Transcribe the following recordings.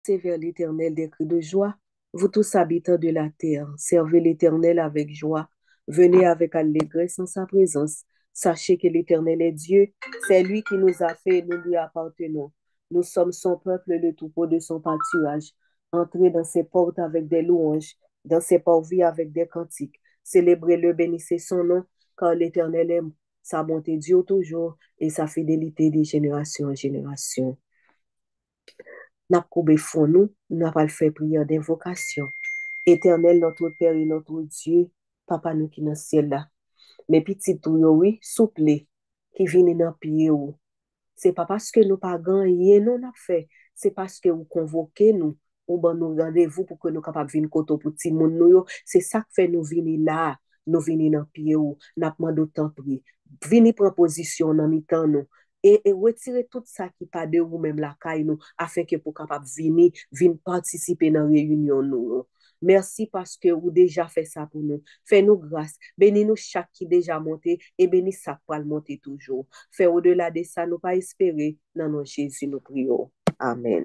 C'est vers l'Éternel des cris de joie. Vous tous habitants de la terre, servez l'Éternel avec joie. Venez avec allégresse en sa présence. Sachez que l'Éternel est Dieu. C'est lui qui nous a fait et nous lui appartenons. Nous sommes son peuple, le troupeau de son pâturage. Entrez dans ses portes avec des louanges, dans ses parvis avec des cantiques. Célébrez-le, bénissez son nom, car l'Éternel aime. Sa bonté dure toujours et sa fidélité de génération en génération. N'a pas fond nous, n'a pas le fait prière d'invocation. Éternel, notre Père et notre Dieu, Papa nous qui dans le ciel là. Mais petit tout, oui, souple, qui viennent dans le pied ou. C'est pas parce que nous pas gagné, nous n'a fait. C'est parce que vous convoquez nous, ou ben nous rendez-vous pour que nous capables de venir côté pour petit monde nous yo. C'est ça qui fait nous venir là, nous venir dans pied ou, n'a pas d'autant prier. Venir prendre position dans mi-temps nous. Et retirer tout ça qui pas de vous même la caille nous, afin que pour capable venir participer dans la réunion nous. Merci parce que vous déjà fait ça pour nous. Fais-nous grâce. Bénis-nous chaque qui déjà monté et bénis ça pour le monter toujours. Fais au-delà de ça, nous pas espérer. Dans nom de Jésus, nous prions. Amen.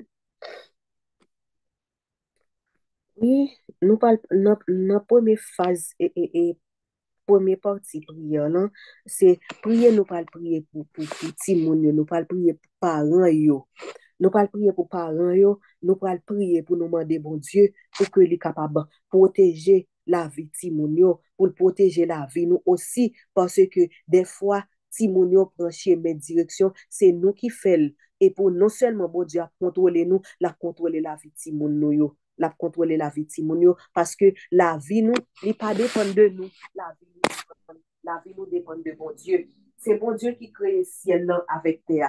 Oui, nous parlons dans première phase et première partie prière là, c'est prier nous pas prier pour petit monde, nous pas prier pour parents yo. Nous pas prier pour parents yo, nous pas prier pour nous demander bon Dieu pour que lui capable de protéger la vie de moun yo, pour protéger la vie nous aussi parce que des fois ti moun yo prend chemin direction, c'est nous qui fait et pour non seulement bon Dieu a contrôler nous, la contrôler la vie de ti moun nou yo, la contrôler la vie de ti moun yo parce que la vie nous, il pas dépend de nous, la vie nous dépend de bon Dieu. C'est bon Dieu qui crée le ciel là avec terre.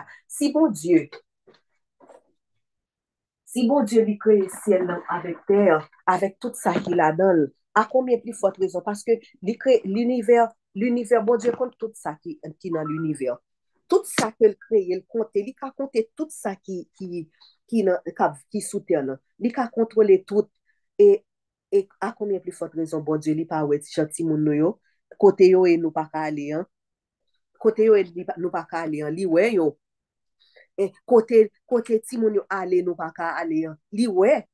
Si bon Dieu lui crée le ciel là avec terre, avec tout ça qu'il a donné, à combien plus forte raison? Parce que l'univers, bon Dieu compte tout ça qui dans l'univers. Tout ça qu'il crée, il compte, il a compté tout ça qui sous terre. Il a contrôlé tout. Et, et à combien plus forte raison, bon Dieu, il pas ouais, gentil mon yo, côté yo et nous pas aller, hein? Côté yo et nous pas aller, hein? Li ouais yo. Et côté ti moun yo ale nous pas aller, hein? Li ouais.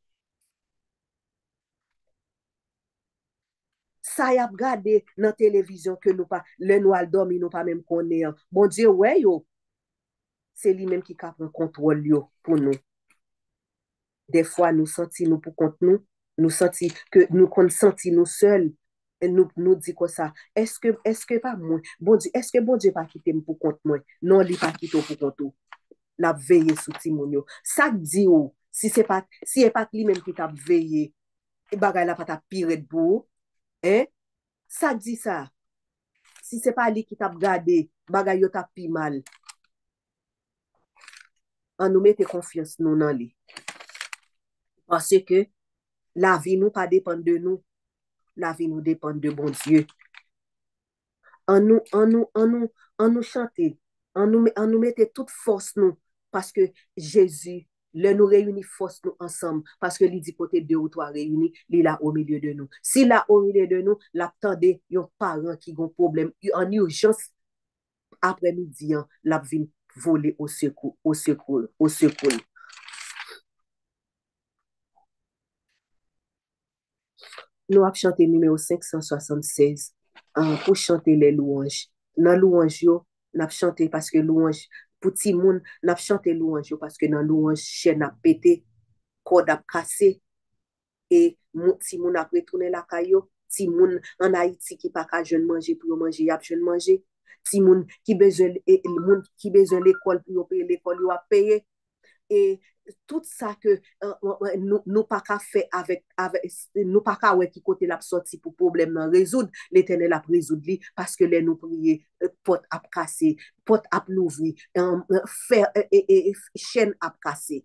Ça y a regardé dans la télévision que nous pas, le nous al dormi, nous pas même connaît, hein? Bon Dieu, ouais yo. C'est lui-même qui a pris contrôle yo pour nous. Des fois, nous sentons nous pour compte nous, nous sentons que nous sentons nous seuls. Et nous dit quoi ça? Est-ce que pas moi? Bon Dieu, est-ce que bon Dieu pas quitté pour compte moi? Non, il pas quitté pour compte nous. La veillé sous Timonio. Ça dit ou, si c'est pas lui-même qui t'a veillé, et bagay la pas t'a pire de vous, hein? Ça dit ça. Si c'est pas lui qui t'a gardé, bagay yo t'a pi mal. On nous mette confiance nous dans lui. Parce que la vie nous pas dépend de nous. La vie nous dépend de bon Dieu. En nous chanter, en nous mettre toute force nous, parce que Jésus, le nous réunit force nous ensemble, parce que il dit côté deux ou trois réunis, il est là au milieu de nous. S'il est là au milieu de nous, l'attendez, yon parents qui ont problème, en urgence, après-midi, la vient voler au secours, au secours, au secours. Nous avons chanté numéro 576 pour chanter les louanges. Dans louange, nous avons chanté parce que louange, pour tout le monde, nous avons chanté louange parce que dans louange, chaîne a pété, corde a cassé, et si moun a retourné la caillou, si moun en Haïti qui pas qu'à jeune manger pour manger, y a jeune manger. Si moun qui besoin moun qui besoin l'école pour payer l'école, yo a payé et tout ça que nous pas qu'à faire avec nous pas qu'à ouais qui côté la sorti pour problème nan résoudre l'éternel a résoudre li parce que les nous prier porte a casser porte a l'ouvrir faire chaîne a casser.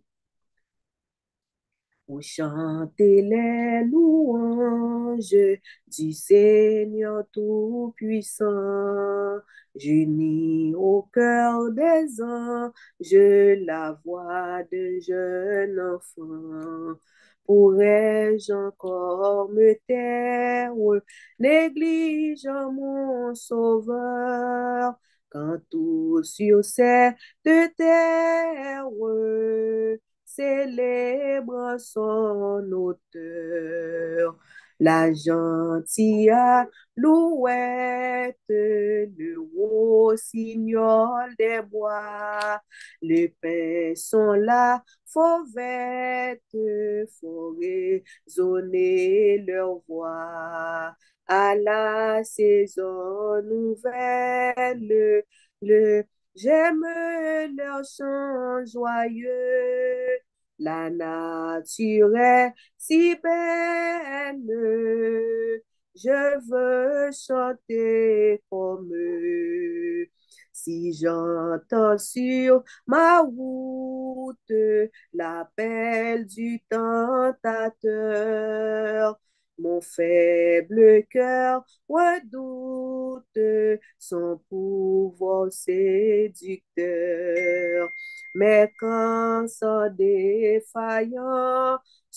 Pour chanter les louanges du Seigneur Tout-Puissant, j'unis au cœur des anges la voix de jeune enfant. Pourrais-je encore me taire, négligeant mon sauveur, quand tout sur cette terre célèbre son auteur. La gentille louette, le rossignol des bois, le pinson, la fauvette, font résonner leur voix. À la saison nouvelle, le j'aime leur chant joyeux. La nature est si belle, je veux chanter comme eux. Si j'entends sur ma route l'appel du tentateur, mon faible cœur redoute son pouvoir séducteur. Mais quand son défaillant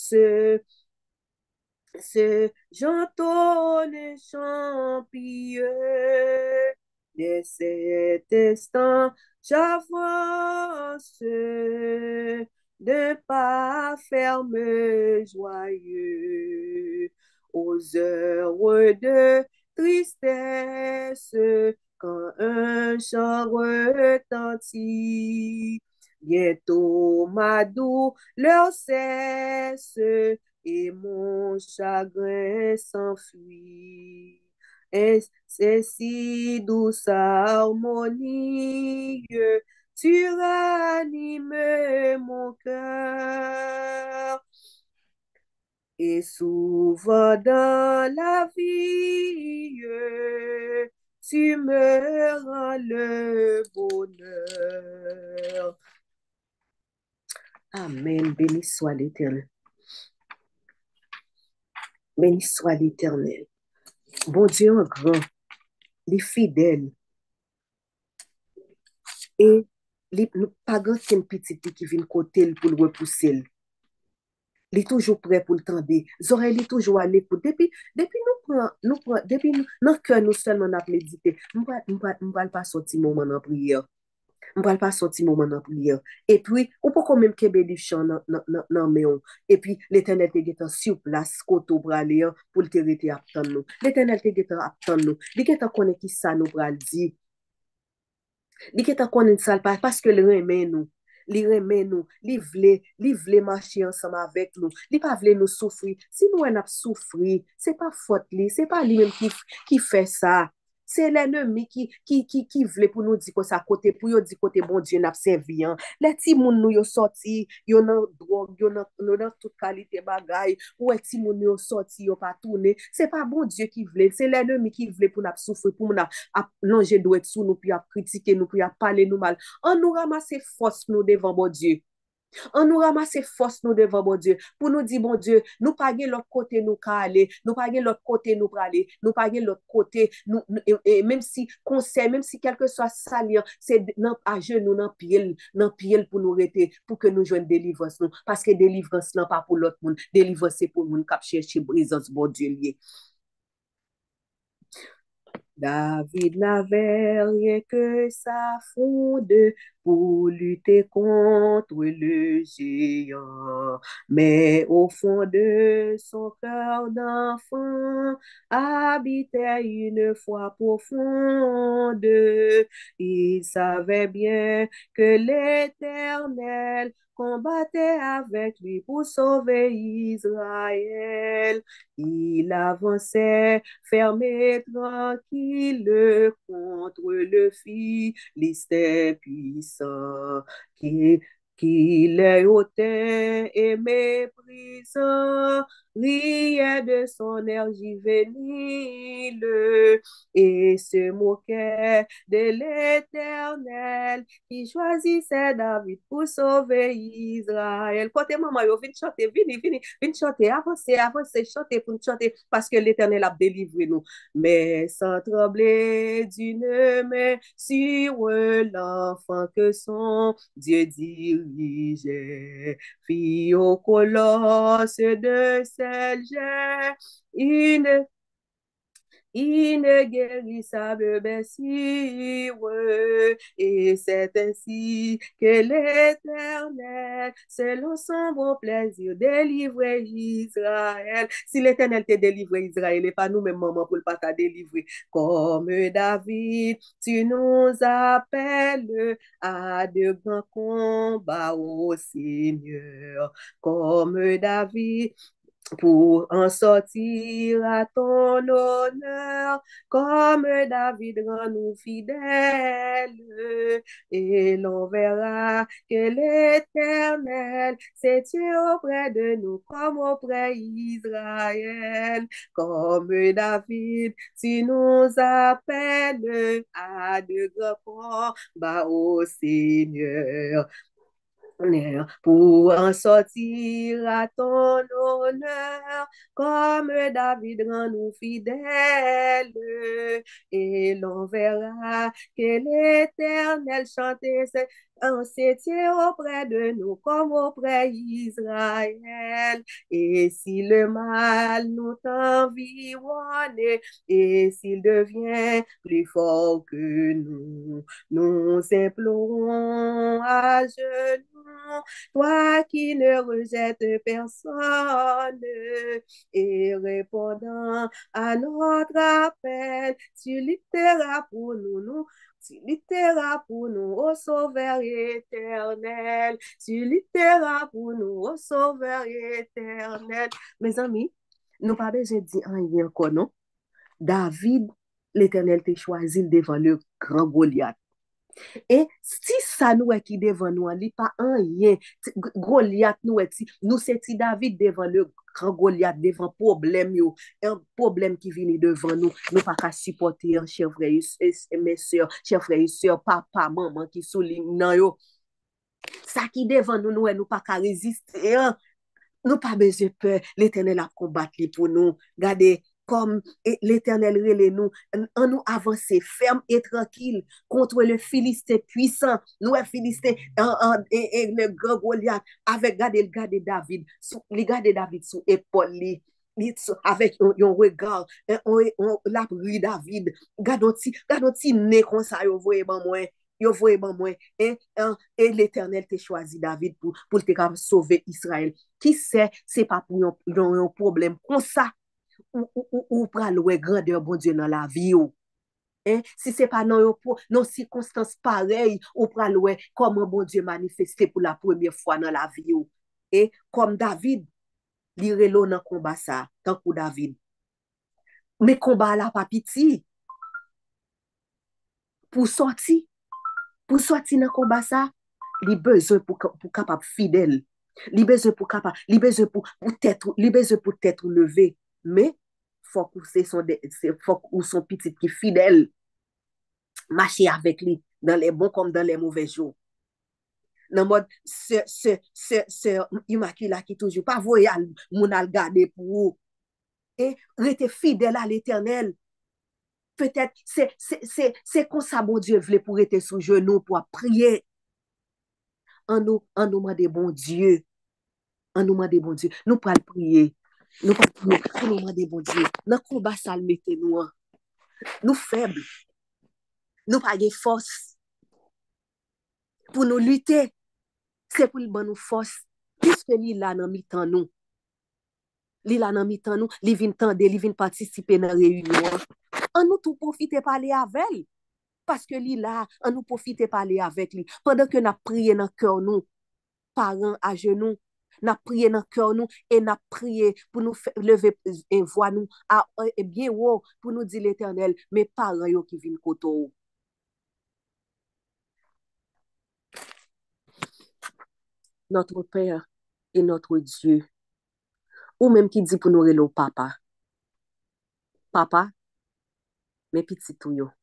j'entonne chant pieux. Dès cet instant, j'avance d'un pas ferme joyeux aux heures de tristesse quand un chant retentit. Bientôt ma douleur cesse et mon chagrin s'enfuit. C'est si douce harmonie, tu ranimes mon cœur. Et souvent dans la vie, tu me rends le bonheur. Amen. Béni soit l'Éternel. Béni soit l'Éternel. Bon Dieu en grand, les fidèles, et les pas grand petit qui vient côté pour le repousser. Il est toujours prêt pour le tendre. Oreilles est toujours à l'écoute. Depuis depuis notre cœur nous seulement n'a médité. Nous va pas sortir moment en prière. On va pas sortir moment en prière. Et puis, on peut quand même kebe livre chant dans main. Et puis, l'Éternel te geta sur place koto brale pour te rete attendre nous. L'Éternel te geta attendre nous. Li geta connaît qui ça nous pral di. Li geta connaît ça parce que le remet nous. Li remet nous, li vle marcher ensemble avec nous. Li pas vle nous souffrir. Si nous on a souffrir, c'est pas faute li, c'est pas lui même qui fait ça. C'est l'ennemi qui voulait pour nous dire que ça côté pour yo dire côté bon Dieu n'a servi hein. Les ti moun nou yo sorti, yo nan drogue, yo nan toute qualité bagay, ou ti moun yo sorti yo pas tourner. C'est pas bon Dieu qui voulait, c'est l'ennemi qui voulait pour nous souffrir, pour nous longer doit sous nous puis à critiquer nous puis à parler nous mal. On nous ramasse force nous devant bon Dieu. On nous ramasse force nous devant bon Dieu pour nous dire bon Dieu, nous pas l'autre côté nous ka aller, nous pas l'autre côté nous aller, nous pas l'autre côté et même si conseil, même si quelque soit salir, c'est à genoux dans pied pour nous rester pour que nous joigne délivrance nous parce que délivrance non pas pour l'autre monde, délivrance c'est pour monde qui cherche présence bon Dieu lié. David n'avait rien que sa fronde pour lutter contre le géant. Mais au fond de son cœur d'enfant habitait une foi profonde. Il savait bien que l'Éternel combattait avec lui pour sauver Israël. Il avançait fermé tranquille contre le Philistin puissant qui les hautain et méprisant, riait de son air juvénile et se moquait de l'Éternel qui choisissait David pour sauver Israël. Côté maman, yo, vin chanter, vin chanter, avancez, chanter pour nous chanter parce que l'Éternel a délivré nous. Mais sans trembler d'une main sur l'enfant que son Dieu dirigeait. Fille au colosse de Selger, une inéguérissable blessure. Et c'est ainsi que l'Éternel, selon son bon plaisir, délivrer Israël. Si l'Éternel t'a délivré Israël, et pas nous-mêmes, maman, pour le pas t'a délivré. Comme David, tu nous appelles à de grands combats au Seigneur. Comme David, pour en sortir à ton honneur, comme David rend nous fidèles, et l'on verra que l'Éternel s'est tué auprès de nous comme auprès d'Israël. Comme David, tu nous appelles à de grands combats au Seigneur. Pour en sortir à ton honneur, comme David rend nous fidèles, et l'on verra que l'Éternel chantait en s'étier auprès de nous comme auprès d'Israël. Et si le mal nous environne, et s'il devient plus fort que nous implorons à genoux, toi qui ne rejettes personne, et répondant à notre appel, tu lutteras pour nous, tu lutteras pour nous, ô Sauveur éternel. Tu lutteras pour nous, ô Sauveur éternel. Mes amis, nous pas besoin de dire rien encore, non? David, l'Éternel t'a choisi devant le grand Goliath. Et si ça nous est qui devant nous, il pas un rien. Goliath nous est nous c'est David devant le grand Goliath, devant problème yo, un problème qui vient devant nous, nous pas qu'à supporter, chers frères et mes sœurs, chers frères et sœurs, papa, maman qui souligne nan yo. Ça qui devant nous, nous pas qu'à résister, hein? Nous pas besoin de peur, l'Éternel a combattu pour nous. Regardez, comme l'Éternel relève nous, en nous avancer ferme et tranquille contre le Philistin puissant. Nous, le Philistin, et le grand Goliath, avec regardez David, regardez David sous épaule, avec un regard, la rue David, regardez nez comme ça, vous voyez, bon, moi. Yo voye ban mwen, et l'Éternel te choisi David pour te sauver Israël. Qui sait, c'est pas pour un problème comme ça, ou pral wè grandeur bon Dieu dans la vie ou. Si c'est pas dans circonstances pareilles, ou pral wè comment bon Dieu manifesté pour la première fois dans la vie ou. Et comme David, li relo dans combat ça, tant que David. Mais combat la pas piti. Pour sortir dans combat ça, li besoin pour capable fidèle. Li besoin pour capable, li besoin pour tête levé. Mais faut que faut que son petit qui fidèle marcher avec lui dans les bons comme dans les mauvais jours. Dans mode ce Immaculée qui toujours pas voyer moun al garder pour vous et rester fidèle à l'Éternel. Peut-être c'est comme ça bon Dieu voulait pour être sous genou pour prier en nous demander bon Dieu, nous pas prier, nous pas prier, nous demander bon Dieu. Dans combat ça le mettez nous faibles, nous pas de force pour nous lutter, c'est pour le bon nous force puisque li là dans mi-temps nous. Li là dans mi-temps nous, li vinn tande, li vinn participer dans réunion. On nous tout profiter parler avec. Parce que li là, on nous profite parler avec lui. Pendant que nous prié dans le cœur nous, parents à genoux, nous prié dans le cœur nous et nous prié pour nous lever et voix nous bien haut pour nous dire l'Éternel, mes parents yo qui viennent koto. Notre Père et notre Dieu, ou même qui dit pour nous relo papa. Papa, mes petits tout yo,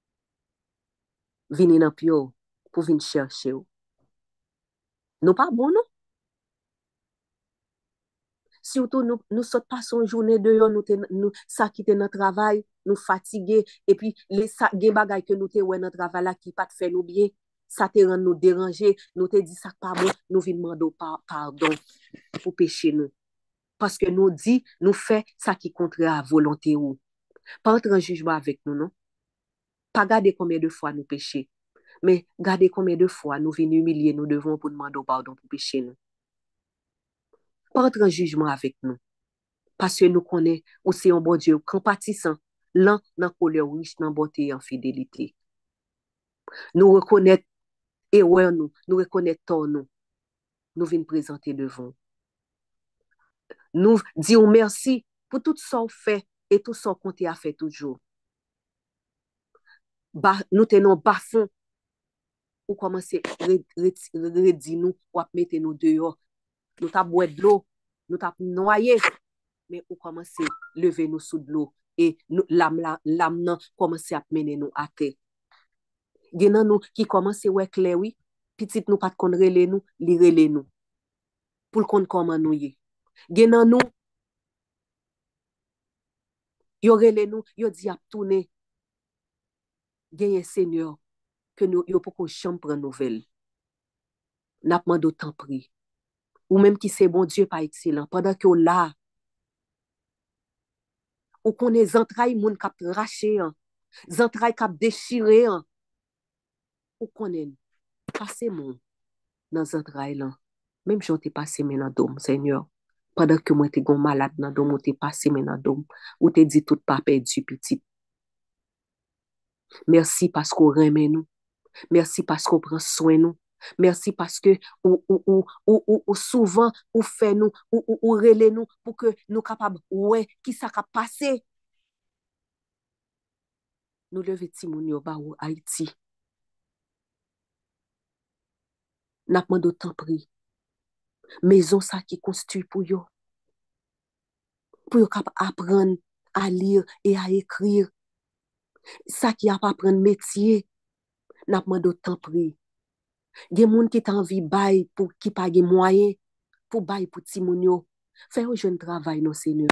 vini dans pio pour venir chercher ou. Nous pas bon non? Surtout nous saute pas son journée dehors nous ça qui était notre travail nous fatigués et puis les gen bagay que nous te ouais notre travail là qui pas fait nous bien ça te rend nous déranger nous te dit ça pas bon nous vinn demander pardon pour péché nous parce que nous dit nous fait ça qui contraire à volonté ou Pas entrer en jugement avec nous, non? Pas garder combien de fois nous péchons, mais garder combien de fois nous venons humilier nous devons pour demander pardon pour pécher nous. Pas entrer en jugement avec nous. Parce que nous connaissons aussi un bon Dieu compatissant, lent dans la colère, riche dans la bonté et en fidélité. Nous reconnaître erreur nous reconnaître tort nous venons présenter devant. Nous disons merci pour tout ce qu'on fait et tout ce qu'on a fait toujours. Nous tenons bas fond ou commencer à redire nous ou à mettre nous dehors. Nous t'avons boire de l'eau, nous t'avons noyé, mais ou commencer à lever nous sous de l'eau et l'âme commencer à mener nous à terre. Gen nous qui commence à ouais clair oui, petit nous pas de relé nous, li relé nous. Pour le compte comment nous y. Gen nous yo relé nous, yo dit à tourner. Gen Seigneur que nous yo pas jamais prendre nouvelle. N'a pas d'autant pris. Ou même qui c'est bon Dieu pas excellent pendant que là ou qu'on est entrailles moun k'ap raché, entrailles k'ap déchiré, ou qu'on est passé mon dans entrailles là. Même j'en t'ai passé maintenant dom Seigneur. Pendant que moi t'es gon malade dans dom ou t'es passé maintenant dom ou t'es dit tout pas perdu petit. Merci parce qu'on remet nous. Merci parce qu'on prend soin de nous. Merci parce que ou souvent ou fait nous ou relais nous pour que nous capables ouais qui ça a passé. Nous lever timoun yo ba ou Haïti. N'a pas d'autant pris. Maison ça qui construit pour yo capable apprendre à lire et à écrire. Ça qui a pas apprendre métier n'a pas d'autant pris. Gen moun qui t'en envie bail pour qui pas gen moyen pour bail pour timoun yo. Faire un jeune travail non Seigneur.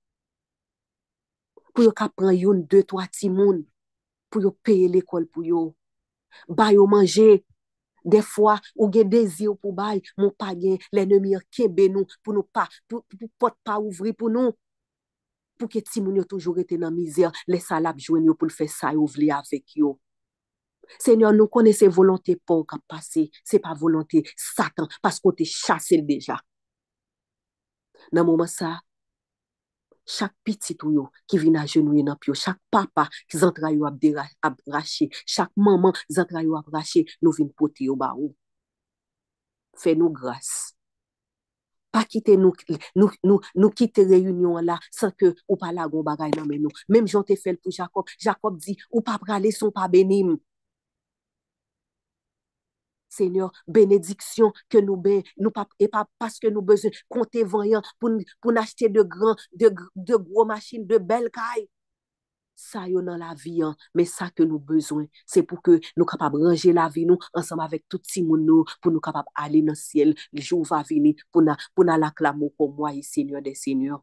Pour yo ka prendre yon 2-3 timoun pour yo payer l'école pour yo. Bail yo manger. Des fois, ou gen désir pour bail, mon pa gen l'ennemi kembe nous pour nous pas pour porte pas ouvrir pour nous. Pour que timoun yo toujours été dans misère, les salab joindre yo pour faire ça yo vle avec yo. Seigneur, nous connaissons volonté pour qu'a passer, c'est pas volonté Satan parce qu'on te chassé déjà. Dans moment ça, chaque petit ou qui vient à genoux dans pio, chaque papa qui entraille a braché, chaque maman entraille a braché, nous vinn porter au ba ou. Fais-nous grâce. Pas quitter nous quitter réunion là sans que ou pas la gon bagay nan men nous. Même j'en te fait pour Jacob. Jacob dit ou pas praler son pas bénim. Seigneur, bénédiction que nous pas et pas parce que nous besoin compter voyant pour acheter de gros machines, de belles cailles. Ça y est dans la vie, mais ça que nous besoin, c'est pour que nous capables de ranger la vie nous ensemble avec tout le monde nous, pour nous capables d'aller dans le ciel. Le jour va venir pour nous l'acclamer comme moi, Seigneur des Seigneurs.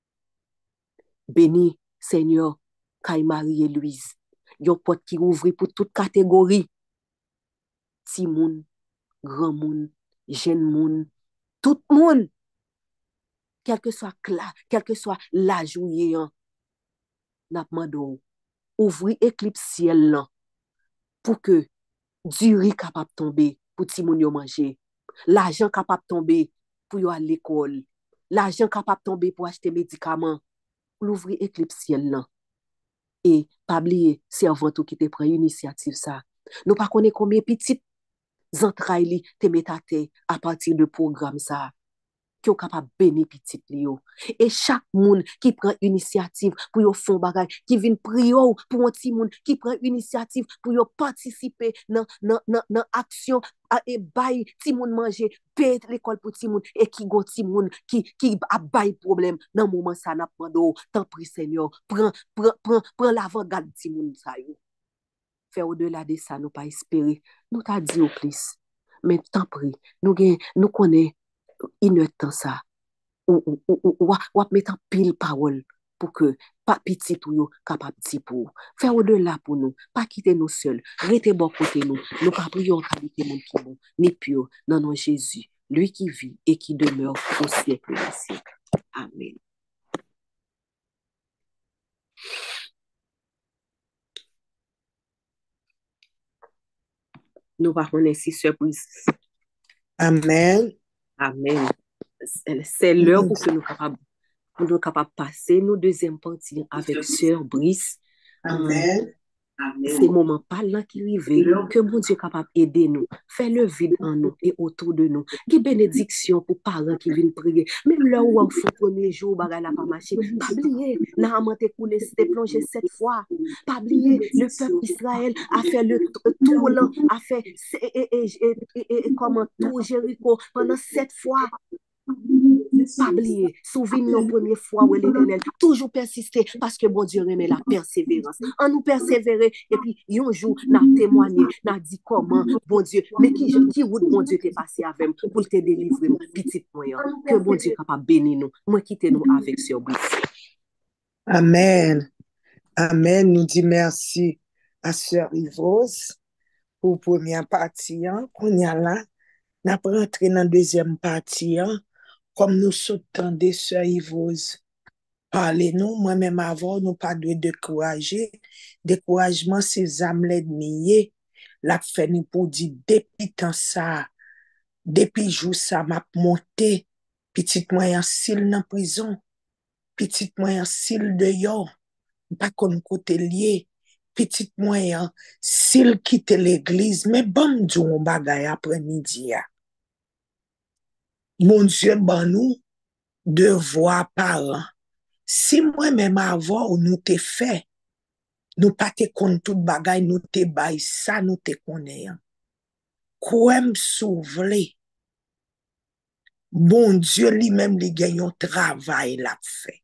Béni, Seigneur, Kay Marie et Louise. Yon porte qui ouvre pour toute catégorie. Petit monde, grand monde, jeune monde, tout le monde. Quel que soit l'âge où il est, n'a demandé ouvrir éclipse ciel là pour que du riz capable tomber pour ti moun yo manger, l'argent capable tomber pour yo à l'école, l'argent capable tomber pour acheter médicaments, pour l'ouvrir éclipse ciel là et pas oublier servant qui te prend initiative ça. Nous pas connaît combien petites entrailles te mettent à terre à partir de programme ça. Qui sont capables de bénir petit yo. Et chaque monde qui prend initiative pour yo font bagay, qui vient prier pour un petit monde qui prend initiative pour yo participer dans action et bail petit monde manger, payer l'école pour petit monde et qui gon petit monde qui a bail problème dans moment ça n'a pas d'eau, tant prie Seigneur, prend l'avant-garde petit monde ça yo. Faire au-delà de ça nous pas espérer, nous t'a dit au plus. Mais tant prie, nous connaît une temps ça ou mettre en pile parole pour que pas petit ou yo capable de pour faire au-delà pour nous pas quitter nous seuls rester bon côté nous pas prier en qualité monde qui bon ni pur dans nom Jésus lui qui vit et qui demeure au siècle des siècles. Amen. Nous va connaître surprise. Amen. Amen. C'est l'heure pour que nous capables de passer nos deuxième partie avec Sœur Brice. Amen. C'est moment pas là qui arrive que bon Dieu est capable d'aider nous, faire le vide en nous et autour de nous. Qui bénédiction pour parents qui viennent prier. Même là où on fait premier jour, bagarre la pas marché. Pas oublier, Naaman t'est coulé, t'es plongé 7 fois. Pas oublier, le peuple Israël a fait le tour là, a fait comment tout Jéricho pendant 7 fois. Pas oublier, souvenir première fois où l'Éternel toujours persister parce que bon Dieu remet la persévérance. En nous persévérer et puis un jour n'a témoigné, n'a dit comment bon Dieu, mais qui route bon Dieu t'est passé avec moi pour te délivrer petit moyen. Que bon Dieu capable bénir nous. Moi quitter nous avec sur Brice. Amen. Amen. Nous disons merci à Sœur Yvose pour la première partie. Qu'on y a là, nous allons rentrer dans la deuxième partie. Comme nous sautons des Sœur Yvose. Parlez-nous, moi-même avant, nous pas de décourager. Découragement, c'est âmes l'ennemi. La fait nous pour dire, depuis tant ça, depuis jour ça m'a monté, petite moyen s'il dans prison, petite moyen s'il dehors, pas qu'on côté lié, petite moyen s'il quitte l'église, mais bon, Dieu, on bagaille après-midi. Mon Dieu, ben nous, devoir parents. Si moi-même avant, nous te fait, nous pas te compte tout bagaille, nous te bail ça, nous te connaît. Quoi m'souvler, bon Dieu lui-même lui gagne un travail l'a fait.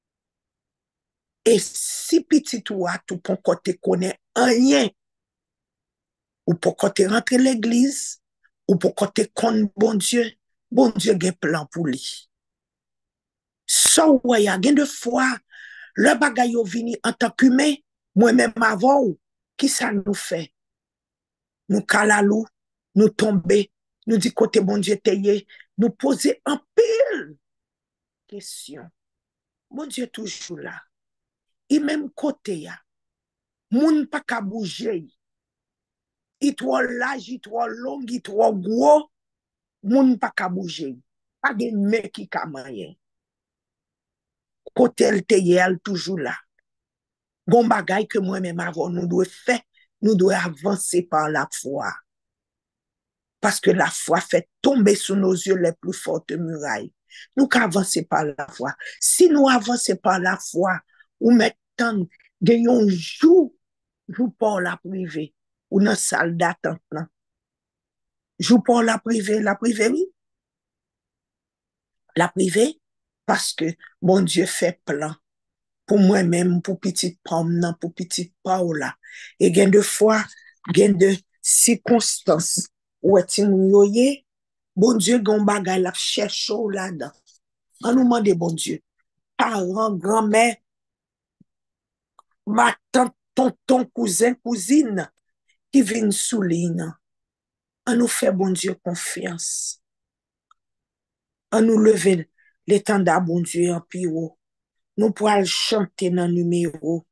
Et si petit ou à tout pour côté connaît rien, ou pour côté rentrer l'église, ou pour côté connaît bon Dieu a plan pour lui. So, ouais, a gen de fois, le bagay yo vini en tant qu'humain, moi-même avant, qui ça nous fait? Nous calalou, nous tomber, nous dit côté bon Dieu teye, nous poser un pile question. Bon Dieu toujours là. Et même côté ya, moun pas ka bouger. Il trop large, il trop long, il trop gros, moun pas ka bouger. Pas de mec qui ka mayen. Côté el teye, elle toujours là. Gon bagay que moi-même avant nous doit faire, nous doit avancer par la foi. Parce que la foi fait tomber sous nos yeux les plus fortes murailles. Nous qu'avancer par la foi. Si nous avançons par la foi, ou maintenant, gagnons jour, jour pour la privée, ou dans la salle d'attente. Jour pour la privée, oui. La privée, parce que mon Dieu fait plan. Pour moi-même, pour petite pomme, pour petite Paola. Et gain de fois, gain de circonstances. Ou est-ce que bon Dieu, gon bagay la cherche là-dedans. On nous demande, bon Dieu, parents, grand-mère, ma tante, tonton, cousin, cousine, qui viennent sous ligne. On nous fait, bon Dieu, confiance. On nous lever l'étendard, bon Dieu, en piro. Nous pourrons chanter dans le numéro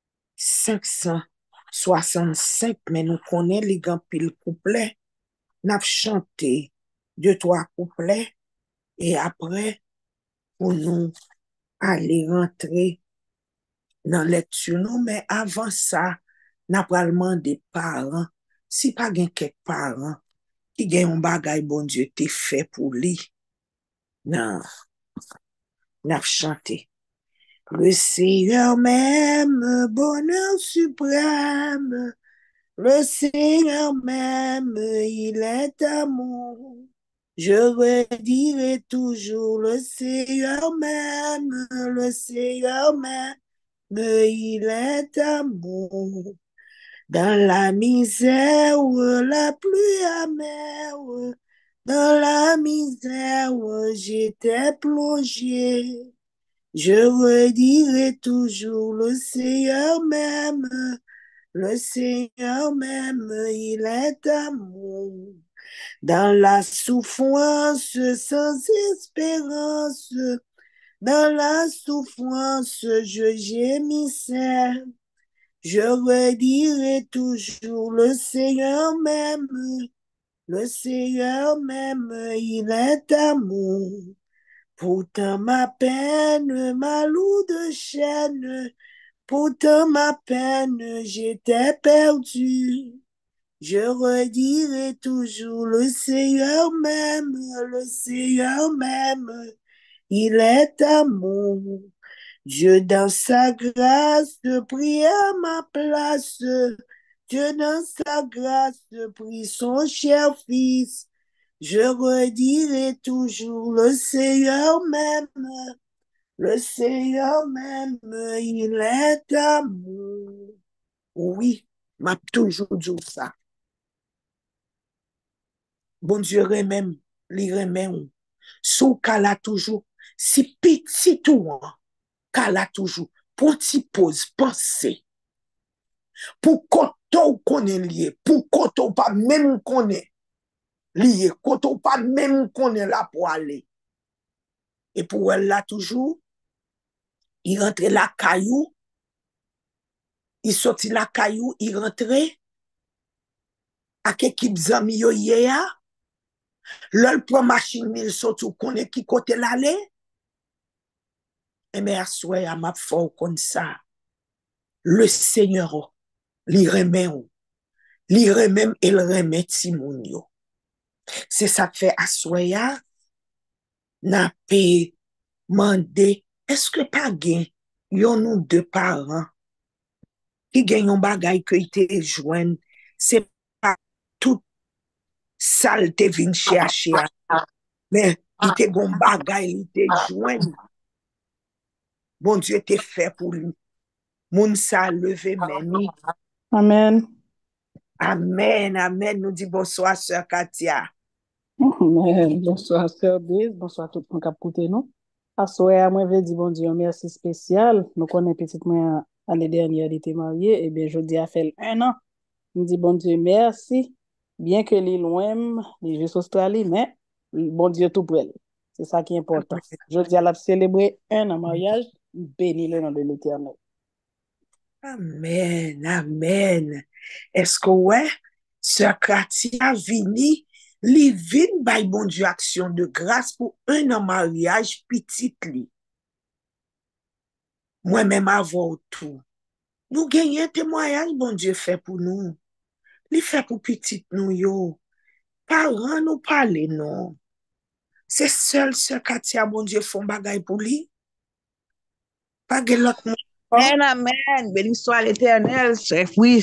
565, mais nous connaissons les grands pile couplets. Nous avons chanté 2, 3 couplets et après, pour nous aller rentrer dans lecture, nous, mais avant ça, nous avons des parents. Si pas quelques parents qui ont un bagay, bon Dieu, t'es fait pour lui, non, nous avons chanté. Le Seigneur m'aime, bonheur suprême. Le Seigneur m'aime, il est amour. Je redirai toujours, le Seigneur m'aime, le Seigneur m'aime, il est amour. Dans la misère la plus amère, dans la misère j'étais plongé. Je redirai toujours, le Seigneur m'aime, le Seigneur m'aime, il est amour. Dans la souffrance sans espérance, dans la souffrance je gémissais. Je redirai toujours, le Seigneur m'aime, il est amour. Pourtant ma peine, ma lourde chaîne, pourtant ma peine, j'étais perdu. Je redirai toujours, le Seigneur m'aime, il est amour. Dieu dans sa grâce prie à ma place. Dieu dans sa grâce prie son cher fils. Je redirai toujours, le Seigneur m'aime, il est amour. Oui, m'a toujours dit ça. Bon Dieu remèm, li remè ou. Sou kala toujou, si petit ou an, kala toujou, pou ti pose, pense, pou koto konen liye, pou koto pa mèm konen liye, koto pa mèm konen la pou ale. Et pou elle la toujou, il rentre la kayou, il sorti la kayou, il rentre, ak ekip zami yo ye ya, lòl pran machine il sotou konen ki kote l'ale, et mais aswe a map fò kon sa, le Seigneur, li remè ou, li remèm el remè ti moun yo. C'est ça que fait aswe ya, na pe mande, est-ce que pas gen yon nou de parents qui gen yon bagay ke ite jwen, c'est pas tout sal te vin chercher, mais ite gon bagay ite jwen. Bon Dieu te fait pour lui. Moun sa leve meni. Amen. Amen, amen. Nous dit bonsoir, sœur Katia. Bonsoir, Sœur Biz. Bonsoir tout le monde qui a écouté nous. Assoya, moi, je dis bon Dieu, merci spécial. Nous connaissons petite moi l'année dernière, elle était mariée. Et bien, je dis, a fait 1 an. Je dis bon Dieu, merci. Bien que les loin, les Jeux Australie, mais bon Dieu tout pour elle. C'est ça qui est important. Je dis, elle a célébré 1 an mariage. Béni le nom de l'Éternel. Amen, amen. Est-ce que ouais, sœur Katia vini, li vin bay bon Dieu action de grâce pour 1 an mariage petit li. Moi-même avant tout. Nous gagnons témoignage bon Dieu fait pour nous. Li fait pour petit nous yo. Parents nous parler non. C'est seul sœur Katia bon Dieu font bagay pour lui. Pas gen l'autre monde. Amen, amen. Béni soit l'Éternel, chef, oui.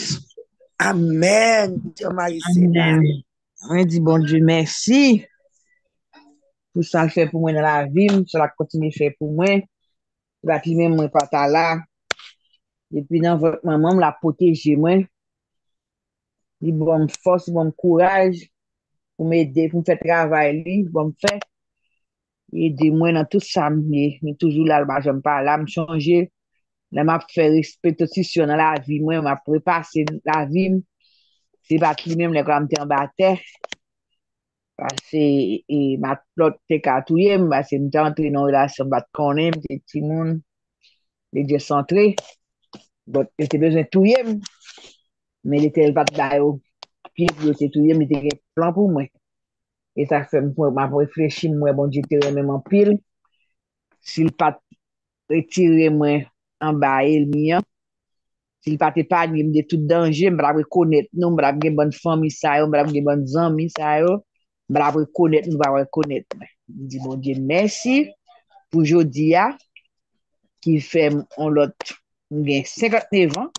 Amen. Dieu Marie Amen. On dit bon Dieu merci pour ça le fait pour moi dans la vie, ça continue de faire pour moi. La qui même moi pas là. Et puis dans votre maman la protéger moi. Il bon force, bon courage pour m'aider, pour me faire travail lui, bon me faire aider moi dans tout ça, mais toujours là, j'aime pas là me changer. Là m'a fait respect aussi sur dans la vie moi, m'a préparé la vie. C'est pas lui même les comme en bas terre. Parce que ma plot te katouye, parce que m'te entré dans relation bat konnen, m'te ti moun, les dieux centré. Bon, il était besoin de touyer, mais il était pas d'ailleurs pied pour te touyer, mais il était plan pour moi. Et ça fait m'a réfléchi moi bon Dieu te même en pile. S'il pas retiré moi en bas el mien, s'il pas épargné de tout danger, m'pa reconnaître nous, m'pa gen bonne famille ça yo, m'pa gen bonne amis ça yo. M'pa reconnaître nous, m'pa reconnaître. Dit bon Dieu merci pour Jodia qui fait on l'autre gain 59 ans.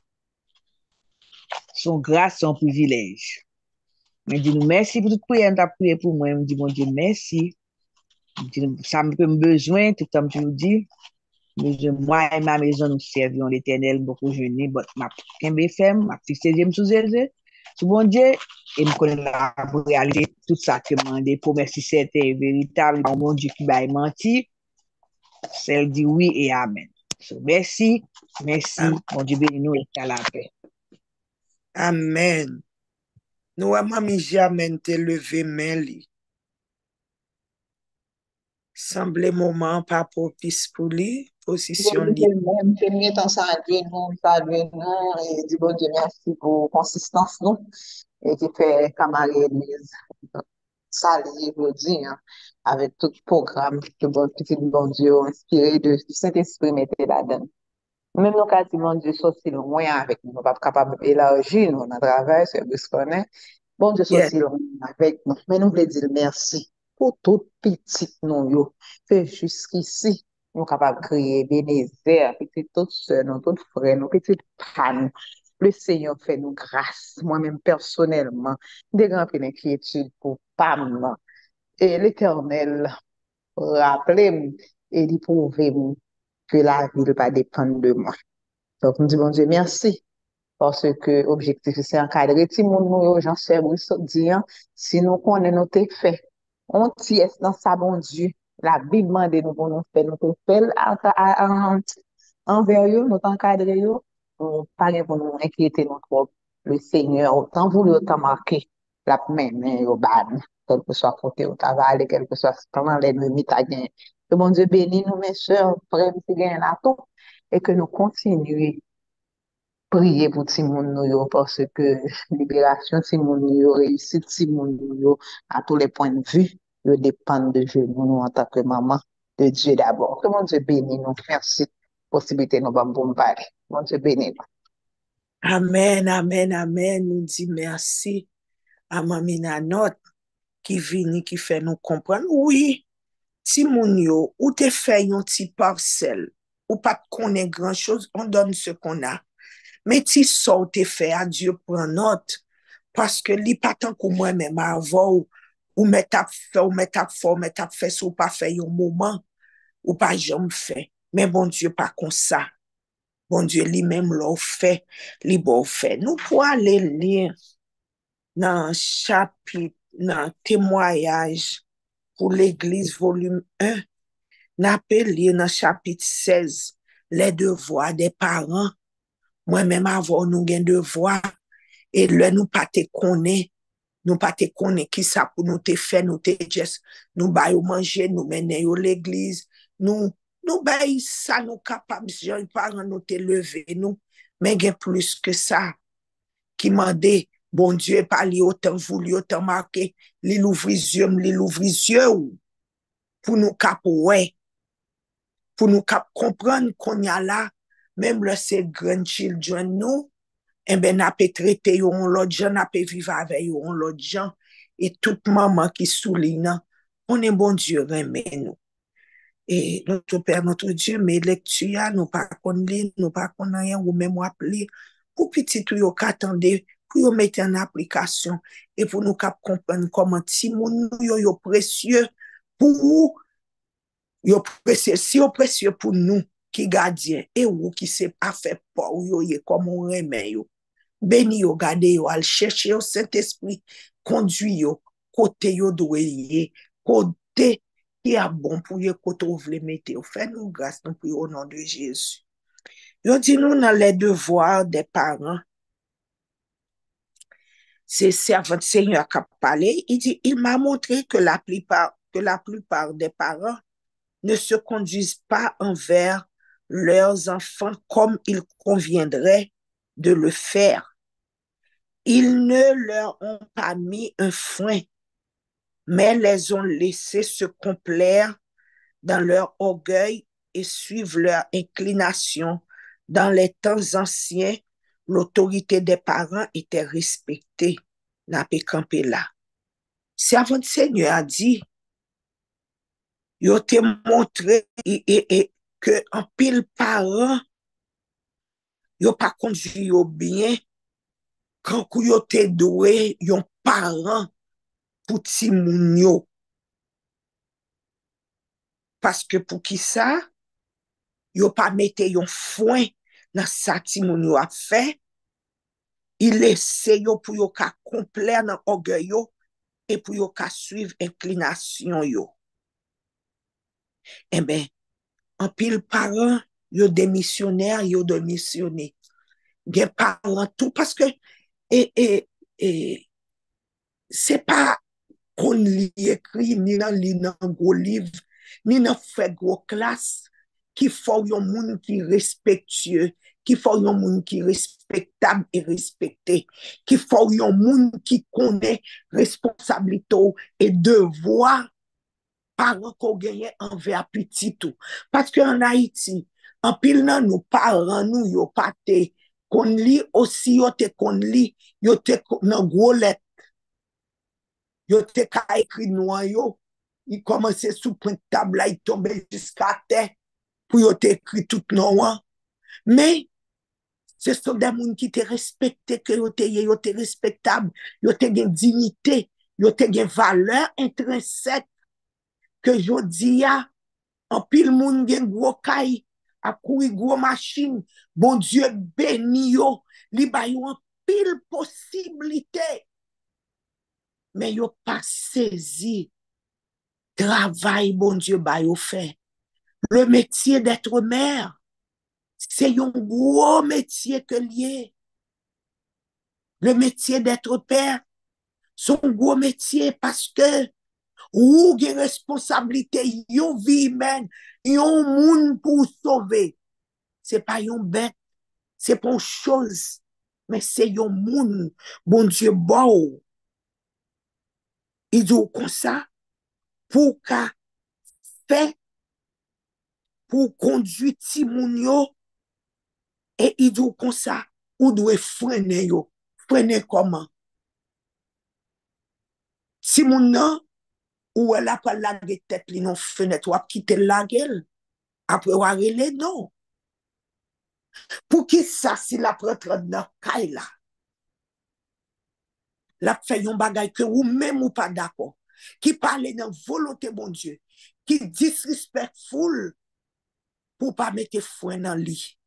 Son grâce, son privilège. Je dis nous merci pour toute prière, tu as prié pour moi. Je dis bon Dieu merci. Ça me peut besoin, tout le temps je vous dis. Moi et ma maison, nous servons l'Éternel beaucoup jeûner, mais ma kembe femme, ma fixé sous elle, sous bon Dieu, et me connaît la réalité, tout ça que m'a demandé, pour merci c'était véritable, bon Dieu qui m'a menti, celle dit oui et amen. So, merci, bon Dieu bénis nous et à la paix. Amen. Nous avons jamais te levé main li. Semble moment pas propice pour lui. position libre. Même, c'est temps saluer nous, et dit bon Dieu merci pour consistance nous, et qui fait camarade l'église. Ça, je dis, hein, avec tout programme que bon petit bon Dieu inspiré du Saint-Esprit mettait là-dedans. Même nous, quand bon Dieu sorti loin avec nous, nous pas capable d'élargir nous dans le travail, c'est ce qu'on est. Bon Dieu Yes. sorti loin avec nous. Mais nous voulons dire merci pour tout petit nous, yo. Fait jusqu'ici, nous capables de créer Bénézère, petit toutes sœurs, nous, toutes frères, nous, petites pannes. Le Seigneur fait nous grâce. Moi-même, personnellement, des grandes inquiétudes pour PAM. Et l'Éternel, rappelez-moi et dit prouvez-moi que la vie ne va pas dépendre de moi. Donc, nous disons, bon Dieu, merci. Parce que l'objectif, c'est encadrer tout le monde, j'en sais, dit, si nous connaissons nos faits, on tient dans sa bon Dieu. La Bible demande nous pour nous faire notre fait envers eux, nous encadrer eux, pas pour nous inquiéter notre propre. Le Seigneur, autant voulu, autant marqué, la main, au bad, quel que soit côté au travail, quel que soit pendant l'ennemi, t'as gagné. Que bon Dieu bénisse nous, mes soeurs, frères, qui gagnent là tout, et que nous continuions prier pour Timoun nou yo parce que libération Timoun nou yo, réussite Timoun nou yo, à tous les points de vue, yo dépend de Dieu, nous en tant que maman, de Dieu d'abord. Que mon Dieu bénisse nous. Merci. Possibilité nous bon parler. Mon Dieu bénisse nous. Amen, amen, amen. Nous dit merci à Mamie Nanot qui vient, qui fait nous comprendre. Oui, Timoun yo, ou te fait yon ti parcelle, ou pas connaît grand chose, on donne ce qu'on a. Mais ti so te fait à Dieu prend note, parce que li pas tant que moi-même avant, ou metap fait, ou metap fait, ou metap fait, ou pas fait yon moment, ou pas jamais fait. Mais bon Dieu, pas comme ça. Bon Dieu, lui-même l'a fait, li bon fait. Nous pouvons aller lire dans chapitre, dans témoignage pour l'Église, volume 1, n'a pas lire dans chapitre 16, les devoirs des parents. Moi-même, avant, nous avons devoirs, et là, nous pas te connaître, nous pas te connaître qui ça pour nous te faire, nous te juste, nous baillons manger, nous mener à l'église, nous baillons ça, nous capables, les parents nous te lever, nous, mais il y a plus que ça, qui m'a dit, bon Dieu, pas li autant voulu, autant marqué, li l'ouvrir yeux, pour nous cap ouais, pour nous cap comprendre qu'on y a là, même le c'est grandchildren nous, eh ben, n'a pas traité yon l'autre gens, n'a pas vivre avec yon l'autre gens, et toute maman qui souligne, on est bon Dieu, remet nous. Et notre Père, notre Dieu, mais lecture, nous pas qu'on lit, nous pas qu'on rien, ou même appeler, pour petit tout yon qu'attendez, pour yon mettre en application, et pour nous cap comprendre comment si moun yo précieux, pour yo précieux, si yo précieux pour nous, qui gardien, et ou qui sait pas fait pour yo, comme on remet yo. Béni yo, gade yo, al chercher au Saint-Esprit, conduit yo, côté yo doye, côté qui a bon pour yo, côté ou vle mette yo. Fais-nous grâce, nous prions au nom de Jésus. Yo dit nous dans les devoirs des parents, c'est servant Seigneur qui a parlé, il dit, il m'a montré que la plupart des parents ne se conduisent pas envers leurs enfants comme il conviendrait de le faire. Ils ne leur ont pas mis un frein, mais les ont laissés se complaire dans leur orgueil et suivre leur inclination. Dans les temps anciens, l'autorité des parents était respectée. N'a pas campé là. C'est avant le Seigneur a dit, il t'a montré que en pile parents, il pas conduit bien quand yo te doué yon parent pour ti moun yo. Parce que pour qui ça, yo pas mette yon foin dans sa ti moun yo a fait, il laisse yo pour yo ka complet dans orgueil yo et pour yo ka suivre inclination yo. Eh ben, en pile parent, yo démissionnaire, yo démissionné. Gen parent tout parce que et c'est pas qu'on lit écrit ni dans gros livre ni dans fait gros classe qui faut yon moun qui respectueux, qui faut yon moun qui respectable et respecté, qui faut yon moun qui connaît responsabilité et devoir parents qu'on gagne envers petit tout. Parce qu'en Haïti, en pile nan nous parents nous yo paté qu'on lit aussi yo te qu'on lit yo te nan gros lettre yo te ka écrit noir yo il commençait sous point table là il tombait jusqu'à terre pour yo te écrit tout noir mais ce sont des gens qui te respecté que yo te respectable yo te gen dignité yo te gen valeur intrinsèque que jodi ya en pile moun gen gros kay a kouri gros machine bon Dieu béni yo li ba yo en pile possibilité mais yo pas saisi travail bon Dieu ba yo fait le métier d'être mère c'est un gros métier que lié le métier d'être père c'est un gros métier parce que ou gen responsabilité yon vie humaine yon moun pour sauver c'est pas yon bête c'est pas une chose mais c'est yon moun bon Dieu bon il dit comme ça pour qu'a fait pour conduire ti moun yo et il dit comme ça ou doit freiner yo freiner comment ti moun nan ou elle a pas la tête li non fenêtre ou quitter la gueule après ou arrêter non pour qui ça si la prêtre dans kay la la fait yon bagay que ou même ou pas d'accord qui parle dans volonté bon Dieu qui disrespectful pour pas mettre frein dans lit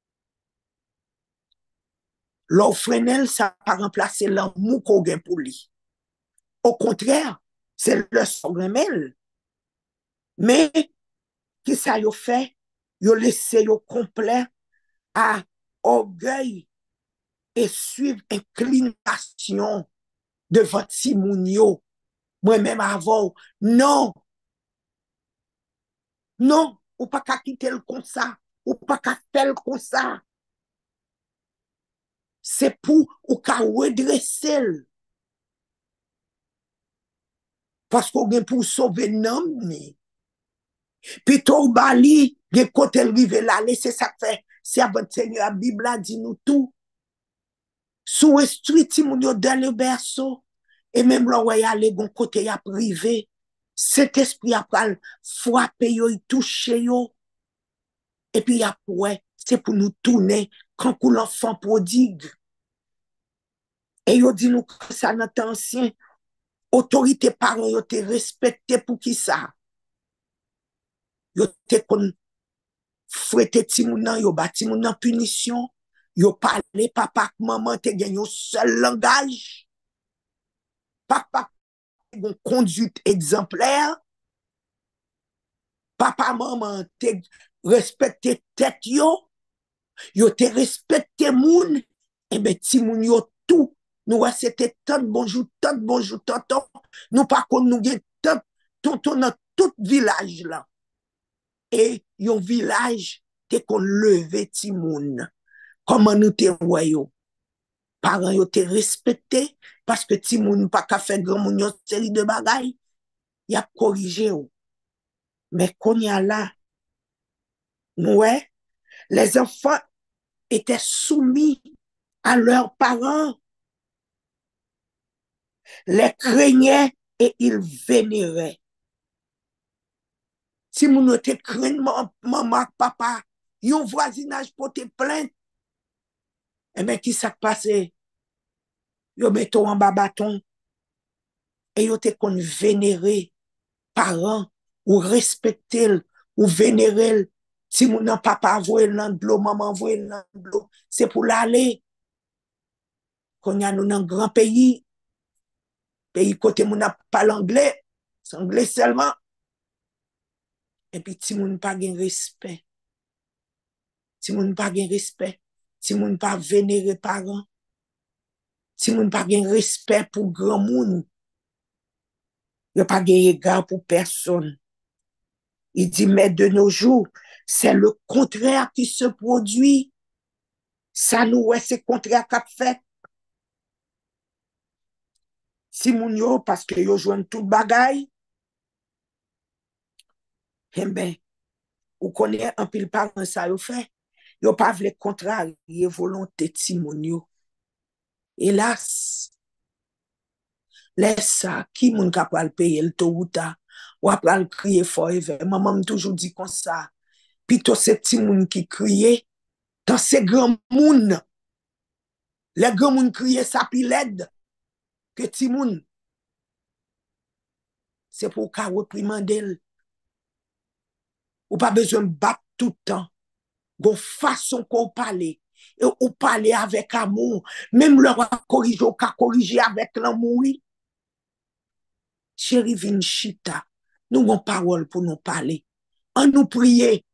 l'offrenel ça pas remplacer l'amour qu'on gagne pour lui au contraire c'est le soremel mais qui ça yo fait yo laissé yo complet à orgueil et suivre inclination devant Timounio moi-même avant non non ou pas qu'à quitter le comme ça ou pas qu'à faire le comme ça c'est pour ou qu'à redresser parce qu'on vient pour sauver l'homme puis tout bali des côté rive là c'est ça fait c'est avant Seigneur la Bible a dit nous tout sous esprit Timounio dans le berceau et même là où il y a les côté a privé cet esprit a pral frapper yo toucher yo et puis après c'est pour nous tourner quand l'enfant prodigue et yo dit nous que ça notre ancien autorité parents yo te respecté pour qui ça yo te kon fouette timounan yo ba timounan punition yo parler papa maman te gen un seul langage papa une conduite exemplaire papa maman te respecté tête yo te respecté moun et ben timoun yo tout nous c'était tant bonjour tonton nous pas qu'on nous gen tant tonton dans tout village là et yon village te qu'on levé timoun comment nous te voyons parents yo te respecté parce que timoun pas ka fait grand moun yon série de bagaille y a corrigé ou mais qu'on y a là ouais les enfants étaient soumis à leurs parents les craignaient et ils vénéraient si moun te craigne maman papa yon voisinage pour te plaindre et bien qui s'est passé yo metto en bas bâton et yo te kon vénérer parents ou respecter ou vénérer si mon papa voye dans l'eau maman voye dans l'eau c'est pour l'aller qu'on y a nous dans grand pays côté mon n'a pas l'anglais c'est anglais seulement et puis si mon pas gen respect si mon pas gen respect si mon pas vénérer parents si moun pas gen respect pour grand moun yo pas gen égard pour personne Il dit, mais de nos jours, c'est le contraire qui se produit. Ça nous, ouais, c'est contraire qu'a fait. Si moun yo, parce que yo joignent tout bagay, eh ben, ou connaît un pile parent ça yo fait. Yo pas vle contrarier volonté ti moun yo. Hélas, laisse ça, qui moun ka pral payer le tôt ou tard, ou pral crier forever. Maman me toujours dit comme ça. Plutôt c'est ti moun qui crier, dans ces grands moun, les grands moun crier ça pi l'aide que ti moun. C'est pour qu'à reprimander. Ou pas besoin de battre tout le temps. Gon façon qu'on parle. Et ou parler avec amour. Même le corriger, ou ka corriger avec l'amour. Chérie Vinchita, nous avons parole pour nous parler. On nous prier.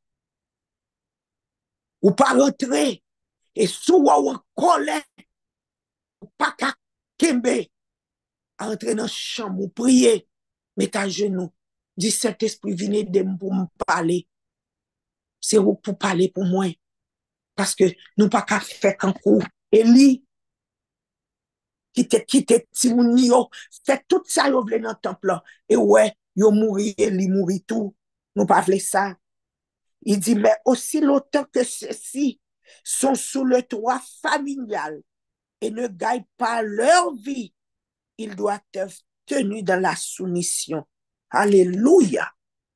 Ou pas rentrer. Et sous ou en colère. Ou pas qu'à kembe. Entrer dans la chambre ou prier. Mets à genoux. Dis cet esprit venez de pour me parler. C'est pour parler pour moi. Parce que nous pas qu'à faire qu'un coup. Eli, qui te quitté Timouni yo, fait tout ça yo vle dans le temple. Et ouais, yo mouri, Eli mouri tout. Nous pas vle ça. Il dit, mais aussi longtemps que ceux-ci sont sous le toit familial et ne gagnent pas leur vie, ils doivent être tenus dans la soumission. Alléluia.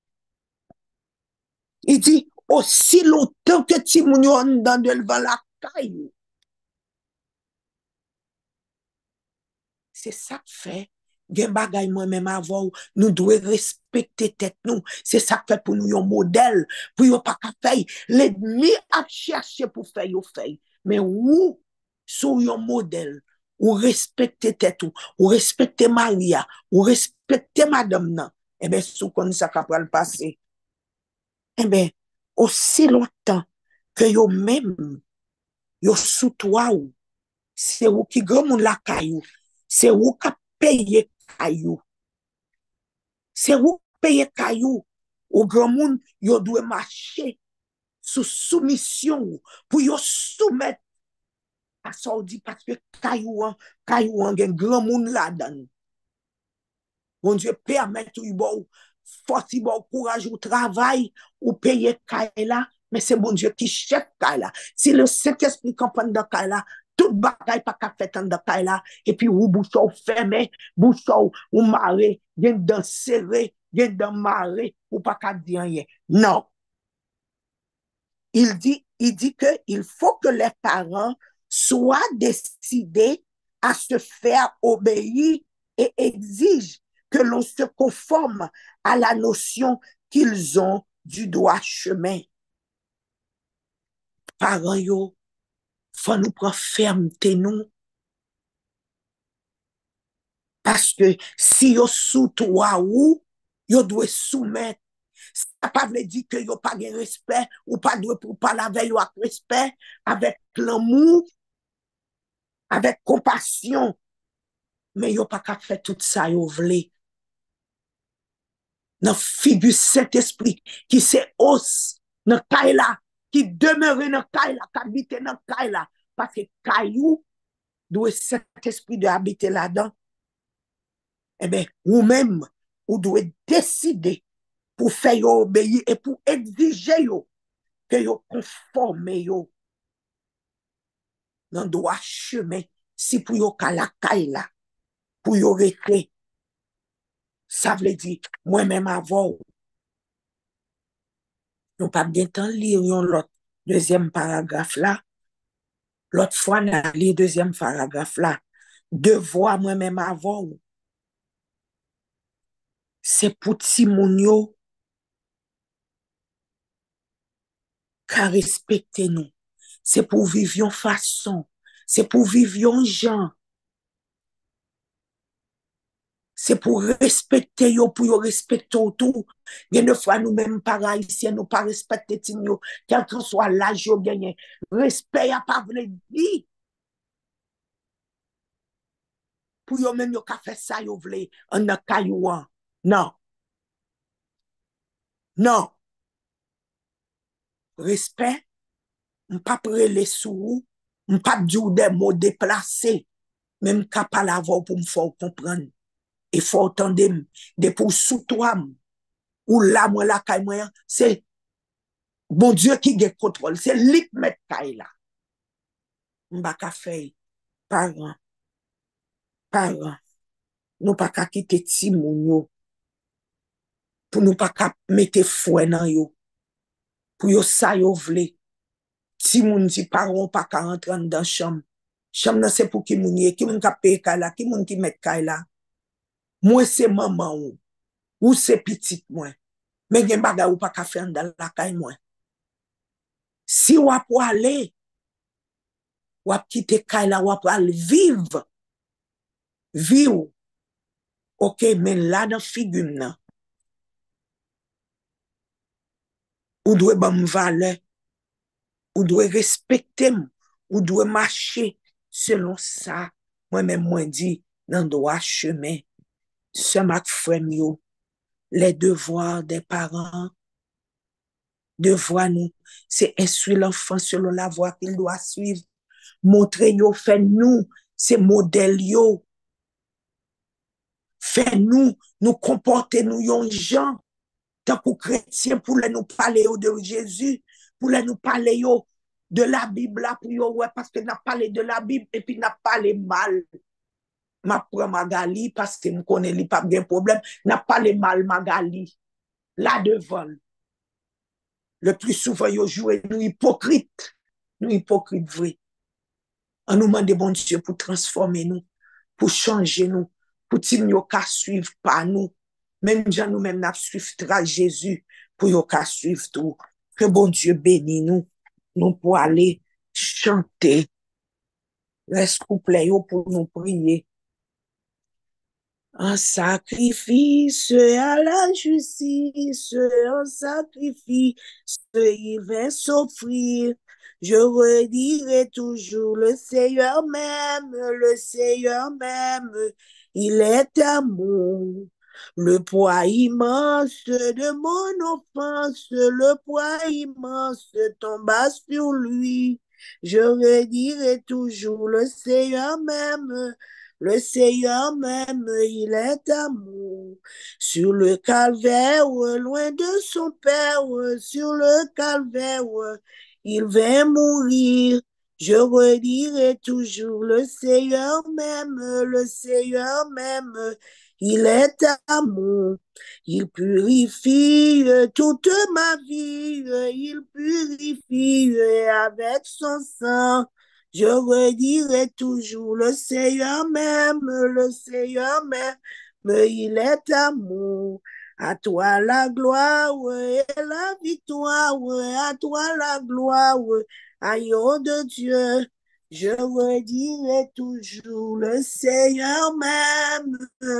Il dit, aussi longtemps que Timouni yo dans devant la caille. C'est ça que fait. Gen bagay moi-même avant, nous devons respecter tête nous. C'est ça que fait pour nous un modèle. Pour nous pas faire. L'ennemi a cherché pour faire yo fait. Mais ou, sous un modèle, ou respecter tête ou respecter Maria, ou respecter madame nan. Eh bien, sous comme ça qu'après le passé. Eh bien, aussi longtemps que yo même, yo sous toi ou, c'est ou qui grand moun la caillou. C'est où qui paye caillou. C'est où paye caillou. Au grand monde, yo doit marcher sous soumission pour yo soumettre à ça dit parce que caillou gen grand monde là-dedans. Bon Dieu permet tout bon force bon courage au travail ou payer caille là, mais c'est bon Dieu qui chef caille là. Si le Saint-Esprit comprend dans caille là, tout bagay pas qu'à faire dans caille là et puis ou bouchon fermé, bouchon ou maré, gen dans serré, gen dans maré ou pas qu'à dire rien. Non. Il dit que il faut que les parents soient décidés à se faire obéir et exigent que l'on se conforme à la notion qu'ils ont du droit chemin. Parents yo, faut nous prendre fermeté nous. Parce que si yo sous toi ou, yo doit soumettre. Ça pas veut dire que yo pas de respect ou pas doit pour parler avec yo avec respect, avec l'amour, avec compassion. Mais yo pas qu'à faire tout ça yo vle. Dans figure Saint-Esprit qui c'est os dans kaila qui demeure dans kaila qui habite dans kaila parce que caillou doit Saint-Esprit de habiter là-dedans. Eh bien, ou même ou doit décider pour faire yo obéir et pour exiger yo que yo conforme yo dans droit chemin si pour yo ka la kaila pour yo rester. Ça veut dire moi-même avant nous pas bien temps lire l'autre deuxième paragraphe là. L'autre fois, on a lu le deuxième paragraphe là. Devoir moi-même avant, c'est pour ti moun yo qu'à respecter nous. C'est pour vivre en façon. C'est pour vivre en gens. C'est pour respecter yo, pour yo respecter tout. Il y a une fois nous-mêmes, par ici, nous pas respecter yo, quel que soit l'âge yo gagné. Respect a pas voulu dire. Pour yo même yo ka fait ça yo vle, en a kayouan. Non. Non, respect, m'pas prele sou, m'pas dire des mots déplacés, même qu'à pas l'avoir pour me faire comprendre. Et faut entendre de pour sous toi, ou là, moi, la caille, moi, c'est bon Dieu qui a contrôle, c'est lui qui met caille là. M'pas qu'à faire, parents, parents, nous pas qu'à quitter ti moun yo, pour nous pas qu'à mettre fouet dans yo, pour yo sa yo vle. Si moun di parents pas qu'à rentrer dans chambre. Chambre nan c'est pour qui moun ye, qui moun ka paye kay la, qui moun ki met kay la. Moi c'est maman ou c'est petite moi. Mais gen bagay ou pas ka faire dans la kay moi. Si ou pour aller, ou quitter kay la, ou aller vivre, vivre. OK, mais là dans figure nan, ou doit ban valeur, ou doit respecter, ou doit marcher selon ça. Moi-même, moi dit, dans droit chemin, ce mak frem yo, les devoirs des parents, devoir nous, c'est instruire l'enfant selon la voie qu'il doit suivre, montrer yo, fait nous, c'est modèle yo, fait nous comporter nous yon gens, tant que chrétiens, pour nous parler de Jésus, pour nous parler de la Bible là, pour yo, ouais, parce que n'a parlé de la Bible et puis n'a parlé mal. Ma prend Magali parce que me connais li pas de problème, n'a parlé mal Magali là devant. Le plus souvent yo joué nous hypocrites vrais. On nous demande bon Dieu pour transformer nous, pour changer nous, pour tim yo ka suivre pas nous. Même gens nous même n'a suivre Jésus pour yo ka suivre tout. Que bon Dieu bénisse nous, nous pour aller chanter. Reste couple yo pour nous prier. Un sacrifice à la justice, un sacrifice, il va s'offrir. Je redirai toujours le Seigneur même, il est amour. Le poids immense de mon offense, le poids immense tomba sur lui. Je redirai toujours le Seigneur même, il est amour. Sur le calvaire, loin de son Père, sur le calvaire, il va mourir. Je redirai toujours le Seigneur même, il est amour. Il purifie toute ma vie, il purifie avec son sang. Je redirai toujours le Seigneur même, il est amour. À toi la gloire et la victoire, à toi la gloire, agneau de Dieu. Je redirai toujours le Seigneur même,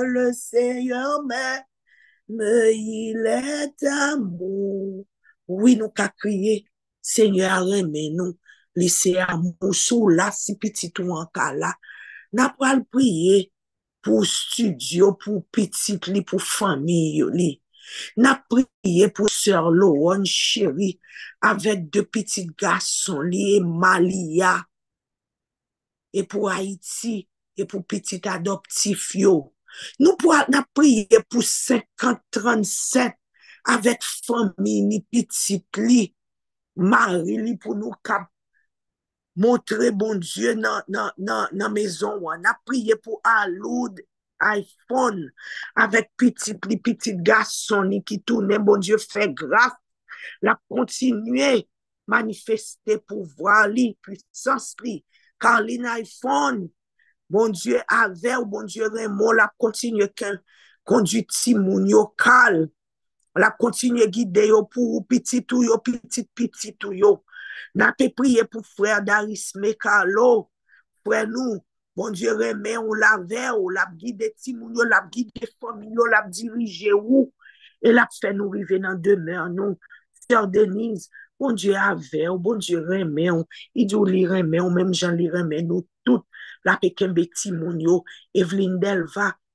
il est amour. Oui, nous qu'à crier, Seigneur, aimez-nous. Laissez amour sous là, si petit ou en cas là. N'a pas le prier pour studio, pour petit li, pour famille li. N'a prié pour sœur Laurent chérie, avec deux petits garçons li, et Malia, et pour Haïti, et pour petit adoptif yo. Nous n'a prié pour 50-37 avec famille ni petit li, Marie li pour nous cap montrer bon Dieu dans maison. On a prié pour Aloud, iPhone, avec petit garçon qui tourne, bon Dieu fait grâce. La continuer manifester pouvoir li, puissance li. Car iPhone, bon Dieu avait, bon Dieu Raymond, la continue conduit Timoun yo calme. La continue guider yo pour petit ou yo, petit ou yo. N'a pas prié pour frère Darisme Carlo, frère nous, bon Dieu remet, on l'avait, on l'a guidé Timoun, on l'a guidé famille, on l'a dirigé où, et l'a fait nous arriver dans demeure, nous, sœur Denise, bon Dieu avait, bon Dieu remet, il dit li remet, même Jean li remet, nous toutes, la Pekembe Timoun yo, Evelyne Delva,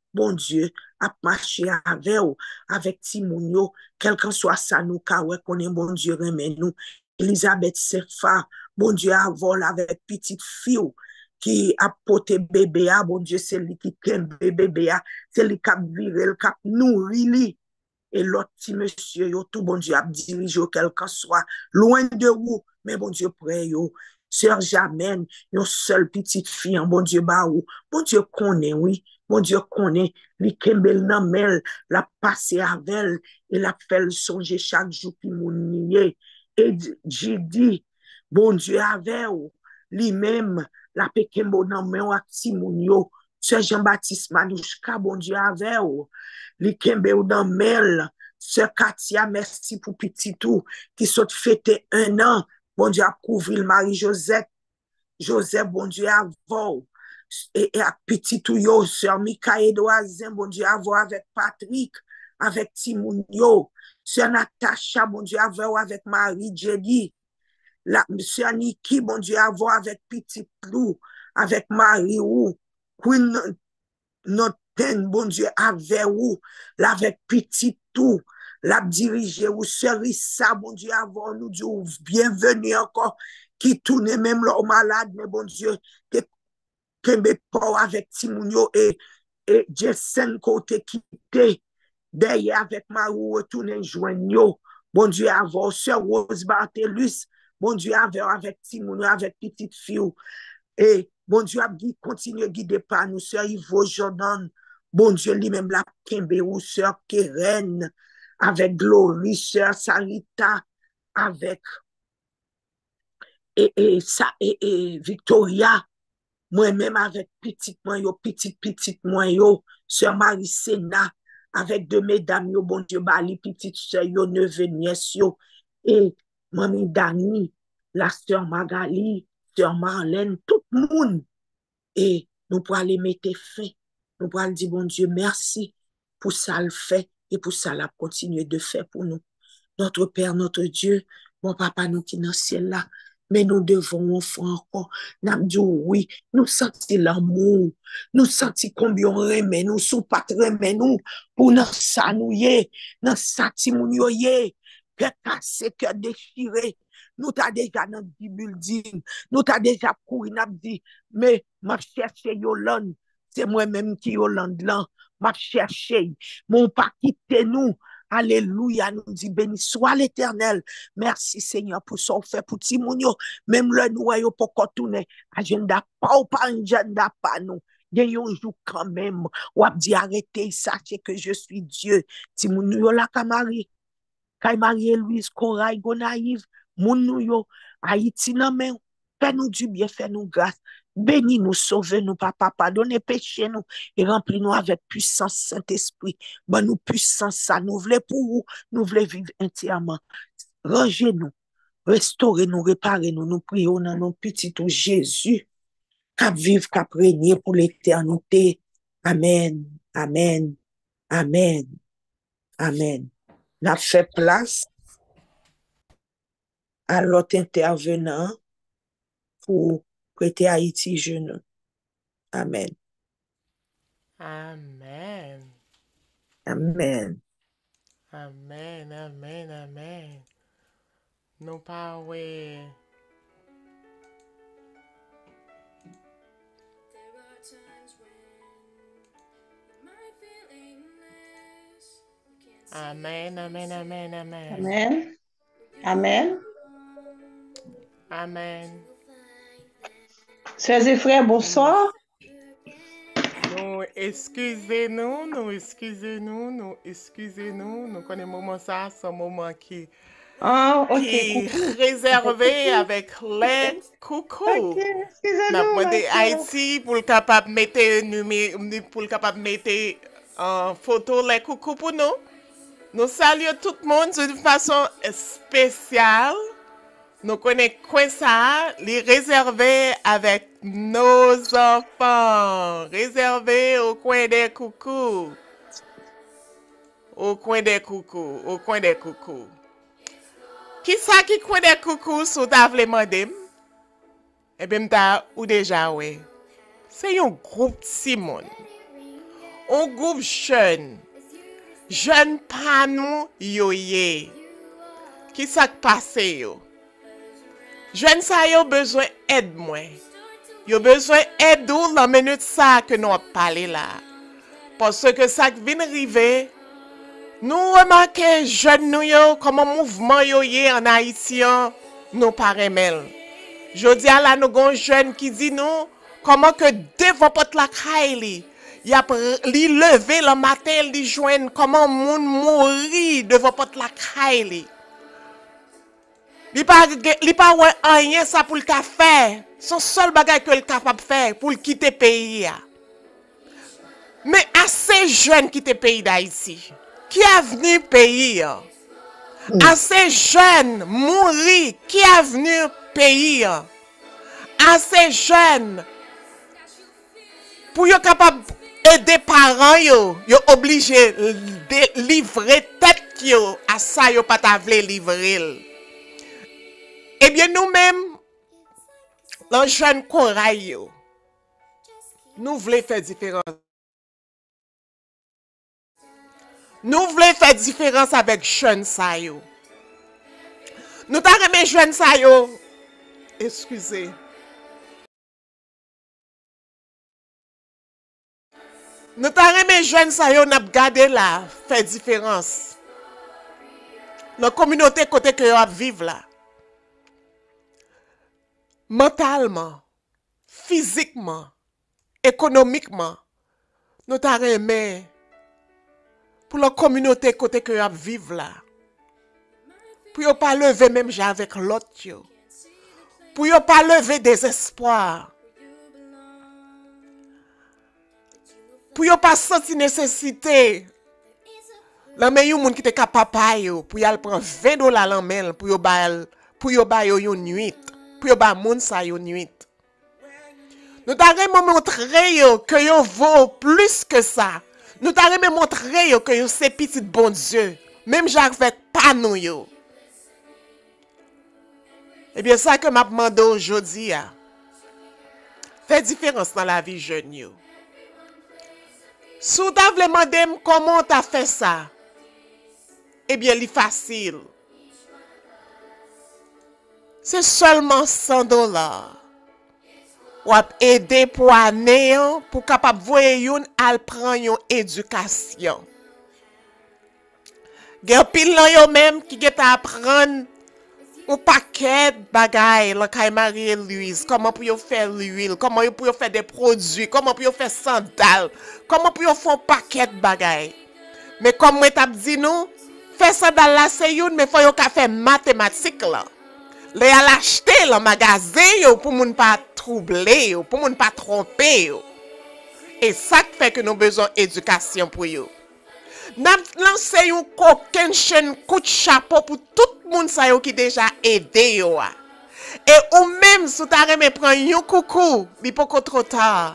bon Dieu, à marcher avec Timounio, quel que soit ça, nous, car qu'on est bon Dieu, remet nous. Elisabeth Sefa, bon Dieu, a vol avec petite fille qui a porté bébé, bon Dieu, c'est lui qui aime bébé, c'est lui qui a viré, qui a nourri. Et l'autre petit monsieur, yo, tout bon Dieu a dirigé quel que soit, loin de vous, mais bon Dieu près yo. Sœur Jamen, yon seule petite fille, bon Dieu ba ou, bon Dieu connaît, oui, bon Dieu connaît, li kembel nan mel, la passe avec, et la fait songer chaque jour qui moun niye. Et j'ai dit, bon Dieu avec ou, lui-même, la pe kembo nan men wak si moun yo, Sœur Jean-Baptiste Manouchka, bon Dieu avec ou, li kembe ou nan mel, Sœur Katia, merci pour petit tout, qui sont fêté 1 an, bon Dieu a couvert Marie-Joseph, bon Dieu a vol, et à petit tout yo, Sœur Mikaël Doazen, bon Dieu a vol avec Patrick, avec Timoun yo, Sœur Natacha, bon Dieu a vol avec Marie Jenny, Sœur Niki, bon Dieu a vol avec petit Lou, avec Marie ou, Queen notre bon Dieu, avec vous, avec petit tout, la diriger ou ça, bon Dieu, avant nous dire bienvenue encore, qui tourne même leur malade, mais bon Dieu, que mes pas avec Timounio et Jessen côté quitté, derrière avec Marou, retourner joignot, bon Dieu, avant, Sœur Rose Barthelus, bon Dieu, avec Timounio, avec petite fille, et bon Dieu, continue à guider par nous, Sœur Yves Jordan, bon Dieu, lui-même la Kembe ou Sœur Keren, avec Glory, Sœur Sarita, avec et Victoria, moi-même avec petite moi yo, Sœur Marie Sena, avec deux mesdames yo, bon Dieu, bali petite sœur yo, neveu nièce yo, et Mamie Dani, la Sœur Magali, Sœur Marlène, tout le monde. Et nous pourrons aller mettre fin. Nous pourrons dire, bon Dieu, merci pour ça le fait et pour ça la continuer de faire pour nous. Notre Père, notre Dieu, mon papa, nous qui dans le ciel là, mais nous devons offrir encore. Nous disons oui, nous sentons l'amour, nous sentons combien on remet, nous sous pas remet nous, pour nous ça nous yé, nous sentons nous yé, que cassé, que déchiré. Nous t'as déjà dans le building, nous t'as déjà couru, nous dit, mais m'a cherché Yolande, c'est moi-même qui Yolande là, m'a cherché, mon pas quitter nous. Alléluia, nous dit béni soit l'Éternel. Merci Seigneur pour son fait pour Timounio. Même le noyau pour tourner. Agenda pas ou pas agenda pas nous. Gagnons jour quand même. Ou a dit arrêtez, sachez que je suis Dieu. Timounio la Kamari. Kay Marie-Louise, Corail, Gonaïve, Mounouyo, Haïti, non mais fais-nous du bien, fais-nous grâce. Bénis-nous, sauve-nous, papa, pardonnez péché nous et remplis-nous avec puissance Saint-Esprit. Bon, nous puissance ça, nous voulons pour vous, nous voulons vivre entièrement. Rangez-nous, restaurez-nous, réparez-nous, nous prions dans nos petits tout Jésus, qu'à vivre, qu'à régner pour l'éternité. Amen, amen, amen, amen. N'a fait place à l'autre intervenant pour prêter Haïti jeune. Amen. Amen. Amen. Amen, amen, amen. Nous pas ouais. Amen, amen, amen, amen. Amen. Amen. Amen. Sœurs et frères, bonsoir. Nous excusez-nous, nous connaissons moment ça, ce moment qui Ah, ok, qui coucou. réservé avec les coucous. Ok, N'a excusez-nous. demandé merci. Haïti pour le capable mettre en photo les coucous pour nous. Nous saluons tout le monde d'une façon spéciale. Nous connaissons quoi ça, les réserver avec nos enfants, réserver au coin des coucous. Au coin des coucous, au coin des coucous. Qui ça qui coin des coucous sous ta vle mandem? Eh bien, m'ta ou déjà ouais. C'est un groupe Simon. un groupe jeune pas nous yoye. Qui ça passe yo? Jeune ça yo besoin aide moi. Yo besoin aide ou la minute ça que nous parler là. Parce que ça vient arriver, nous remarquons jeune nous yo comme un mouvement yo yé en haïtien nous paraît mel. Jodi à la nous gon jeune qui dit nous comment que devant porte la caille il a li lever le matin li joindre comment moun mourir devant porte la caille. Li pas ouais rien ça pour le faire. Son seul bagage que le capable faire pour quitter pays ya. Mais assez jeunes qui te pays d'Haïti, qui a venu pays, assez jeunes mourir, qui a venu pays, assez jeunes pour être capable aider parents yo obligé de livrer tête yo à ça yo pas ta vle livrer. Eh bien nous-mêmes, les jeunes corail yo, nous voulons faire différence. Nous voulons faire différence avec jeunes sa yo. Nous t'a remis jeunes sa yo. Excusez. Nous t'a remis jeunes sa yo n'a gardé là faire différence. La communauté côté que yo vivre là. Mentalement, physiquement, économiquement, nous t'a remis pour la communauté côté que vous vivez là. Pour ne pas lever même avec l'autre. Pour ne pas lever des espoirs. Pour ne pas sentir nécessité. La meilleure monde qui est capable pour y aller prendre $20 la main pour y aller une nuit. Pour y aller monde ça une nuit. Nous t'avons montré que yo vaut plus que ça. Nous t'avons montré que c'est petit bon Dieu. Même avec pas nous yo. Eh bien, ça que m'a demandé aujourd'hui, fait différence dans la vie jeune yo. Si vous avez demandé comment tu as fait ça, eh bien, c'est facile. C'est seulement $100. Ou aider pour année pour capable voyer yon al prendre yon éducation. Gen pile nan yo même qui get apprendre un paquet bagay la kay Marie-Louise, comment pour yo faire l'huile, comment pour yo faire des produits, comment pour yo faire sandales, comment pour yo faire un paquet bagay. Mais comme moi t'a dit nous, faire sandales là c'est yon mais faut yo ka faire mathématiques là. Les à l'acheter dans magasin yo pour moun pas troubler yo, pour moun pas tromper yo. Et ça fait que nous besoin éducation pour yo. N'a lancé un coquin chaîne coup de chapeau pour tout le monde ça yo qui déjà aidé yo. Et ou même si tu as prendre un coucou, il pas trop tard.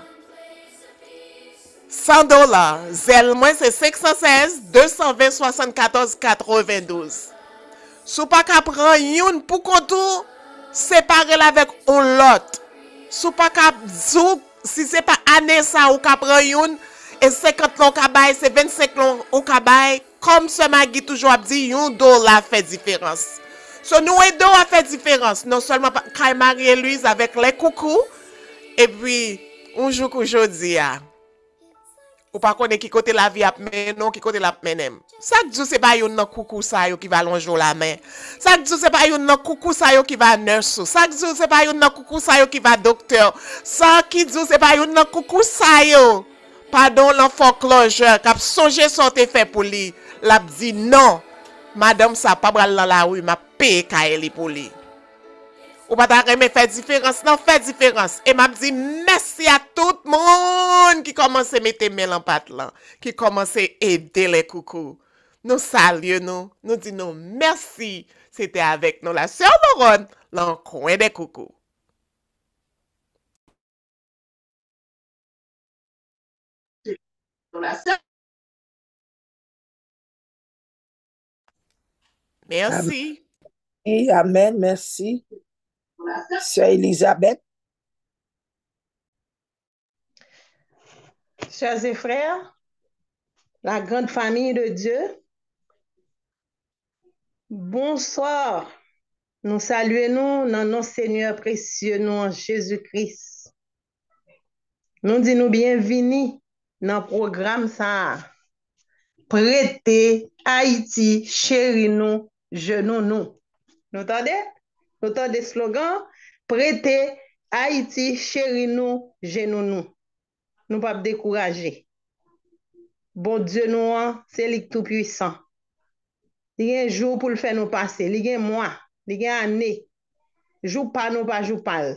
$100, zèle moins c'est 516 220 74 92. Si pas qu'à prendre une pour contour, séparer avec un lot. Si pas qu'à zou, si c'est pas année ça ou qu'à prendre une, et 50 long kabay, c'est 25 long ou kabay, comme ce Magui toujours a dit, $1 fait différence. So nous aidons à faire différence, non seulement Kay Marie-Louise avec les coucous, et puis, un jour qu'aujourd'hui, ou pas connaître qui côté la vie a mené, non qui côté la menem. Ça dit c'est pas yon coucou ça yo qui va longer la main. Ça dit c'est pas yon coucou ça yo qui va nurse. Ça dit c'est pas yon coucou ça yo qui va docteur. Ça qui dit c'est pas yon coucou ça yo. Pardon l'enfant closure qui a songé sortir fait pour lui. L'a dit non. Madame ça pas bral dans la rue m'a payé kaeli pour lui. Ou pas t'arrêter faire différence, non fait différence. Et m'a dit merci à tout le monde qui commence à mettre mes en pâte là, qui commence à aider les coucous. Nous saluons nous disons merci. C'était avec nous la sœur Laurent, dans le coin des coucous. Merci. Et amen, merci. Sœur Elisabeth. Chers et frères, la grande famille de Dieu. Bonsoir. Nous saluons dans notre Seigneur précieux, nous en Jésus-Christ. Nous disons bienvenue dans le programme ça. Prêtez Haïti, chéri nous, genou nous. Vous entendez? Vous entendez le slogan? Prêtez Haïti, chéri nous, genou nous. Nous ne pas décourager. Bon Dieu nous, c'est lui tout puissant. Il y a un jour pour le faire nous passer, il y a un mois, il y a une année. Jour pas nous pas jour pas.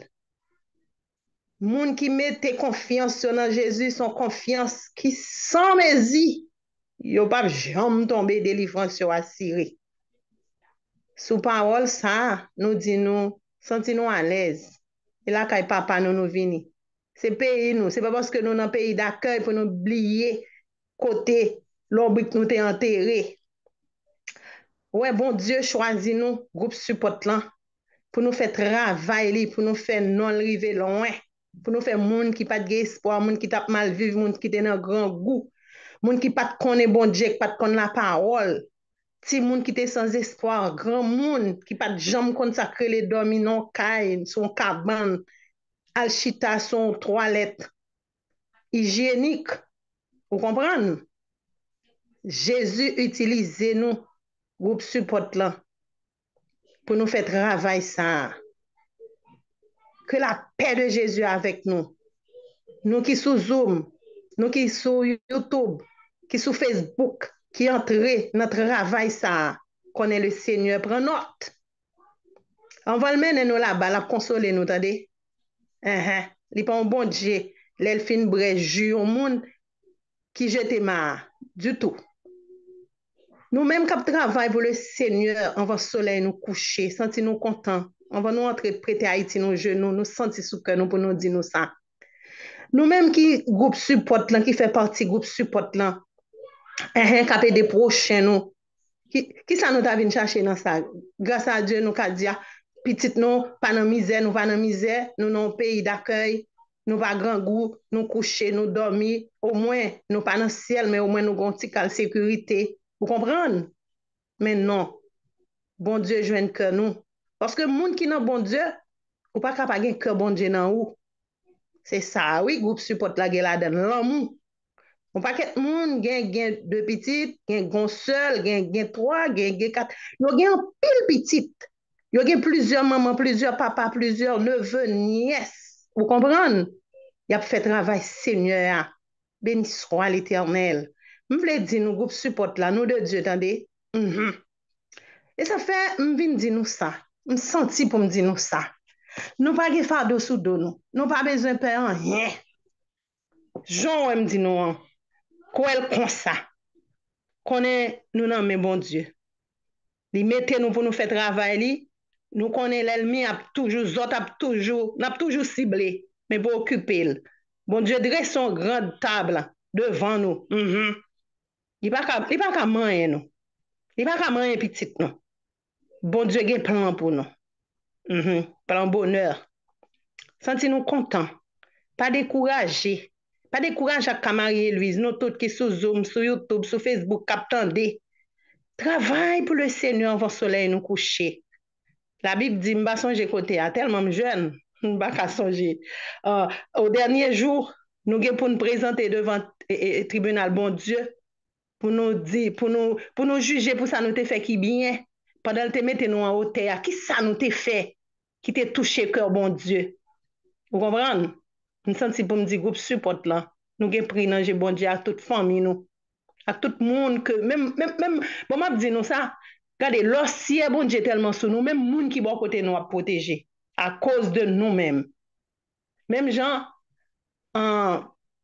Moun qui mette confiance dans Jésus, son confiance qui sans mési, yo pas jamais tomber délivrance sur Assyrie. Sous parole ça, nous dit nous, senti nous à l'aise. Et là kay papa nous vini. C'est pays nous, c'est pas parce que nous dans pays d'accueil pour nous oublier côté l'obrik nous t'es enterré. Ouais, bon Dieu choisit nous groupe support là pour nous faire travail, pour nous faire non river loin, pour nous faire monde qui pas de espoir, monde qui tape mal vivre, monde qui est dans grand goût, monde qui pas connaît bon Dieu, pas connaît la parole. Ti monde qui est sans espoir, grand monde qui pas jamais consacrer les dominants caille, son cabane, al chita son toilette hygiénique. Vous comprenez? Jésus utilise nous groupe support là pour nous faire travail ça. Que la paix de Jésus avec nous. Nous qui sous Zoom, nous qui sous YouTube, qui sous Facebook, qui entrent notre travail ça, connaît le Seigneur, prend note. On va le mener nous là-bas, la consoler nous, attendez? Il pas un bon Dieu, l'elfine brèche au monde qui jette marre, du tout. Nous-mêmes qui travaillons pour le Seigneur, on va soleil nous coucher, sentir nous contents. On va nous entrer prêter Haïti nos genoux, nous sentir sous cœur nous pour nous dire nous ça. Nous-mêmes qui groupe support là, qui fait partie groupe support là, capé des prochains nous. Qui ça nous t'a venu chercher dans ça? Grâce à Dieu nous qu'a dit petite nous pas dans misère, nous pas dans misère, nous dans pays d'accueil, nous pas grand goût, nous coucher, nous dormir, au moins nous pas dans le ciel mais au moins nous avons une petite sécurité. Vous comprenez? Mais non. Bon Dieu joint que nous. Parce que monde qui n'a bon Dieu, ou pas capable de cœur bon Dieu dans ou. C'est ça, oui, groupe support la gueule là dans l'amour. On pas que monde gain deux petites, gain seul, gain trois, gain quatre. Yo gain pile petite. Yo gain plusieurs mamans, plusieurs papas, plusieurs neveux, nièces. Vous comprenez? Y a fait travail Seigneur. Béni soit l'Éternel. Je voulais dire nous groupe support là, nous de Dieu, attendez. Et ça fait, je viens dire nous ça. Je me senti pour me dire nous ça. Nous pas de fardeau sous dos nous. Nous pas besoin de payer rien. Jean me dit nous, quoi comme ça. Connaît nous non mais bon Dieu. Il mettez nous pour nous faire travail nous connaît l'ennemi a toujours n'a toujours ciblé mais pour occuper. Bon Dieu dresse son grande table devant nous. Il pas qu'à manger nous. Il pas qu'à manger petit nous. Bon Dieu a un plan pour nous. Plan bonheur. Sentez-nous contents. Pas découragés. Pas découragés à Marie-Louise. Nous tous qui sur Zoom, sur YouTube, sur Facebook, captandé. Travaille pour le Seigneur avant le soleil nous coucher. La Bible dit, m'ba songer côté à tellement jeune, m'ba ka songer. Au dernier jour, nous avons pour nous présenter devant le tribunal bon Dieu pour nous dire, pour nous juger pour ça nous te fait qui bien. Pendant que mettez nous en hauteur, qui ça nous te fait qui te touché cœur bon Dieu. Vous comprenez? Nous senti pour me dire groupe support là. Nous avons pris dans bon Dieu à toute famille nous. À tout le monde que même bon m'a dit nous ça. Regardez, l'océan bon Dieu tellement sur nous, même monde qui bon côté nous a protégé à cause de nous-mêmes. Même gens en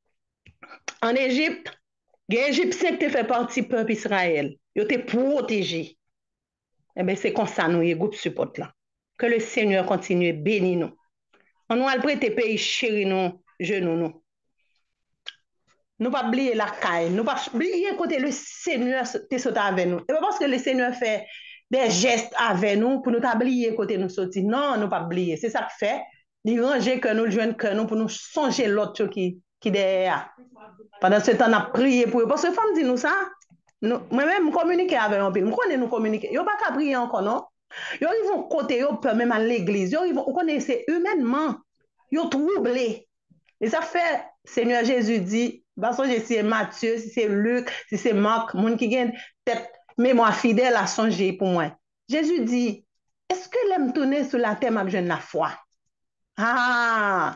Égypte, les Égyptiens qui fait partie du peuple Israël, ils étaient protégés. Eh bien, c'est comme ça nous, les groupes support là. Que le Seigneur continue à bénir nous. On nous a prêté pays chéri nous, genoux nous. Nous pas oublier la caille, nous pas oublier côté le Seigneur te sauté avec nous. Et pas parce que le Seigneur fait des gestes avec nous pour nous oublier côté nous sortir. Non, nous pas oublier. C'est ça que fait. Il ranger que nous joindre que nous pour nous songer l'autre qui derrière. Pendant ce temps, on a prié pour eux. Parce que les femmes disent nous ça. Moi-même, communiquer avec eux. Je connais nous communiquer. Ils n'ont pas qu'à prier encore, non? Ils vont côté, ils peuvent même à l'église. On connaît, c'est humainement. Ils sont troublés. Et ça fait, Seigneur Jésus dit, parce que si c'est Matthieu, si c'est Luc, si c'est Marc, monde qui gagne peut-être mémoire fidèle à songer pour moi. Jésus dit, est-ce que l'aime tourner sur la terre, ma jeune la foi? Ah!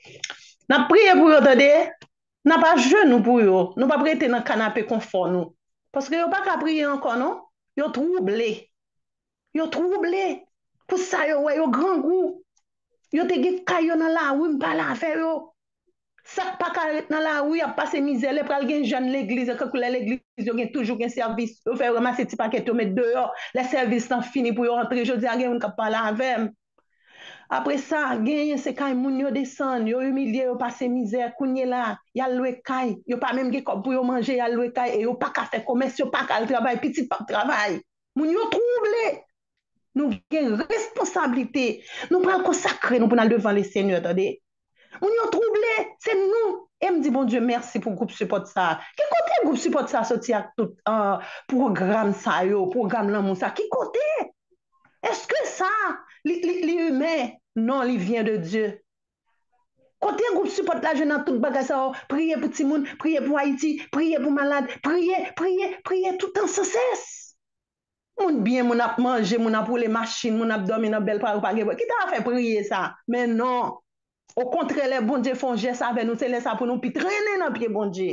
N'a prié pour eux, attendez? N'a pas genou pour eux. Nous pas prêter dans le canapé confort, nous. Parce que vous pas qu'à prier encore, non? Vous troublé. Vous troublé. Pour ça, vous grand goût. Vous te dit caillou dans la rue, pas la faire yo. Ça pas qu'à dans la rue, a passé misère, les pral gen jeune l'église, quand l'église yo gen toujours un service. Vous fait ramasser petit paquet to mettre dehors. Les services sont finis pour rentrer, je dis à gen on ka parler avec. Après ça, gen c'est kay moun yo descend, yo humilié, yo passé misère, kounye là, y a loué kay, yo pas même gen pour yo manger, y a loué kay et yo pas ka faire commerce, yo pas ka travail, petit pas travail. Moun yo troublé. Nous avons responsabilité. Nous prenons consacrer, nous prenons devant les seigneurs, attendez. Nous sommes troublés, c'est nous. Et me dit, bon Dieu, merci pour le groupe support ça. Qui côté le groupe support ça sorti à tout programme ça, programme l'amour ça? Qui côté? Est-ce que ça, les humains? Non, il vient de Dieu. Côté le groupe support là, je n'ai tout bagage ça, prier pour tout le monde, prier pour Haïti, prier pour malade, prier tout en sans cesse. Moun bien, moun ap manje, moun ap roule machine, moun ap dormi dans belle part, qui t'a fait prier ça? Mais non. Au contraire, les bon Dieu font geste avec nous, c'est laisse ça pour nous, puis traîner dans pied bon Dieu.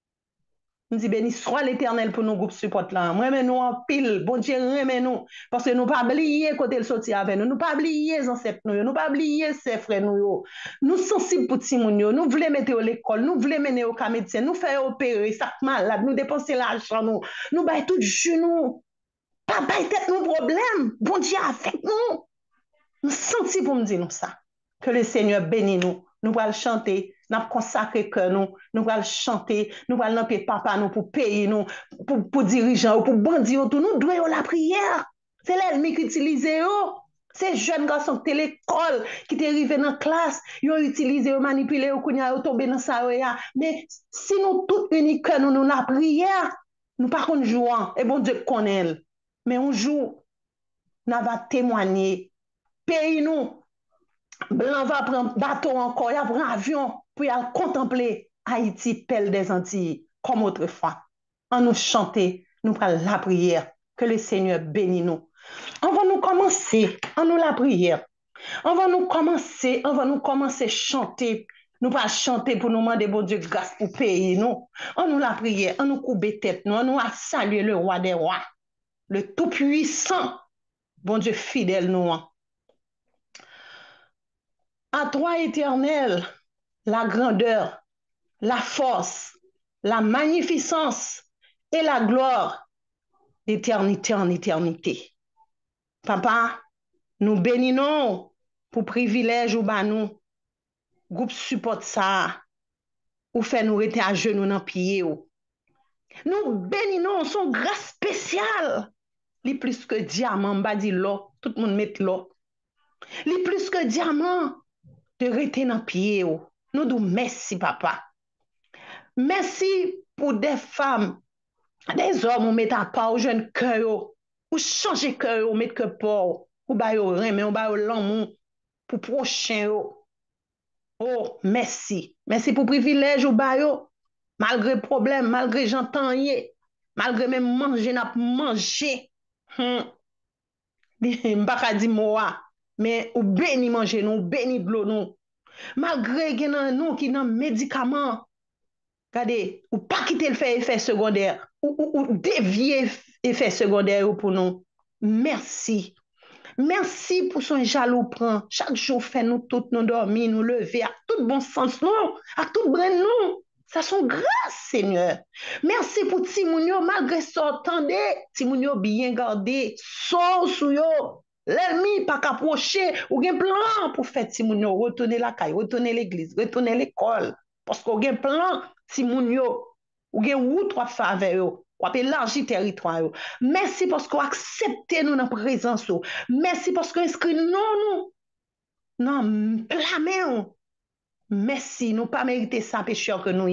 Nous dit béni soit l'Éternel pour nos groupes support là. Moi, nous en pile, bon Dieu remet nous, parce que nous pas oublier côté le sorti avec nous, nous pas oublier les ancêtres nous pas oublier ses frères nous. Nous sensibles pour ti moun yo, nous voulons mettre à l'école, nous voulons mener au médecin, nous faire opérer, ça malade, nous dépenser l'argent nous bailler tout genou. Pas bailler tête nos problèmes, bon Dieu avec nous. Nous sentons pour me dire nous ça. Que le Seigneur bénisse nous. Nous allons chanter, nous allons consacrer que nous allons chanter, nous allons appeler papa nous pour payer nous, pour dirigeants, pour bandits, nous devons la prière. C'est l'ennemi qui utilise eux. Ces jeunes garçons qui étaient à l'école, qui étaient arrivés dans la classe, ils ont utilisé, ils ont manipulé, ils ont tombé dans ça. Mais si nous tous unis que nous la prière, nous pas qu'on joue, et bon Dieu connaît. Mais on joue, nous va témoigner. Pays nous. Blanc va prendre bateau encore, il prend avion pour aller contempler Haïti, pelle des Antilles, comme autrefois. En nous chanter, nous prenons la prière. Que le Seigneur bénisse nous. On va nous commencer, en nous la prière. On va nous commencer à chanter. Nous allons chanter pour nous demander, bon Dieu, grâce pour payer nous. En nous la prière, en nous couper tête, nous, on nous a salué le roi des rois, le tout-puissant, bon Dieu fidèle nous. À toi, Éternel, la grandeur, la force, la magnificence et la gloire d'éternité en éternité. Papa, nous bénissons pour privilège ou ba nous, groupe support ça, ou fait nous rester à genoux dans pied. Nous bénissons son grâce spéciale. Li plus que diamant, m'a dit l'eau, tout le monde met l'eau. Li plus que diamant, de rester dans pied. Nous disons merci, papa. Merci pour des femmes, des hommes, on met à part, jeunes cœur, ou changer cœur, on met que pour, ou ba yo ren, mais on ba yo l'amour pour prochain. Oh, merci. Merci pour privilège ou ba yo, malgré problème, malgré j'entends yé, malgré même manger, n'a manger. M'pa di moi, mais ou béni manger nous, béni de l'eau nous. Malgré que nous qui nan médicaments, regardez, ou pas quitter le fait effet secondaire, ou dévier effet secondaire pour nous. Merci. Merci pour son jaloux prend. Chaque jour fait nous toutes nous dormir, nous lever, à tout bon sens nous, à tout brin nous. Ça son grâce, Seigneur. Merci pour Timounio, malgré ça, attendez, Timounio bien gardé, sort sous yo. L'ennemi pas qu'approcher, ou gen plan pour faire Timounio, retourner la caille, retourner l'église, retourner l'école. Parce qu'on gen plan, Timounio, ou gen route trois faveur, ou élargir territoire. Merci parce qu'on accepte nous dans présence. Merci parce qu'on inscrit nous. Non, la main. Merci, nous pas mérité ça pécheur que nous y.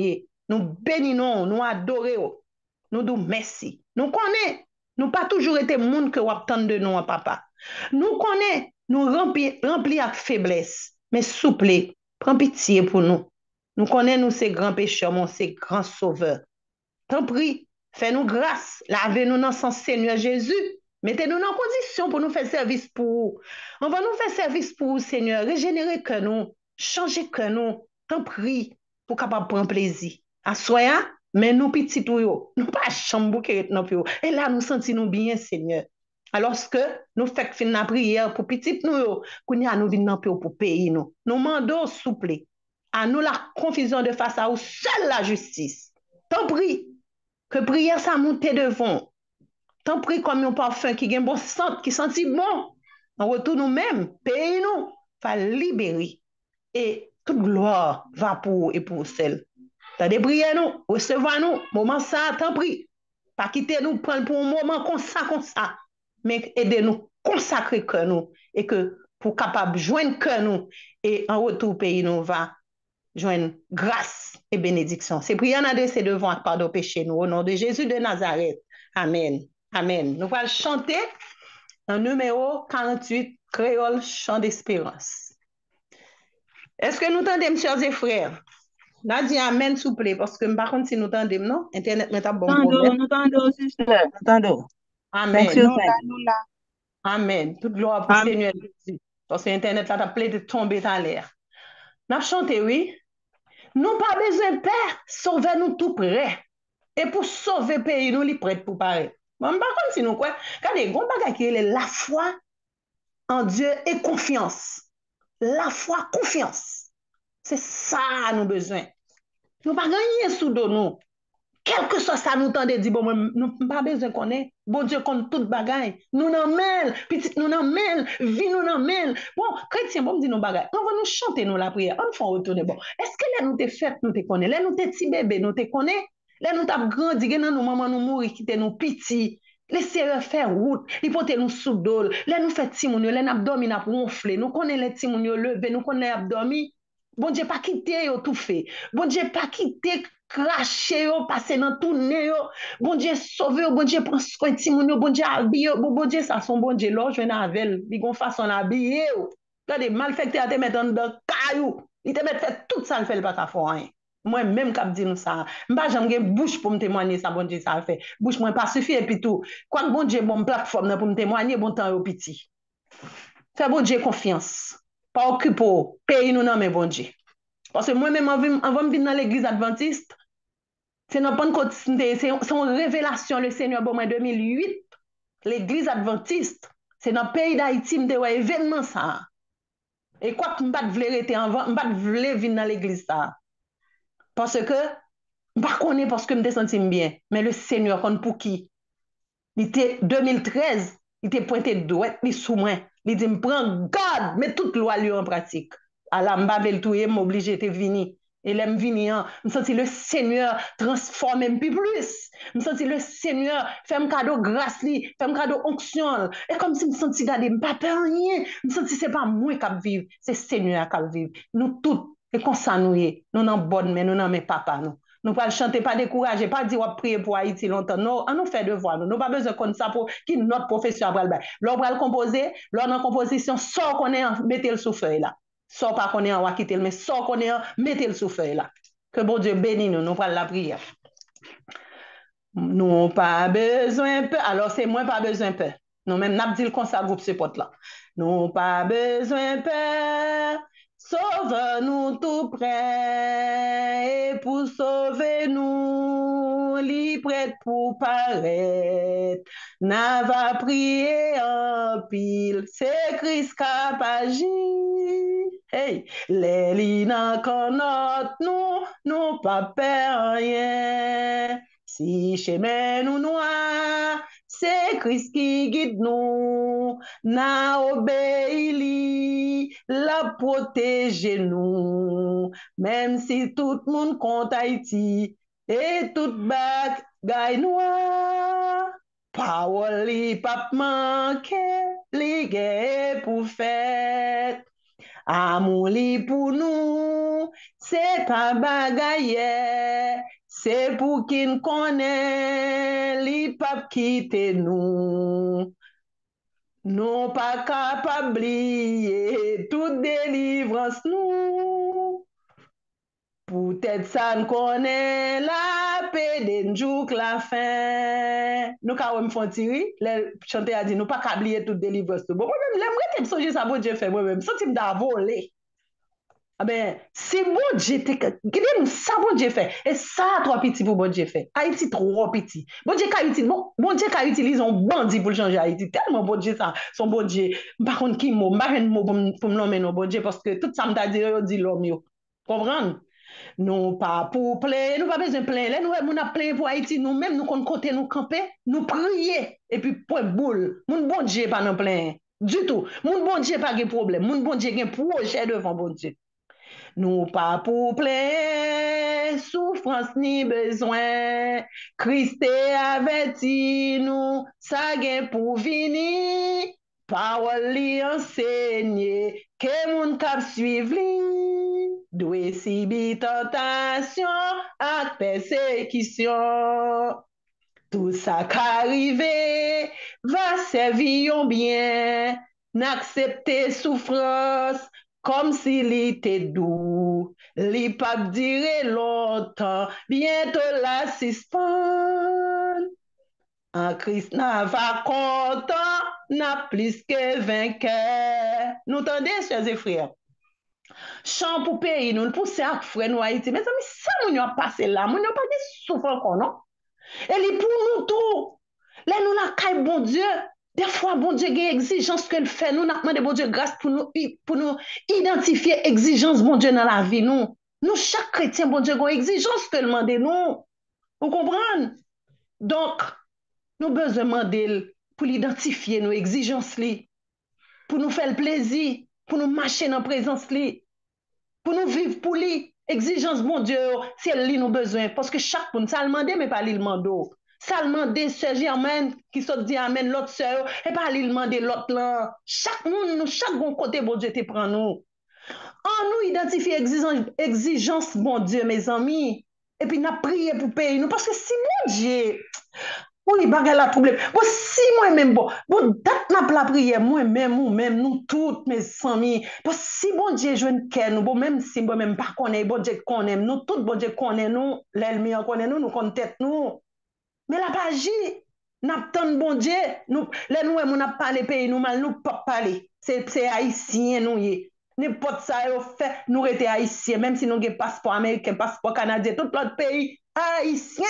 nous bénissons, nous adorons, nous disons merci. Nous connaissons, nous pas toujours été monde que vous attendez de nous, papa. Nous connaissons, nous remplis avec faiblesse, mais souple, prends pitié pour nous. Nous connaissons, nous, ces grands pécheurs, mon, ces grands sauveurs. T'en prie, fais-nous grâce, lavez-nous dans son Seigneur Jésus. Mettez-nous en condition pour nous faire service pour vous. On va nous faire service pour vous, Seigneur. Régénérer que nous, changer que nous. T'en prie, pour capable prendre plaisir. Assoya, mais nous petits tout, nous pas chambre qui est non plus. Et là, nous sentons bien, Seigneur. Alors que nous faisons fin la prière pour petit nous, qu'on y a nous venons pour pays nous. Nous demandons souple. À nous la confusion de face à vous, seule la justice. T'en prie, que prière ça monte devant. T'en prie comme un parfum qui gagne bon sent, qui sentit bon. En retour nous-mêmes, pays nous, va libérer. Et toute gloire va pour et pour celle. T'as des prières nous, recevez-nous, moment ça, t'en prie. Pas quitter nous, prendre pour un moment comme ça. Mais aidez-nous, consacrer que nous. Et que pour capable joindre que nous. Et en retour, pays nous va joindre grâce et bénédiction. C'est prière en adressé devant pardon péché nous. Au nom de Jésus de Nazareth. Amen. Amen. Nous allons chanter un numéro 48, Créole, chant d'espérance. Est-ce que nous entendons, chers et frères? Nadia, amen, s'il vous plaît, parce que par contre, si nous entendons, non? Internet met un bon problème. Nous entendons, sister. Nous entendons. Amen. 5 sur Non, 5. amen. Toute gloire pour le Seigneur Jésus. Parce que Internet là, t'as plein de tomber dans l'air. Nous avons chanté, oui. Nous pas besoin de Père, sauvez-nous tout près. Et pour sauver le pays, nous les prêts pour pareil. Par contre, si nous quoi, regardez, on bagage qui est la foi en Dieu et confiance. La foi, confiance. C'est ça nous besoin. Nous pas gagner sous de nous. Quel que soit ça, nous tendez dit, bon, nous pas besoin qu'on ait. Bon Dieu compte toute bagaille. Nous n'en mêle, petit nous n'en mêle, vie nous n'en mêle. Bon, chrétien, bon, me dit nous bagaille. On va nous chanter nous la prière. On va retourner. Bon, est-ce que là nous t'es fait, nous te connaît? Là nous t'es petit bébé, nous te connaît? Là nous t'as grandi, nous maman nous mourir, quitter nous petit. Laissez-le faire route, il faut nous sous dol. Là nous fait timounio, là nous dormi, nous ronflé. Nous connaissons les timounio levé, nous connaissons abdomi. Bon Dieu pas quitter yo tout fait. Bon Dieu pas quitter cracher yo, passer dans tout nez yo. Bon Dieu sauver yo, bon Dieu prend soin de moun yo, bon Dieu habiller yo. Bon Dieu ça son bon Dieu là, je viens avec, il gon façon habiller yo. Regardez malfecté à te mettre dans caillou. Il te met fait tout ça, il fait pas ça faire rien. Moi même cap dit nous ça. M'pa jamais gen bouche pour me témoigner ça bon Dieu ça fait. Bouche moi pas suffit et puis tout. Quoi bon Dieu bon plateforme pour me témoigner bon temps au petit. Fais bon Dieu confiance. Pas occupé, pays nous non mais bon Dieu. Parce que moi-même, avant de venir dans l'église adventiste, c'est une révélation, le Seigneur, bon, en 2008, l'église adventiste, c'est dans le pays d'Haïti, je un événement ça. Et quoi que je ne voulais venir dans l'église ça. Parce que, je ne connais pas parce que je me sens bien, mais le Seigneur, pour qui? Il était 2013, il était pointé de droite, il sous moi. Il dit, prends garde, mets toute loi en pratique. À la m'babel tout, m'obligé de venir. Et là, je sens le Seigneur transforme un peu plus. Je sens le Seigneur fait un cadeau grâce, fait un cadeau onction. Et comme si je sens garder, je ne pas peur rien. Je sens que ce n'est pas moi qui vivre, c'est le Seigneur qui vivre. Nous tous, et comme ça nous n'en bonne, mais nous n'en mais papa nous. Nous pas chanter, pas décourager, pas dire on prier pour Haïti longtemps. Non, on nous fait devoir. Nous pas besoin de ça pour qui notre profession après le bail. L'on va le composer, l'on en composition, sort qu'on est, mettez le sous feuille là. Sort pas qu'on est en quitter, mais sort qu'on est, mettez le sous feuille là. Que bon Dieu bénisse nous, nous prenons la prière. Nous pas besoin peu. Alors c'est moi pas besoin peu. Nous même n'a dit le conseil groupe support là. Nous pas besoin peu. Sauve-nous tout près, et pour sauver nous, li prête pour paraître. N'a va prier en pile, c'est Christ cap agi. Hey, les lina connaît nous pas peur rien. Si chemin nous noir, c'est Christ qui guide nous, n'a obéi la protéger nous, même si tout le monde compte Haïti et tout bagaille noir. Parole li pas manqué, li gagne pour faire. Amour li pour nous, c'est pas bagaille, c'est pour qui nous connaît, li pas quitter nous. Nous pas capable oublier toute délivrance nous. Peut-être ça nous connaît la paix d'un jour que la fin. Nous quand même font tirer, le chanteur a dit nous pas capable oublier toute délivrance nous. Bon moi-même j'aimerais songer ça bon Dieu fait moi-même, senti me da voler. Ah ben, c'est bon Dieu, regardez ça bon Dieu fait. Et ça, trop petit pour bon Dieu fait. Haïti trop petit. Bon Dieu qu'a utilisé un bandit pour changer Haïti. Tellement bon Dieu ça, son bon Dieu. Par contre, qui mot, pas un mot pour me nommer non bon Dieu, parce que tout ça me dit l'homme yo. Comprendre? Nous pas pour plaindre, nous pas besoin de plaindre. Nous a plaint pour Haïti, nous-mêmes, nous compte côté nous camper, nous prier, et puis point boule. Mon bon Dieu pas nous plaindre. Du tout. Mon bon Dieu pas de problème. Mon bon Dieu a un projet devant bon Dieu. Nous pas pour plein souffrance ni besoin. Christ averti nous, ça gain pour venir. Parole li enseigner, que moun kap suivre li. Doué sibi tentation, ak persécution. Tout ça qu'arrivé va servir bien, n'accepter souffrance comme s'il était doux. Li pas durer longtemps, bientôt la suspend. En Christ n'a pas content, n'a plus que vainqueur. Nous entendez, chers et frères? Chant pour pays, nous pousser à frère nous Haïti. Mais ça, nous a passé là, nous n'a pas de souffrance encore, non? Et li pour nous tout. Là, nous la caille, bon Dieu. Des fois, bon Dieu, il y a exigence que le fait. Nous, nous demandons bon Dieu grâce pour nous identifier exigence, bon Dieu, dans la vie, nous. Nous, chaque chrétien, bon Dieu, il y a exigence que le demande nous. Vous comprenez? Donc, nous besoin demander pour l'identifier nos exigences, pour nous faire le plaisir, pour nous marcher dans la présence, pour nous vivre pour lui. Exigence, bon Dieu, c'est lui nous besoin. Parce que chaque monde, ça le demande, mais pas lui le demande. Ça le demande, sœur Germaine, qui se dit amen, l'autre sœur, et pas lui demande l'autre là. Chaque monde, chaque bon côté, bon Dieu, te prend nous. En nous identifier exigence, bon Dieu, mes amis. Et puis, nous prier pour payer nous. Parce que si mon Dieu, oui, bagay la problème. Bon, si moi-même, bon, date n'a la prière, moi-même, ou même, nous toutes, mes amis. Bon, si bon Dieu joue une quête, nous, bon, même si moi-même pas connaît, bon Dieu connaît, nous toutes, bon Dieu connaît nous, l'ennemi connaît nous connaît tête nous. Mais la pas agi, n'a pas bon Dieu, nous, les nous, on n'a pas les pays, nous, mal, nous pas parler. C'est haïtien, nous, y. N'importe ça, fait, nous étions haïtiens, même si nous avons un passeport américain, passeport canadien, tout l'autre pays, haïtien.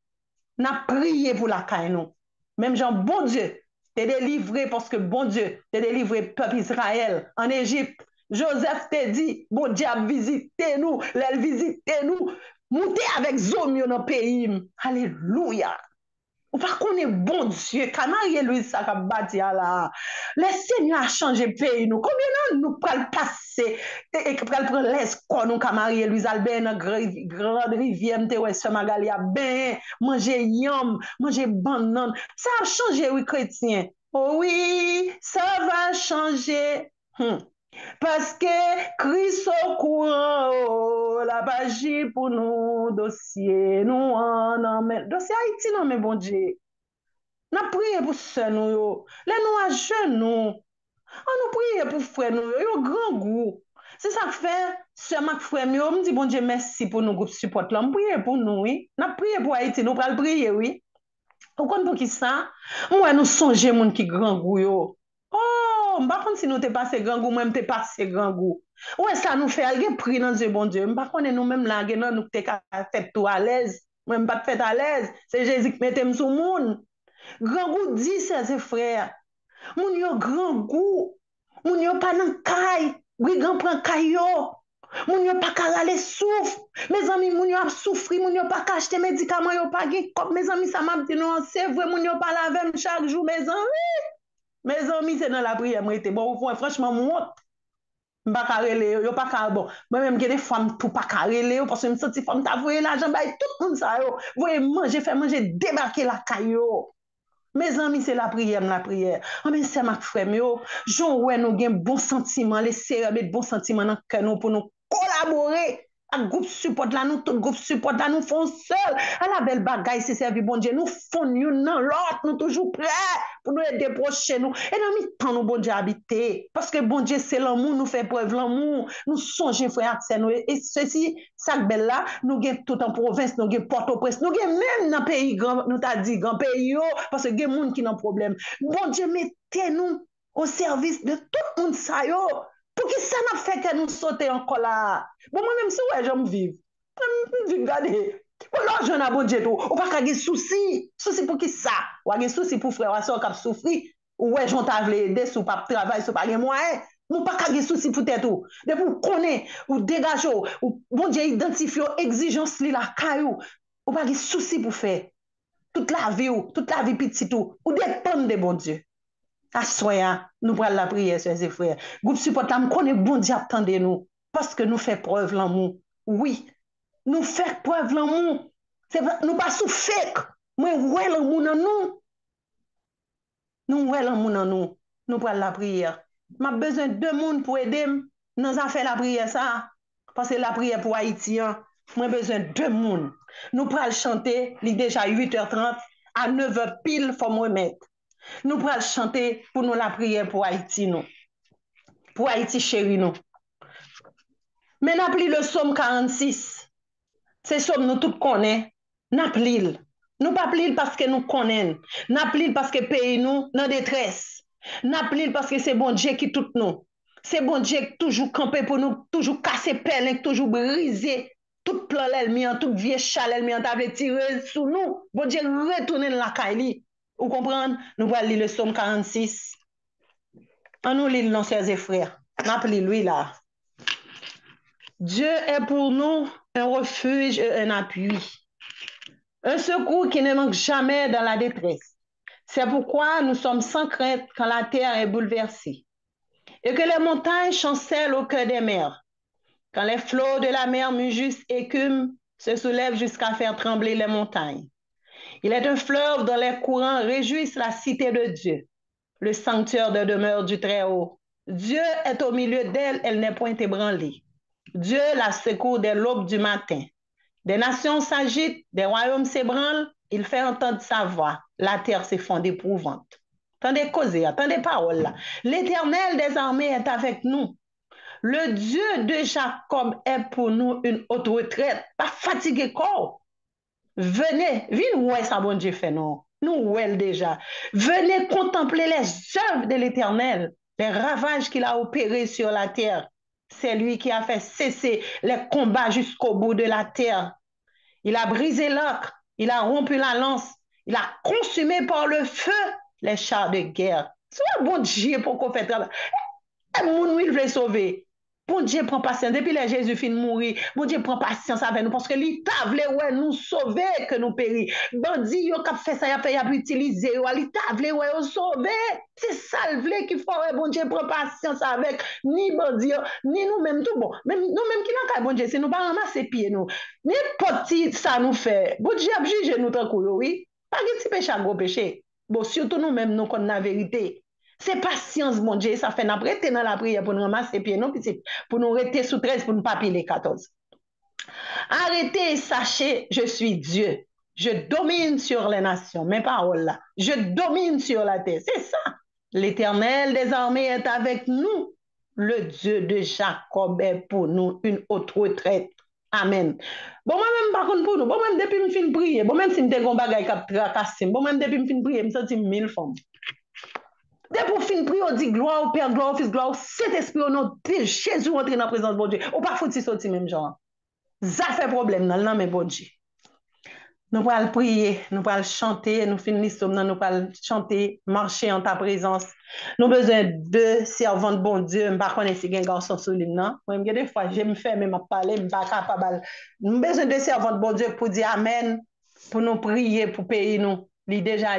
N'a prié pour la caille nous. Même Jean, bon Dieu, t'es délivré parce que bon Dieu, t'es délivré peuple Israël en Égypte. Joseph t'a dit, bon Dieu a visité nous, l'elle visité nous, montez avec Zomio dans le pays. Alléluia. Ou pas qu'on est bon Dieu, Camarie Louise ça a bâti là. Le Seigneur a changé le pays nous. Combien de nous pral passer et pral prendre l'escort nous Camarie Louise Albert dans grande rivière te ouais ce Magali a ben manger yam, manger banane. Ça a changé oui chrétien. Oh oui, ça va changer. Parce que Christ au courant, oh, la bagie pour nous, dossier, nous en amène. Dossier Haïti, non, mais bon Dieu. N'a prié pour ce nous, les nous à genoux. On nous prié pour frère nous, yo grand goût. C'est ça que fait, ce Mac frère nous, on me dit bon Dieu merci pour nous groupe support là. On prié pour nous, oui. N'a prié pour Haïti, nous pral prier, oui. Vous comprenez pour qui ça? Moi, nous songeons moun qui grand goût yo. Oh, par contre, si nous t'es passé grand goût, moi-même t'es passé grand goût. Ouais, ça nous fait aller pris dans Dieu, bon Dieu. Par contre, nous-mêmes là, nous t'es fait tout à l'aise. Moi-même pas fait à l'aise. C'est Jésus qui mette sous moun. Grand goût dit, c'est frères. Moun yo grand goût. Moun yo pas dans caille. Oui, grand prend caille yo. Moun yo pas qu'à aller souffre. Mes amis, moun yo a souffri, moun yo pas qu'à acheter médicaments, yo pas gagné. Mes amis, ça m'a dit non, c'est vrai, moun yo pas laver chaque jour, mes amis. Mes amis, c'est dans la prière, moi, bon, franchement, moi, je ne pas carré, yo pas carré, bon, moi-même, j'ai des femmes tout pas carré, parce que je me sens femme, t'as voyé l'argent, tout le monde, ça, yo, voyez, manger, faire manger, débarquer la caillou. Mes amis, c'est la prière, la prière. Ah, mais c'est ma frère, yo, j'en ouais, nous avons bon sentiment, les sœurs, mettre bon sentiment dans le cœur, pour nous collaborer à groupe support là, nous, tout groupe support là, nous font seul. À la belle bagaille, c'est servi, bon Dieu, nous font nous dans l'autre, nous toujours prêts pour nous aider proche nous. Et dans le temps, nous, bon Dieu, habiter. Parce que bon Dieu, c'est l'amour, nous fait preuve l'amour. Nous songeons, frère, nous. Et ceci, ça belle là, nous avons tout en province, nous avons Port-au-Prince, nous avons même dans le pays, nous t'a dit, grand pays, parce que il y a des gens qui ont un problème. Bon Dieu, mettez-nous au service de tout le monde, ça, yo. Pour qui ça n'a fait que nous sauter encore là? Bon, moi-même, si ouais, j'aime vivre. Je vais regarder. Pour l'argent, on a bon Dieu, ou pas qu'à des soucis. Soucis pour qui ça? Ou à des soucis pour frère ou soeur qui a souffert. Ou ouais, j'en t'avais aider, sous pas travail, sous pas les moyens. Ou pas qu'à des soucis pour tête ou. De pour connaître, ou dégager, ou bon Dieu identifier exigence li la caillou. Ou pas des soucis pour faire. Toute la vie petite ou dépendre de bon Dieu. À soya, nous prenons la prière, chers et frères. Groupe support, là, nous connaissons bon Dieu, attendez nous. Parce que nous faisons preuve l'amour. Oui, nous faisons preuve l'amour. Nous pas sous fake. Mais ouais l'amour dans nous. Nous ouais l'amour dans nous. Nous prenons la prière. J'ai besoin de deux monde pour aider. Nous avons fait la prière ça. Parce que la prière pour Haïtiens. J'ai besoin de deux monde. Nous prenons chanter. Il est déjà 8h30. À 9h pile, il faut me remettre. Nous pourrons chanter pour nous la prière pour Haïti, nous. Pour Haïti chéri, nous. Mais nous appelons le psaume 46. C'est psaume nous tous connaissons. Nous appelons. Nous pas appelons parce que nous connaissons. Nous appelons parce que le pays nous dans détresse. Nous appelons parce que c'est bon Dieu qui tout nous. C'est bon Dieu qui toujours campé pour nous, toujours casser pelle, toujours briser. Tout plan l'ennemi, tout vieux chal l'ennemi, t'avait tiré sous nous. Bon Dieu retourner dans la caille. Vous comprenez? Nous allons lire le psaume 46. On nous lit nos sœurs et frères. N'appelez lui là. Dieu est pour nous un refuge et un appui. Un secours qui ne manque jamais dans la détresse. C'est pourquoi nous sommes sans crainte quand la terre est bouleversée. Et que les montagnes chancellent au cœur des mers. Quand les flots de la mer mugissent écument, se soulèvent jusqu'à faire trembler les montagnes. Il est un fleuve dont les courants réjouissent la cité de Dieu, le sanctuaire de demeure du Très-Haut. Dieu est au milieu d'elle, elle n'est point ébranlée. Dieu la secourt dès l'aube du matin. Des nations s'agitent, des royaumes s'ébranlent, il fait entendre sa voix. La terre s'effondre éprouvante. Attendez causer, attendez paroles là. L'Éternel des armées est avec nous. Le Dieu de Jacob est pour nous une haute retraite. Pas fatigué corps. Venez, venez ouais ça bon Dieu fait non. Nous ouais déjà. Venez contempler les œuvres de l'Éternel, les ravages qu'il a opérés sur la terre. C'est lui qui a fait cesser les combats jusqu'au bout de la terre. Il a brisé l'arc, il a rompu la lance, il a consumé par le feu les chars de guerre. Soit bon Dieu pour qu'on fait travail. Et mon il veut sauver. Bon Dieu prend patience. Depuis que Jésus finit de mourir, bon Dieu prend patience avec nous parce que l'État voulait ouais, nous sauver que nous périr. Bandi yo qui fait ça, il a utilisé, l'État voulait ouais, nous sauver. C'est ça le voulait qu'il faut ouais, bon Dieu prend patience avec ni bandi ni nous-mêmes tout bon. Même nous-mêmes qui n'ont bon Dieu, c'est nous pas ramasser pieds nous. N'importe qui ça nous fait. Bon Dieu a jugé nous tant que oui. Pas de petit péché, gros péché. Bon surtout nous-mêmes nous connaissons la vérité. C'est patience, mon Dieu. Ça fait nous rester dans la prière pour nous ramasser pieds, non, pour nous rester sous 13, pour nous pas piler 14. Arrêtez et sachez, je suis Dieu. Je domine sur les nations. Mes paroles là. Je domine sur la terre. C'est ça. L'Éternel des armées est avec nous. Le Dieu de Jacob est pour nous une haute retraite. Amen. Bon, moi-même, par contre, pour nous, bon, même depuis que je finis de prier, bon, même si je suis un bagage qui a cassé, bon, même depuis que je finis de prier, je me sens 1000 femmes. Dès pour finir prier, on dit gloire au Père, gloire au Fils, gloire au Saint-Esprit, au nom de Jésus, entrer dans la présence de bon Dieu. On pas foutu sortir même genre. Ça fait problème dans le nom de bon Dieu. Nous allons prier, nous allons chanter, nous finissons, nous allons chanter, marcher en ta présence. Nous avons besoin de servants de bon Dieu. Je ne sais pas si il y a un garçon sur l'île, non? Moi, des fois, je me fais même parler, je ne suis pas capable. Nous avons besoin de servants de bon Dieu pour dire Amen, pour nous prier, pour payer nous. Il est déjà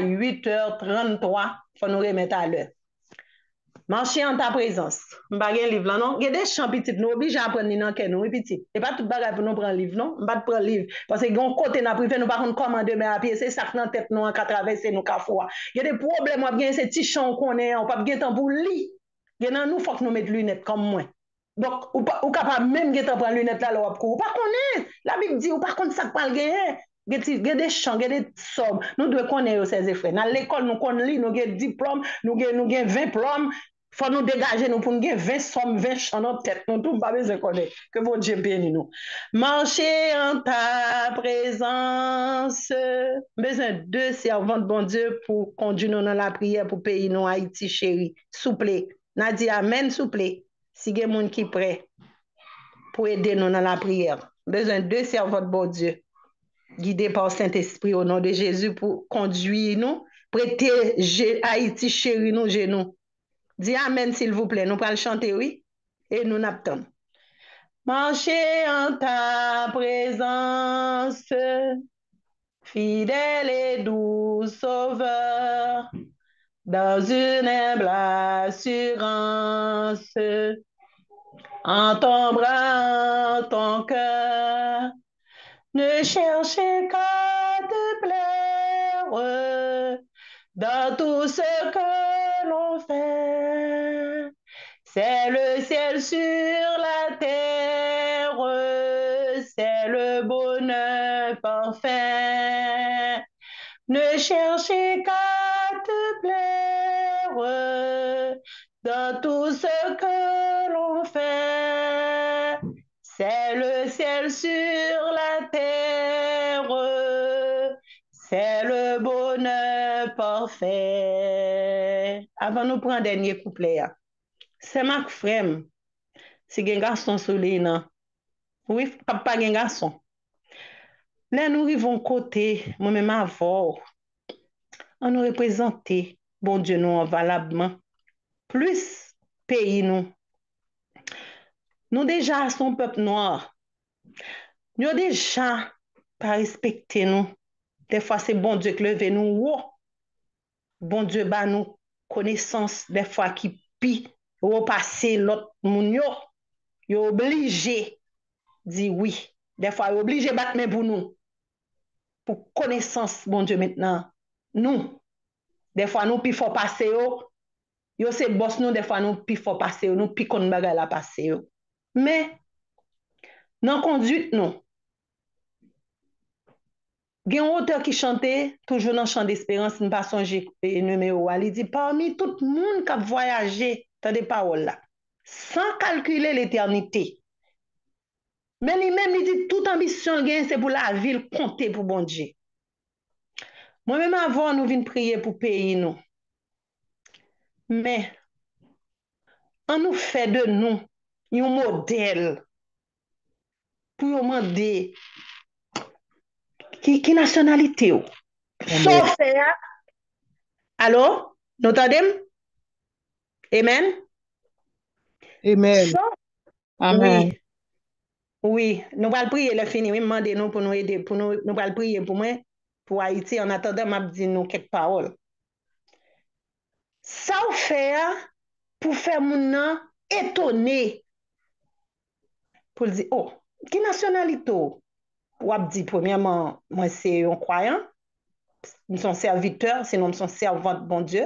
8h33. Il faut nous remettre à l'heure. Marcher en ta présence. Je ne vais pas un livre là, non? Il y a des chants petits, nous obligés à prendre dans le nous petit. Et pas tout bagage pour nous prendre un livre, non? Je ne vais pas prendre un livre. Parce que un côté n'a privé, nous pas commander mais à pied, c'est ça que dans tête nous qu'à traverser nous qu'à fois. Il y a des problèmes, bien ces petits chants qu'on est, on pas bien temps pour lire. Il y a nous faut que nous mettre lunettes comme moi. Donc, ou capable même de prendre lunette là, ou pas connaître. La Bible dit, ou pas connaître ça pas le gagner. Il y a des chants, il y a des sommes. Nous devons connaître ces effets. Dans l'école, nous connaissons, nous avons diplôme, nous avons 20 diplômes. Il faut nous dégager nous pour nous 20 sommes, 20 chants dans la tête. Nous ne pas besoin de connaître. Que bon Dieu bénisse nous. Marcher en ta présence. Besoin de servants de bon Dieu pour conduire nous dans la prière pour pays nous Haïti chéri. Souple. Nadia, amen, souple. Si il y a des gens qui sont prêts pour aider nous dans la prière, besoin de servants de bon Dieu, guidés par le Saint-Esprit au nom de Jésus pour conduire nous, prêter Haïti chéri nous genoux. Dis amen s'il vous plaît, nous allons chanter, oui, et nous n'attendons. Marcher en ta présence, fidèle et doux sauveur, dans une humble assurance. En ton bras, en ton cœur, ne cherchez qu'à te plaire dans tout ce que l'on fait. C'est le ciel sur la terre, c'est le bonheur parfait. Ne cherchez qu'à te plaire dans tout ce que l'on fait. C'est le ciel sur la terre, c'est le bonheur parfait. Avant nous prendre un dernier couplet, c'est Marc Frem, c'est un garçon sur les non. Oui, papa un garçon. Là, nous arrivons côté, moi-même avant, on nous représenté, bon Dieu, nous valablement, plus pays nous. Nous déjà sommes peuple noir. Nous déjà pas respecté nous. Des fois, c'est bon Dieu qui lève nous haut. Bon Dieu bat nous connaissance des fois qui pi repasser l'autre moun yo. Yo obligé dit oui. Des fois, yo obligé battre main pour nous. Pour connaissance, bon Dieu, maintenant. Nous, des fois, nous pi faut passer yo. Yo c'est boss nous, des fois, nous pi faut passer yo. Nous pi kon bagay la passer yo. Mais, dans conduite, nous, il y a un auteur qui chantait, toujours dans le chant d'espérance, une pas songer numéro. Il dit, parmi tout le monde qui a voyagé, dans des paroles là, sans calculer l'éternité. Mais lui-même, il dit, toute ambition, c'est pour la ville, compter pour bon Dieu. Moi-même, avant, nous venons prier pour pays, nous. Mais, on nous fait de nous un modèle pour nous demander qui nationalité. Sauf faire. Allô? Nous entendons? Amen? Amen. Sauf, Amen. oui. Oui, nous allons prier le fini, demander nous pour nous aider, pour nous allons prier pour moi, pour Haïti, en attendant, m'a dit nous quelques paroles. Ça fait pour faire mon nom étonné, pour dire, oh, qui nationalité? Ou a dit, premièrement, moi c'est un croyant, nous sommes serviteurs, sinon nous sommes servants de bon Dieu.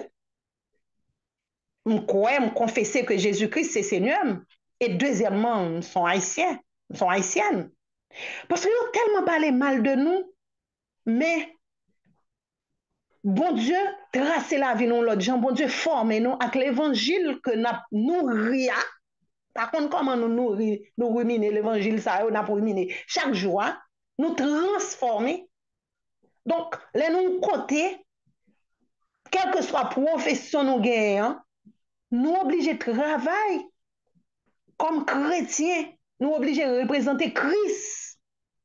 Je crois, je confesse que Jésus-Christ c'est Seigneur. Et deuxièmement, nous sommes haïtiens, nous sommes haïtiennes. Parce qu'ils ont tellement parlé mal de nous, mais bon Dieu tracé la vie nous l'autre gens, bon Dieu formé nous avec l'évangile que nous nourri. Par contre, comment nous nourrir, nous ruminer l'évangile, ça, on a pour ruminer chaque jour, nous transformer. Donc, les nous côté, quelle que soit profession nous gagnons, nous obligés de travailler comme chrétiens, nous obligés de représenter Christ.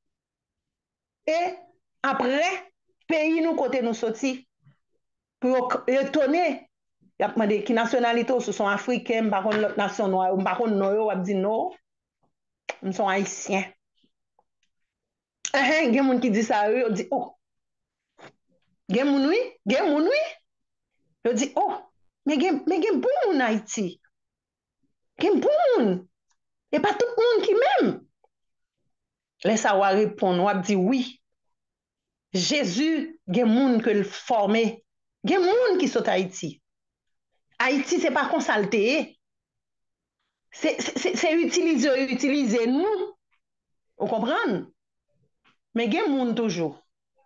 Et après, pays nous côté nous sortis pour étonner. Il y a demandé qui nationalité, ce sont africains, par contre l'autre nation noire, par contre nous on dit non, nous sommes haïtiens. Il y a des gens qui disent ça, ils disent oh, il y a des gens ils disent oh, mais il y a bon en Haïti. Il y a bon. Et pas tout le monde qui m'aime. Laisse avoir répondre, on dit oui. Jésus, il y a des gens qui le formé. Il y a des gens qui sont Haïti. Haïti, ce n'est pas consalté. C'est utiliser nous. Vous comprenez? Mais il y a des gens toujours.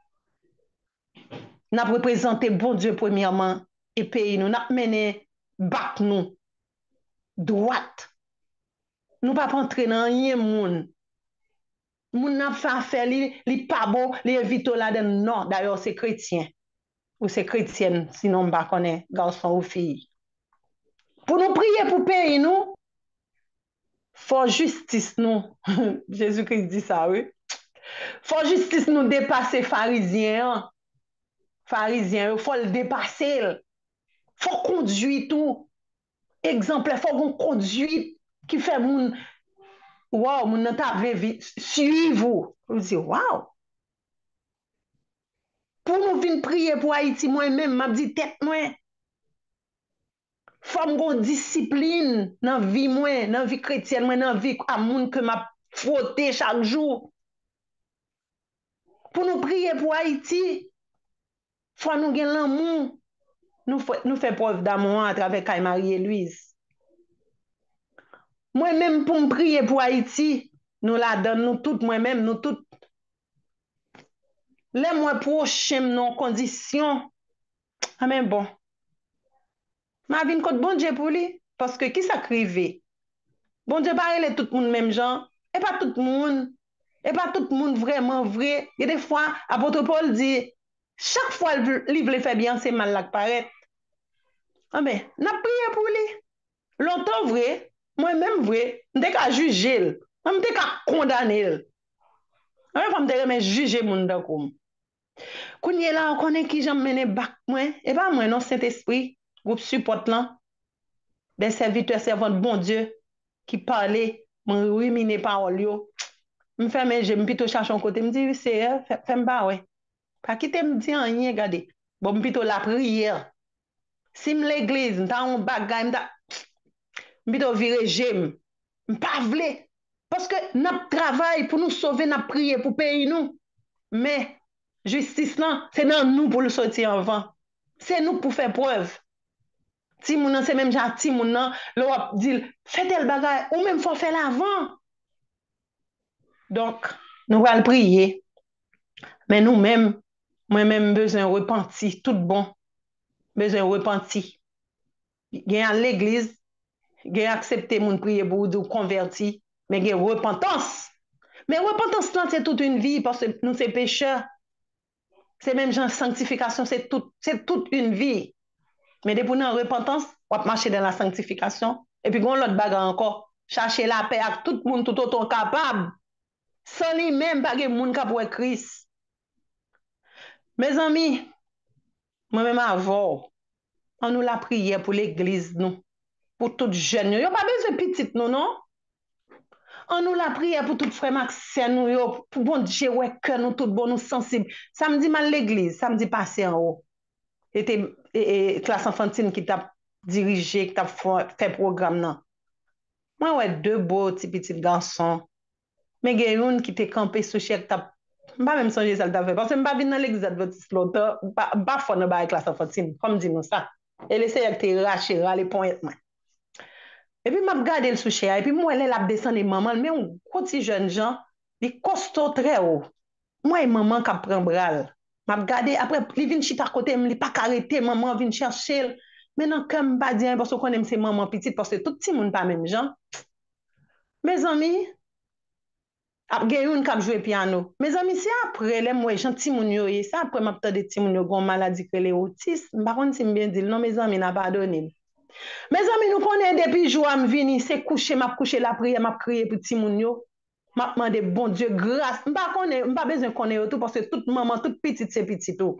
Nous avons représenté bon Dieu premièrement et pays nous. Nous avons mené bac nous. Droite. Nous ne pouvons pas entrer dans rien monde. Moun n'a fait affaire li pas bon, li invite là-dedans. Non, d'ailleurs c'est chrétien. Ou c'est chrétienne, sinon on ne connaît pas garçon ou fille. Pour nous prier pour pays nous, faut justice nous. Jésus-Christ dit ça, oui. Faut justice nous dépasser pharisiens. Pharisiens, il faut le dépasser. Faut conduire tout. Exemple, il faut qu'on conduit qui fait moun wow, moun nan ta vle suivre. Vous dites wow. Pour nous venir prier pour Haïti, moi-même, m'a dit tête moi. Faut m'gon discipline dans vie moi, dans vie chrétienne moi, dans vie à moun que m'a frotter chaque jour. Pour nous prier pour Haïti, faut nous gen l'amour. Nous fait preuve d'amour à travers Kay Marie et Louise. Moi-même pour me prier pour Haïti, nous la donne nous toutes moi-même, nous toutes. Les mois prochains non conditions. Ah mais bon. Ma vie côté bon Dieu pour lui parce que qui s'acrive. Bon Dieu parle tout le monde même genre et pas tout le monde. Et pas tout le monde vraiment vrai. Et des fois apôtre Paul dit chaque fois le livre fait bien c'est mal là qui paraît. Ah mais n'a prié pour lui. Longtemps vrai, moi-même vrai, m'te ka juger, m'te ka condamner. Ouais, faut me juger moun dan comme. Kounye là on connaît qui j'aime mener bac moi et pas moi non Saint-Esprit, groupe support là. Des serviteurs servants de bon Dieu qui parlaient, me ruminer parole yo. Me fait mais j'aime plutôt chercher un côté me dit c'est fait m'ba ouais. Pas quitter me dire rien regardez. Bon plutôt la prière. Si l'église m'ta un bagay m'ta plutôt virer j'aime. M'pa vle parce que n'a travail pour nous sauver, n'a prier pour payer nous. Mais justice là, c'est dans nous pour le sortir en vent. C'est nous pour faire preuve. Si moun c'est même genre ti moun nan, l'on dit fait tel bagay ou même faut faire l'avant. Donc, nous allons prier. Mais nous-mêmes, moi-même besoin repentir, tout bon. Besoin repentir. Gain à l'église, gain accepter moun prier pour ou convertir, mais gain repentance. Mais repentance là c'est toute une vie parce que nous c'est pécheurs. C'est même genre sanctification, c'est toute une vie. Mais depuis nous en repentance, on va marcher dans la sanctification et puis on l'autre bagarre encore, chercher la paix avec tout le monde tout autant capable. Sans lui même pas de monde qui pour Christ. Mes amis, moi-même avant, on nous la prière pour l'église nous, pour toutes jeunes, yo pas besoin petite nous non. On nous la prière pour tout frère Maxime nous yo, pour bon Dieu ouais cœur nous tout bon nous sensible. Samedi mal l'église, samedi passé en haut. Et classe enfantine qui t'a dirigé, qui t'a fait programme non. Moi ouais deux beaux petits garçons. Mais il y a une qui t'est campé sous chèque t'a pas même songer ça t'a fait parce que m'pas venir dans l'église adventiste longtemps, pas fond dans ba classe enfantine, comme dit nous ça. Et laisser avec tes racher les points moi. Et puis m'a regardé le sous chèque et puis moi elle a descendu maman mais un petit jeune gens, il costaud très haut. Moi et maman qui prend bral. M'a regardé après il vient chita à côté, il pas arrêter maman vient chercher. Maintenant comme pas dire parce qu'on aime c'est maman petite parce que tout petit monde pas même gens. Mes amis, après une qui jouer piano. Mes amis, c'est après les moi gentil moun yo, c'est après m'a tande ti moun yo gon maladie que les autisme. Par contre si bien dire non mes amis n'a pas donné. Mes amis nous connaît depuis jour am vini, c'est coucher m'a coucher la prière, m'a crier pour ti moun yo. M'a demandé bon Dieu grâce. M'pa besoin connaître tout parce que toute maman toute petite c'est petit tout.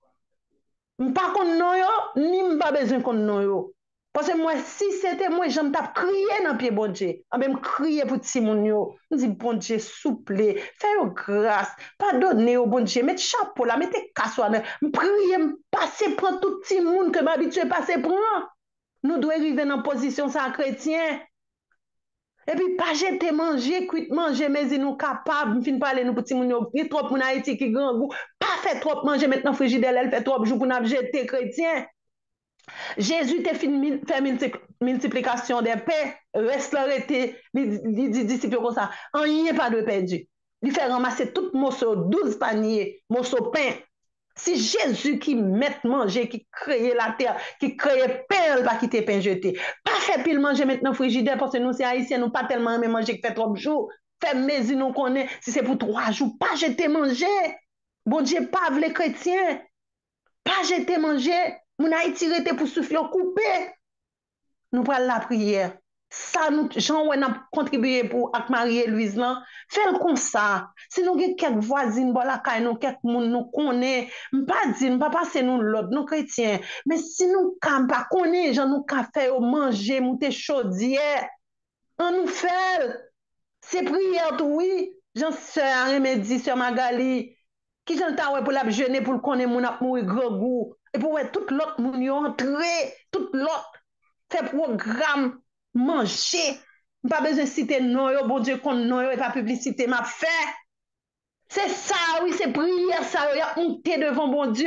M'pa connait non yo, ni m'pa besoin connait non yo. Parce que moi, si c'était moi, j'aime t'a crier dans pied bon Dieu. On même crier pour ti moun yo. On dit bon Dieu, souple, fais grâce, pardonnez au bon Dieu, mettez chapeau là, mettez cassoir. Prier, passer prendre tout ti moun que m'habitué passer prendre. Nous devons arriver dans position ça chrétien. Et puis pas jeter manger, cuit manger, mais nous capables, fin parler nous pour ti moun yo. Il trop moun Haïti qui grand goût, pas fait trop manger maintenant frigidaire, elle fait trop jour pour n'a jeter chrétien. Jésus te fait multiplication des pains, reste l'arrêté, il dit disciple comme ça, en rien pas de perdu. Il fait ramasser tout morceau, 12 paniers, morceau pain. Si Jésus qui met manger, qui crée la terre, qui crée pain, pas quitter pain jeté. Pas fait pile manger maintenant frigidaire parce que nous, c'est haïtiens, nous pas tellement aimé manger qui fait 3 jours. Fait mais nous connaît, si c'est pour 3 jours, pas jeter manger. Bon Dieu, pas les chrétiens. Pas jeter manger. Mon Haïti rete pour souffler coupé. Nous prenons la prière. Ça, nous, Jean, on a contribué pour avec Marie-Louise, là. Fais-le comme ça. Si nous avons quelques voisines, bon, la caille, nous, quelques monde nous connaît, pas dire, pas passer nous l'autre, nous chrétiens. Mais si nous ne pas connaît, gens nous café au manger, monter chaudière, on nous fait. C'est prière, tout, oui. Jean, sœur Remédie, sœur Magali, qui j'en t'as pour la jeûner, pour le connaître, mon ap mourir gros goût. Et pour tout l'autre, moun yo entrer, tout l'autre, fait programme, manger. Pas besoin de citer non, yo, bon Dieu, qu'on non, yo, et pas publicité, m'a fait. C'est ça, oui, c'est prière, ça, y a honte devant bon Dieu.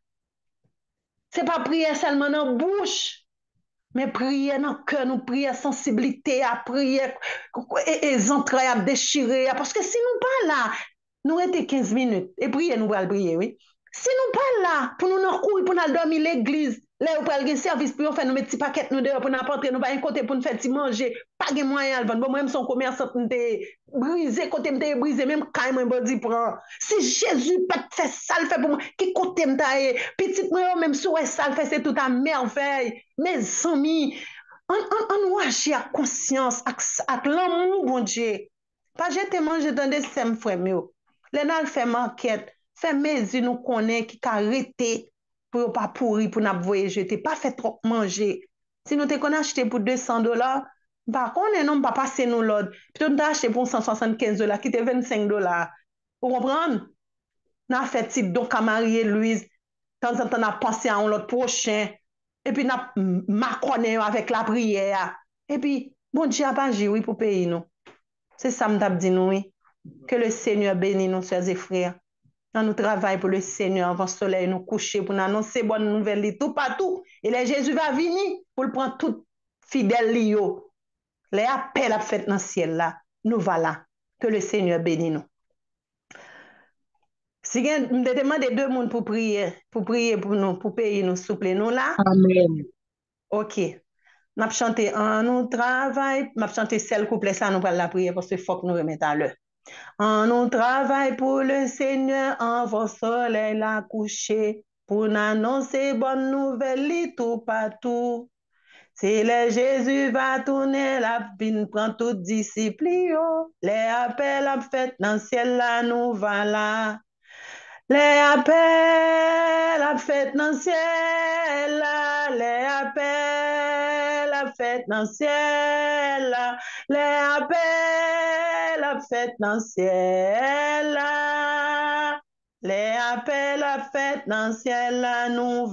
C'est pas prière seulement dans la bouche. Mais prière dans le cœur, nous prière sensibilité, à prière, et les entrailles à déchirer. Parce que si nous pas là, nous étions 15 minutes, et prier, nous allons prier, oui. Si nous pas là, pour nous courir, pour nous dormir l'église, là, nous allons faire service pour nous faire nos petits paquets, nous dehors, pour nous apporter, nous pas un côté pour nous faire manger, pas de moyen à vendre. Bon, moi, son commerçant, nous brisé, côté me brisé, même quand moi, body prend. Si Jésus peut faire ça, le fait pour moi, qui côté me taille, petit moi, même si ça le fait, c'est tout à merveille. Mes amis, on agit à conscience, avec l'amour, bon Dieu. Pas jeter manger dans des sèmes, frère, mieux. Les gens fait enquête, fait mesure, nous connaît qui arrêté pour pas pourrir, pour nous voyer jeter, pas fait trop manger. Si nous te qu'on acheté pour $200, par contre, non, pas passer nous l'ordre. Puis nous acheté pour $175, qui était $25. Vous comprenez? Nous avons fait type donc à Marie-Louise, de temps en temps, nous avons pensé à l'autre prochain, et puis nous avons macroné avec la prière. Et puis, bon Dieu a pas agi, oui, pour payer nous. C'est ça que je dis nous, oui. Que le Seigneur bénisse nos soeurs et frères. Nous travaillons pour le Seigneur avant le soleil nous coucher pour nous annoncer bonne nouvelle tout partout. Et là, Jésus va venir pour le prendre tout fidèle. Les appels à fait dans le ciel là, nous voilà. Que le Seigneur bénisse nous. Si vous demandez deux personnes pour prier pour nous, pour payer nous, souple nous là. Amen. Ok. Nous chanté en nous travail, nous chanté celle couplet ça nous va la prière parce qu'il faut que nous remettons à l'heure. En nous travaille pour le Seigneur, avant soleil la coucher, pour annoncer bonne nouvelle tout partout. Si le Jésus va tourner, la vie prend tout disciple, les appels à fait dans le ciel là nous voilà. Les appels à fait dans le ciel là, les appels à fait dans le ciel là, les appels à fait dans le ciel là, les appels à fait dans le ciel là, nous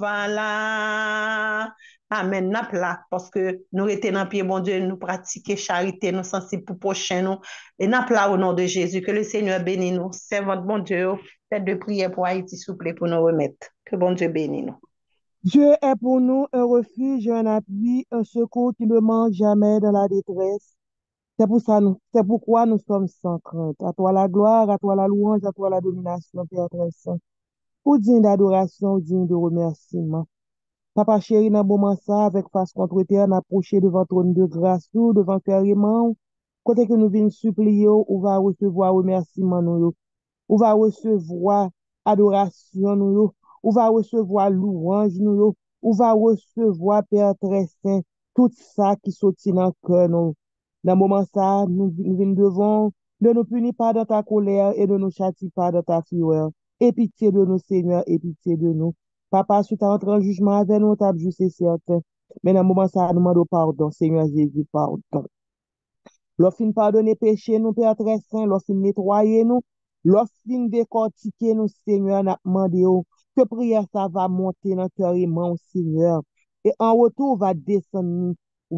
voilà. Amen, n'a là, parce que nous étions dans le pied, bon Dieu, nous pratiquer charité, nous sensibles pour prochain nous. Et n'a là au nom de Jésus, que le Seigneur bénisse nous. C'est votre bon Dieu. Faites de prière pour Haïti, s'il vous plaît, pour nous remettre. Que bon Dieu bénisse nous. Dieu est pour nous un refuge, un appui, un secours qui ne manque jamais dans la détresse. C'est pourquoi nous sommes sans crainte. À toi la gloire, à toi la louange, à toi la domination, Père très saint. Ou digne d'adoration, ou digne de remerciement. Papa chéri, dans moment ça, avec face contre terre, n'approcher devant trône de grâce, ou devant carrément, côté que nous venons supplier, ou va recevoir remerciement nous, ou va recevoir adoration nous, ou va recevoir louange nous, ou va recevoir Père très saint, tout ça qui sortit dans le cœur nous. Dans moment ça, nous venons devant, ne nous punis pas dans ta colère et ne nous châtie pas dans ta fureur. Et pitié de nous, Seigneur, et pitié de nous. Papa, si tu entres en jugement avec nous, t'as juste c'est certain. Mais dans le moment ça, nous demandons pardon, Seigneur Jésus, pardon. Lorsqu'il pardonne péché, nous, Père très saint, lorsqu'il nettoyer nous, lorsqu'il décortiquer nous, Seigneur, n'a demandé que prière ça va monter dans le cœur aimant, Seigneur. Et en retour, va descendre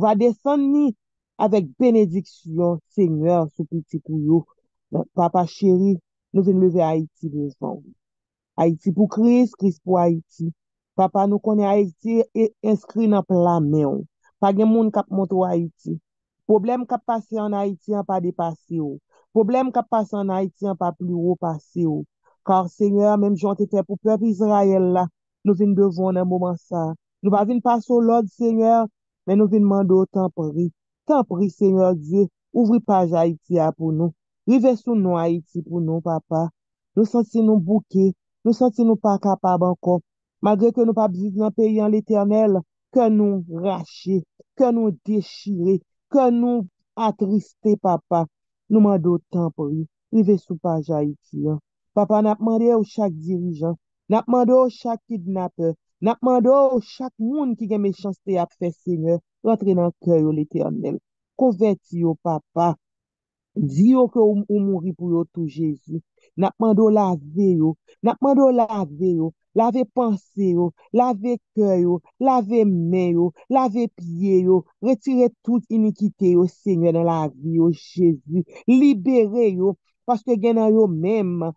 avec bénédiction, Seigneur, ce petit couillot. Papa chéri, nous venons lever Haïti devant. Haïti pour Christ, Christ pour Haïti. Papa, nous connaissons Haïti et inscrit dans plan men. Pas de monde qui monte Haïti. Problème qui passe en Haïti n'a pas dépassé. Problème qui passe en Haïti n'a pas plus haut passé. Car Seigneur, même j'en te fait pour le peuple Israël là, nous venons devant un moment ça. Nous ne venons pas sur l'ordre, Seigneur, mais nous venons demander au temps pris. Tant pris, Seigneur Dieu, ouvre page Haïti là pour nous. Rive sous nous Haïti pour nous, papa. Nous sentons nous bouquer, nous sentons nous pas capables encore. Malgré que nous pas vivre dans le pays en l'éternel, que nous racher, que nous déchirer, que nous attristés, papa. Nous demandons temps pour lui. Rive sous page Haïti. Papa, n'a demandé au chaque dirigeant, n'a demandé au chaque kidnappeur, n'a demandé au chaque monde qui a méchanceté à faire, Seigneur, rentrer dans le cœur de l'éternel. Converti au papa. Dis que ou mourir pour yo tout Jésus. N'a mando laver yo, n'a mando laver yo, laver pensée yo, laver cœur yo, laver main yo, laver pied yo, retirer toute iniquité yo Seigneur dans la vie yo Jésus. Libérer yo parce que gen nan yo même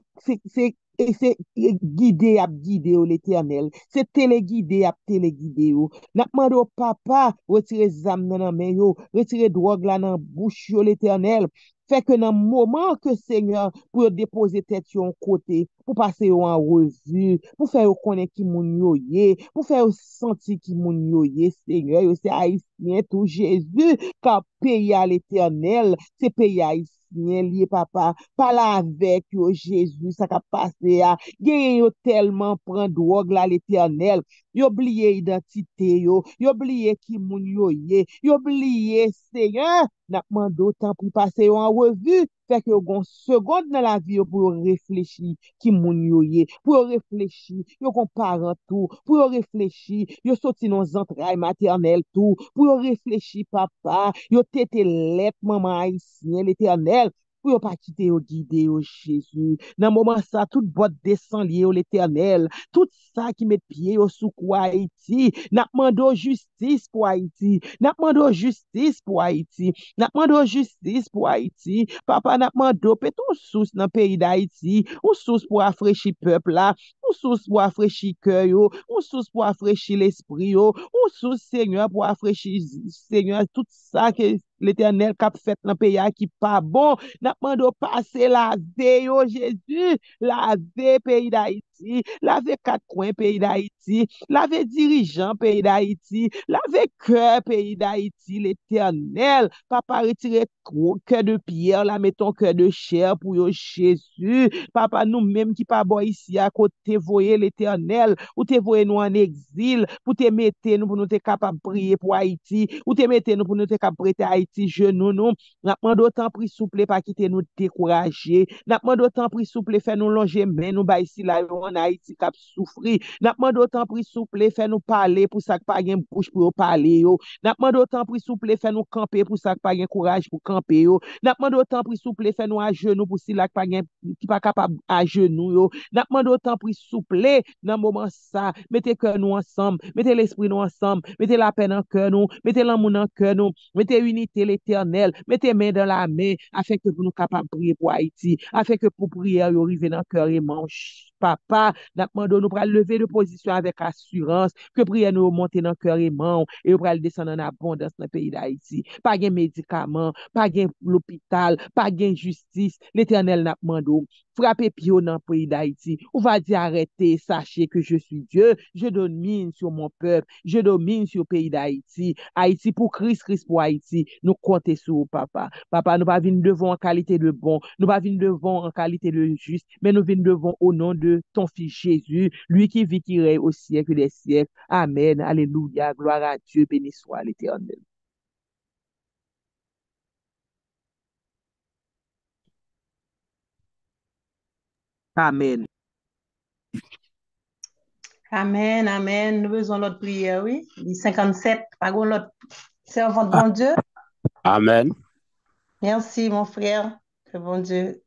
c'est guidé à guider yo l'éternel. C'est téléguidé à téléguider yo. N'a demandé au papa, retirer zam nan main yo, retirer drogue là dans bouche yo l'éternel. Fait que dans le moment que Seigneur, pour déposer tête sur un côté, pour passer en revue, pour faire connaître qui moun yo ye, pour faire sentir qui moun yo ye, Seigneur, yo c'est haïtien tout Jésus, car pays à l'éternel, c'est pays haïtien lié papa, pas là avec yo Jésus, ça qu'a passé à, gen yo tellement prend drogue là l'éternel, yo oublié identité yo oublié qui moun yo ye, yo oublié Seigneur, n'a demandé autant pour passer en revue, fait que gon seconde dans la vie yo pour yo réfléchir qui moun yo ye, pour yo réfléchir, yo gon parent tout, pour yo réfléchir, yo sorti dans entrailles maternelles tout, pour yo réfléchir papa, yo tété lettre maman haïtien l'éternel, pour yo pas quitter yo guider yo Jésus. Dans moment ça toute boîte descend lié au l'éternel, tout ça qui met pied au sous quoi Haïti, n'a demandé justice pour Haïti, n'a demandé justice pour Haïti. N'a demandé justice pour Haïti. Papa n'a demandé peut-être une source dans le pays d'Haïti, une source pour rafraîchir le peuple là, une source pour rafraîchir le cœur, une source pour rafraîchir l'esprit, une source, Seigneur, pour rafraîchir, Seigneur, tout ça que l'Éternel a fait dans le pays qui pas bon. N'a demandé passer la veille, Jésus, la veille pays d'Haïti, la veille quatre coins pays d'Haïti, la veille dirigeant pays d'Haïti, la veille cœur pays d'Haïti, l'Éternel. Papa, retirez cœur de pierre, là, mettons cœur de chair pour yo Jésus. Papa, nous-mêmes qui pas bon ici à côté, voyez l'Éternel, ou te voyez nous en exil, pour te mettre nous pour nous être capables de prier pour Haïti, ou te mettre nous pour nous être capables de prêter Haïti, genou nous. N'a demandé autant prix souple, pas quitter nous décourager. N'a demandé autant prix souple, faire nous longer, mais nous ba ici là en Haïti cap souffrir. N'a demandé autant prix souple, faire nous parler pour ça que pas gain bouche pour parler yo. N'a demandé autant prix souple, faire nous camper pour ça que pas gain courage pour camper yo. N'a demandé autant prix souple, faire nous à genoux pour si là pas gain qui pas capable à genoux yo. N'a demandé autant prix souple dans moment ça, mettez cœur nous ensemble, mettez l'esprit nous ensemble, mettez la peine en cœur nous, mettez l'amour en cœur nous, mettez unité l'éternel, mettez main dans la main afin que nous capables de prier pour Haïti, afin que pour prier yo arriver dans cœur et manche. Papa, n'a demandé nous pour lever de position avec assurance, que prière nous monter dans cœur et main et pour descendre en abondance dans le pays d'Haïti. Pas de médicaments, pas de l'hôpital, pas de justice. L'Éternel n'a demandé frappez pied dans le pays d'Haïti. On va dire arrêtez, sachez que je suis Dieu, je domine sur mon peuple, je domine sur le pays d'Haïti. Haïti pour Christ, Christ pour Haïti. Nous comptons sur vous, papa. Papa, nous pas venir devant en qualité de bon, nous pas venir devant en qualité de juste, mais nous venons devant au nom de ton fils Jésus, lui qui vit, qui règne au siècle des siècles. Amen. Alléluia. Gloire à Dieu. Béni soit l'Éternel. Amen. Amen, amen. Nous besoin l'autre prière, oui. 57, pas l'autre servant de bon Dieu. Amen. Merci, mon frère. Que bon Dieu.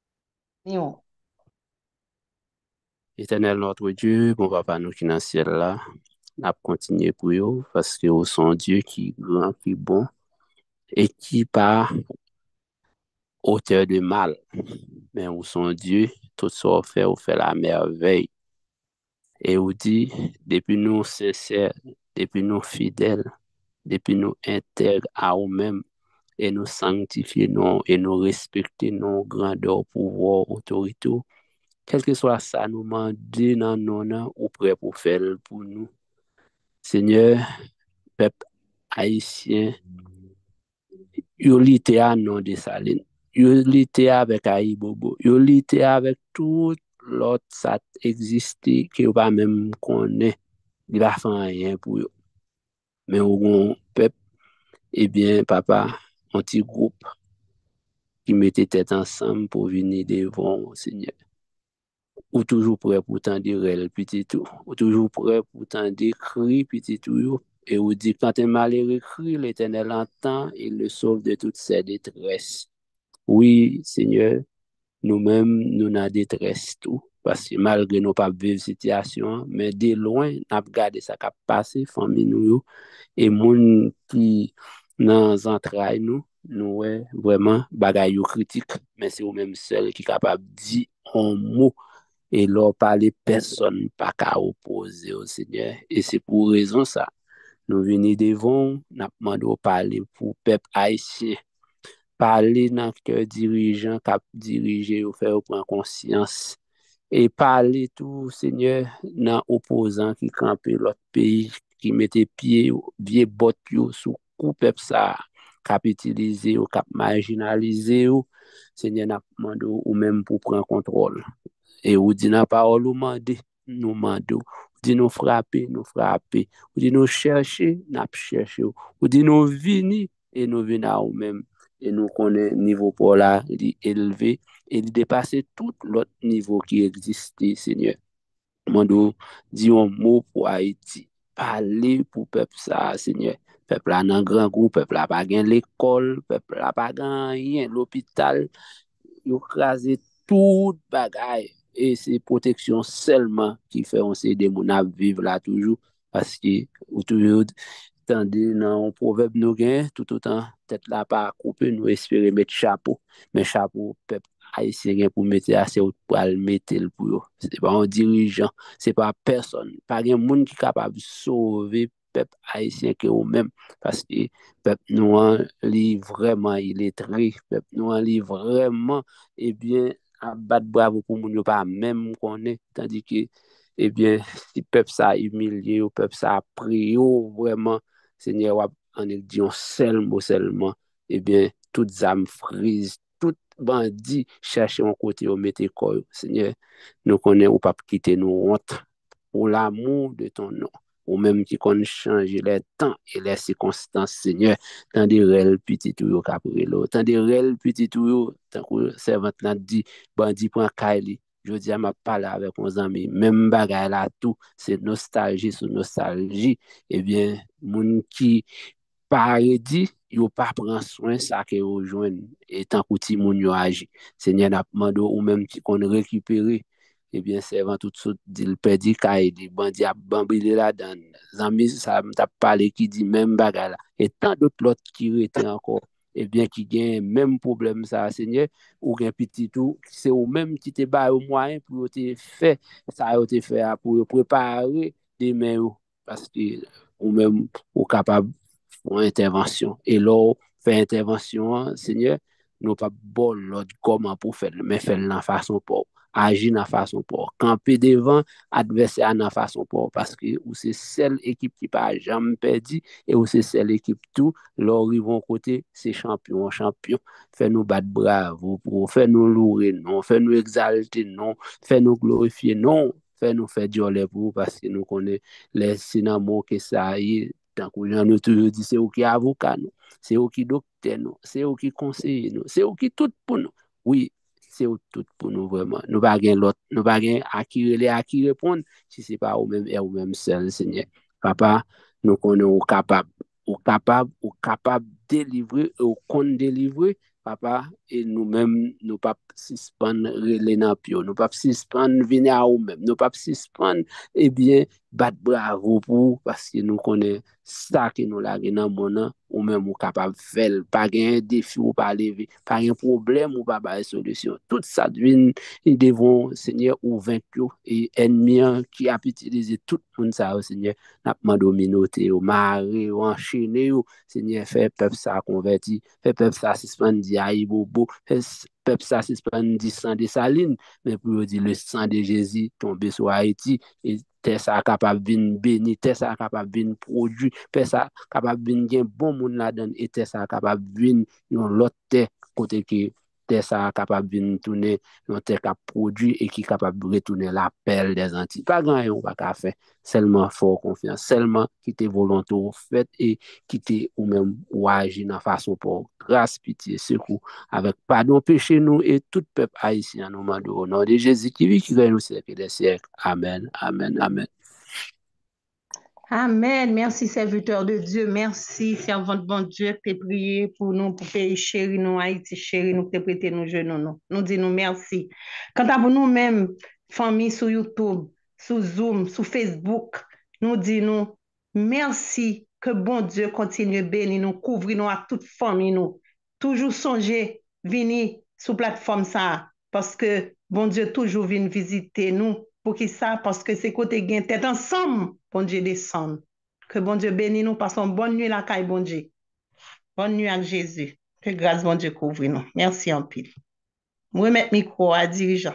Éternel notre Dieu, bon papa nous qui dans le ciel là, n'a continuer pour vous parce que vous sont Dieu qui est grand, qui est bon et qui pas auteur de mal. Mais vous sont Dieu, tout ça fait, vous fait la merveille. Et ou dit, depuis nous sincères, depuis nous fidèles, depuis nous intègres à nous-mêmes, et nous sanctifier nous, et nous respecter nos grandeur, pouvoir, autorité, quel que soit ça, nous demander dans nous, ou prêt pour faire pour nous. Seigneur, peuple haïtien, yo lité à non de Saline, yo lité avec Aïbobo, yo lité avec tout l'autre ça existé que yo pas même connaît, il va faire rien pour yo. Mais au peuple, eh bien, papa, un petit groupe qui mettait tête ensemble pour venir devant Seigneur. Ou toujours prêt pour t'entendre le petit tout, ou toujours prêt pour t'entendre cri petit tout. Et vous dit, quand un malheureux crie, l'Éternel entend et le sauve de toutes ses détresses. Oui, Seigneur, nous-mêmes, nous n'avons détresse tout. Parce que malgré nos pas vivre situation, mais de loin, nous avons regardé ça qui a passé, famille nous, et moun qui dans entrailles nous, nous, vraiment, bagaille critique, mais c'est vous même seul qui est capable de dire un mot. Et leur parler, personne pas qu'à opposer au Seigneur. Et c'est pour raison ça. Nous venons devant, nous demandons de parler pour le peuple haïtien. Parler dans le cœur dirigeant qui a dirigé ou faire prendre conscience. Et parler tout, Seigneur, dans opposant qui campait l'autre pays, qui mettait pied, vieux bottes sous coup peuple ça, cap utilisé ou cap marginalisé. Seigneur, nous demandons ou même pour prendre contrôle. Et ou dit la parole, ou mandé, nous mandons. Ou dit nous frapper, nous frapper. Ou dit nous chercher, nous chercher. Ou dit nous venir, et nous venons à nous-mêmes. Et nous connaissons le niveau pour là, élevé, et dépasser tout l'autre niveau qui existait, Seigneur. Mando dit un mot pour Haïti. Parler pour le peuple ça, Seigneur. Peuple là dans grand groupe, peuple là pas gain l'école, peuple là pas gain rien, l'hôpital, yo crasé tout bagaille. Et c'est protection seulement qui fait on sait des moun à vivre là toujours parce que ou toujours tendez dans un proverbe nous gain tout autant tête là pas couper nous espérer mettre chapeau mais chapeau peuple haïtien pour mettre assez pour le mettre pour eux. C'est pas un dirigeant, c'est pas personne, pas un monde qui capable de sauver peuple haïtien que eux même parce que peuple noir li vraiment il est très peuple noir li vraiment eh bien à battre bravo pour moun yo pas même connaît tandis que eh bien si peuple ça humilié ou peuple ça prié vraiment Seigneur en dit un seul mot seulement eh bien toutes âmes frises tout bandit chercher un côté au mettre quoi Seigneur nous connaît ou pas quitter nous honte pour l'amour de ton nom ou même qui qu'on change les temps et les circonstances, Seigneur, tant de réels petits tuyaux caprelo, tant de réels petits tuyaux, tant que servante n'a dit, bandit prend Kylie, je dis à ma parole avec mon ami, même bagaille là tout, c'est nostalgie sur nostalgie, eh bien, moun qui pas dit, yo pas prend soin ça que yo joine et tant que ti moun yo agi. Seigneur n'a demandé ou même qui qu'on récupérer eh bien, servant tout ça, dit le perdu, dit bandi a bambrilé là-dedans. Zami, ça m'a parlé qui dit même bagarre là. Et tant d'autres l'autre qui étaient encore, eh bien, qui gagne même problème, ça, Seigneur, ou un petit tout, c'est au même qui te bat au moyen pour te faire, ça a été fait pour préparer des mains, parce que, ou même, ou capable pour intervention. Et là, faire intervention, Seigneur, nous pas bon l'autre comment pour faire, mais faire de la façon pour agir de façon pour camper devant adversaire de façon pour parce que c'est celle équipe qui pas jamais perdu et c'est celle équipe tout leur vont côté c'est champion fait nous battre bravo pour faire nous louer non fait nous exalter non fait nous glorifier non fait nous faire Dieu pour parce que nous connaît les cinnamons que ça y est tant que nous toujours dit c'est eux qui avocat nous c'est eux qui docteur nous c'est eux qui conseiller nous c'est eux qui tout pour nous oui c'est tout pour nous vraiment. Nous pas gain l'autre, nous pas gain à qui répondre si c'est pas ou même seul Seigneur. Papa, nous connaissons capable délivrer ou qu'on délivrer papa et nous-mêmes nous pas suspendre les napios, nous pas suspendre venir à nous-mêmes, nous pas suspendre eh bien battre bravo pour parce que nous connaissons ça que nous la dans mon nom ou même ou capable faire pas un défi ou pas lever pas un problème ou pas une solution tout ça nous devons Seigneur ouvrir et ennemis qui a utilisé tout le monde ça Seigneur n'a pas dominer au mari ou enchaîner Seigneur fait peuple ça converti fait peuple ça suspendre aïe bobo fait peuple ça suspendre sang de saline mais pour dire le sang de Jésus tomber sur Haïti et t'es ça capable de bénir, t'es ça capable de produire, t'es ça capable de gagner bon monde là-dedans, et t'es ça capable de dans l'autre terre, côté que t'es ça capable de tourner, dans terre qui produit et qui est capable de retourner l'appel des Antilles. Pas grand on va qu'à faire, seulement fort confiance, seulement qui t'es volontaire fait et qui t'es ou même ou agir dans façon pour grâce, pitié, secours, avec pardon péché nous et tout peuple haïtien nous demande au nom de Jésus qui vit, qui règne au siècle des siècles. Amen, amen, amen. Amen. Merci, serviteur de Dieu. Merci, servant de bon Dieu, que tu prié pour nous, pour pays chéri, nous, Haïti chéri, nous, que tu prêté nos genoux, nous. Nous disons merci. Quant à nous-mêmes, famille sur YouTube, sur Zoom, sur Facebook, nous disons merci que bon Dieu continue à bénir nous, couvrir nous à toute famille, nous. Toujours songer, venir sur plateforme ça, parce que bon Dieu toujours vient visiter nous. Pour qui ça? Parce que c'est côté gain tête ensemble, bon Dieu descend. Que bon Dieu bénisse nous, passons bonne nuit la caille, bon Dieu. Bonne nuit avec Jésus. Que grâce bon Dieu couvre nous. Merci en pile. Moi, mettre micro à dirigeant.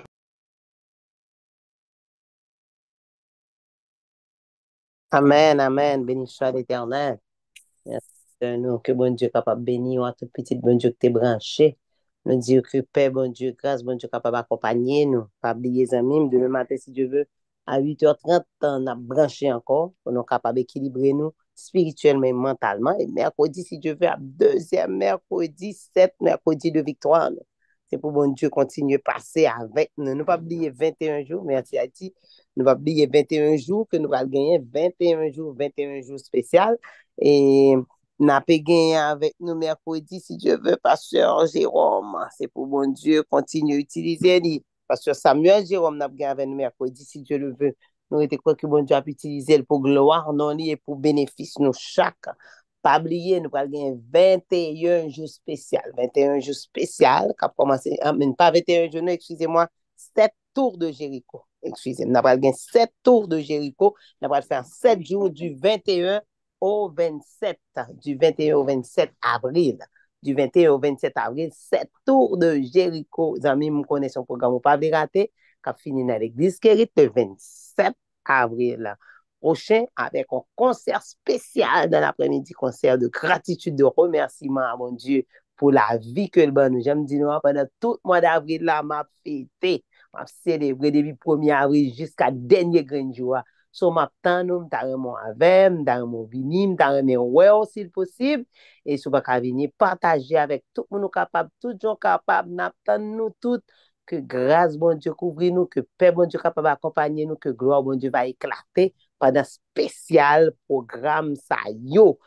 Amen, amen. Béni soit l'Éternel. Merci de nous. Que bon Dieu capable de bénir à toute petite bon Dieu que t'es branché. Nous dire que Père, bon Dieu, grâce, bon Dieu capable d'accompagner nous. Pas oublier les amis, demain matin, si Dieu veut, à 8h30, on a branché encore pour nous capables d'équilibrer nous spirituellement et mentalement. Et mercredi, si Dieu veut, à deuxième mercredi, 7 mercredi de victoire. C'est pour bon Dieu continuer à passer avec nous. Nous pas oublier 21 jours, merci Haïti. Nous pas oublier 21 jours que nous allons gagner 21 jours spécial. Et nous avons gagné avec nous mercredi, si Dieu veut, Pasteur Jérôme. C'est pour bon Dieu continuer à utiliser. Pasteur Samuel Jérôme, nous avons gagné avec nous mercredi, si Dieu le veut. Nous avons quoi que bon Dieu a utiliser pour gloire, non, et pour bénéfice, nous chaque. Pas oublier, nous allons gagner 21 jours spécial. 21 jours spécial, qui a commencé, pas 21 jours, non, excusez-moi, 7 tours de Jéricho. Excusez-moi, nous allons gagner 7 tours de Jéricho. Nous allons faire 7 jours du 21 au 27, du 21 au 27 avril. Du 21 au 27 avril, 7 tours de Jéricho. Les amis, nous connaissons le programme pas de rater, qui a fini dans l'église Kérit le 27 avril prochain avec un concert spécial dans l'après-midi, concert de gratitude, de remerciement à mon Dieu pour la vie que le bon nous. J'aime dire, pendant tout le mois d'avril, là, m'a fêté, m'a célébré depuis 1er avril jusqu'à dernier grand jour. So, m'attends nous, m'ta remon avec, m'ta remon vini, m'ta remon ouais aussi le possible. Et si vous pouvez venir partager avec tout le monde capable, tout le monde capable, n'attend nous toutes. Que grâce, bon Dieu, couvre nous, que Père, bon Dieu, capable d'accompagner nous, que gloire, bon Dieu, va éclater pendant spécial programme ça yo.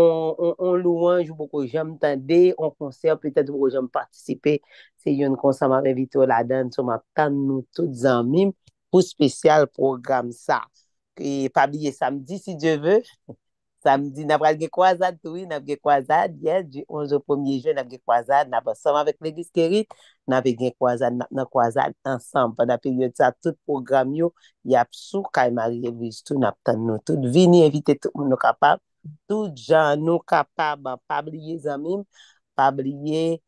On louange beaucoup j'aime tendre, on concert peut-être beaucoup j'aime participer. C'est une concert m'a invité là-dedans, so m'attend nous toutes amis pour spécial programme ça. Et pas oublier samedi si Dieu veut. Samedi, nous avons une croisade, oui, nous avons une croisade, yes, du 11 au 1er juin, nous avons une croisade, nous avons ensemble avec l'église Kérit, nous avons une croisade ensemble. Pendant la période, ça, tout programme, il y a sous Kaye Marie-Église, tout, nous avons tout, venir inviter tout le monde capable, tout gens nous capables, pas oublier les amis, pas oublier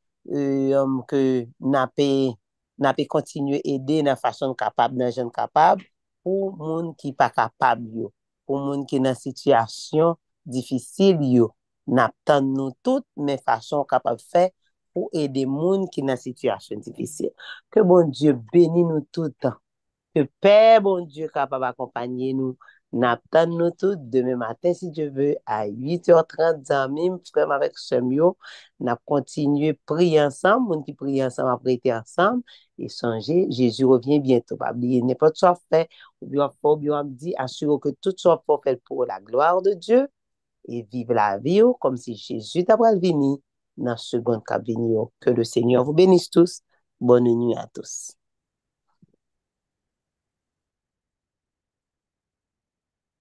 que nous avons continuer à aider de façon capable, dans gens capables, pour les gens qui ne sont pas capables, pour les gens qui sont dans une situation difficile, n'attend nous toutes, mais façon capable de faire pour aider les gens qui sont dans une situation difficile. Que bon Dieu bénisse nous toutes. Que Père, bon Dieu, capable d'accompagner nous. N'attend nous toutes demain matin, si Dieu veut, à 8h30, zamim, frère avec Semio. N'a continué à prier ensemble, on qui prie ensemble, après été ensemble, et songer, Jésus revient bientôt. Pas oublier n'importe quoi fait, ou bien dit, assurez que tout soit fait pour la gloire de Dieu, et vivre la vie comme si Jésus t'avait venu dans ce second cabinet. Que le Seigneur vous bénisse tous. Bonne nuit à tous.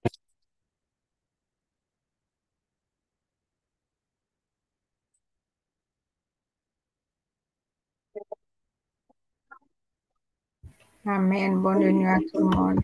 Amen. Bonne nuit à tout le monde.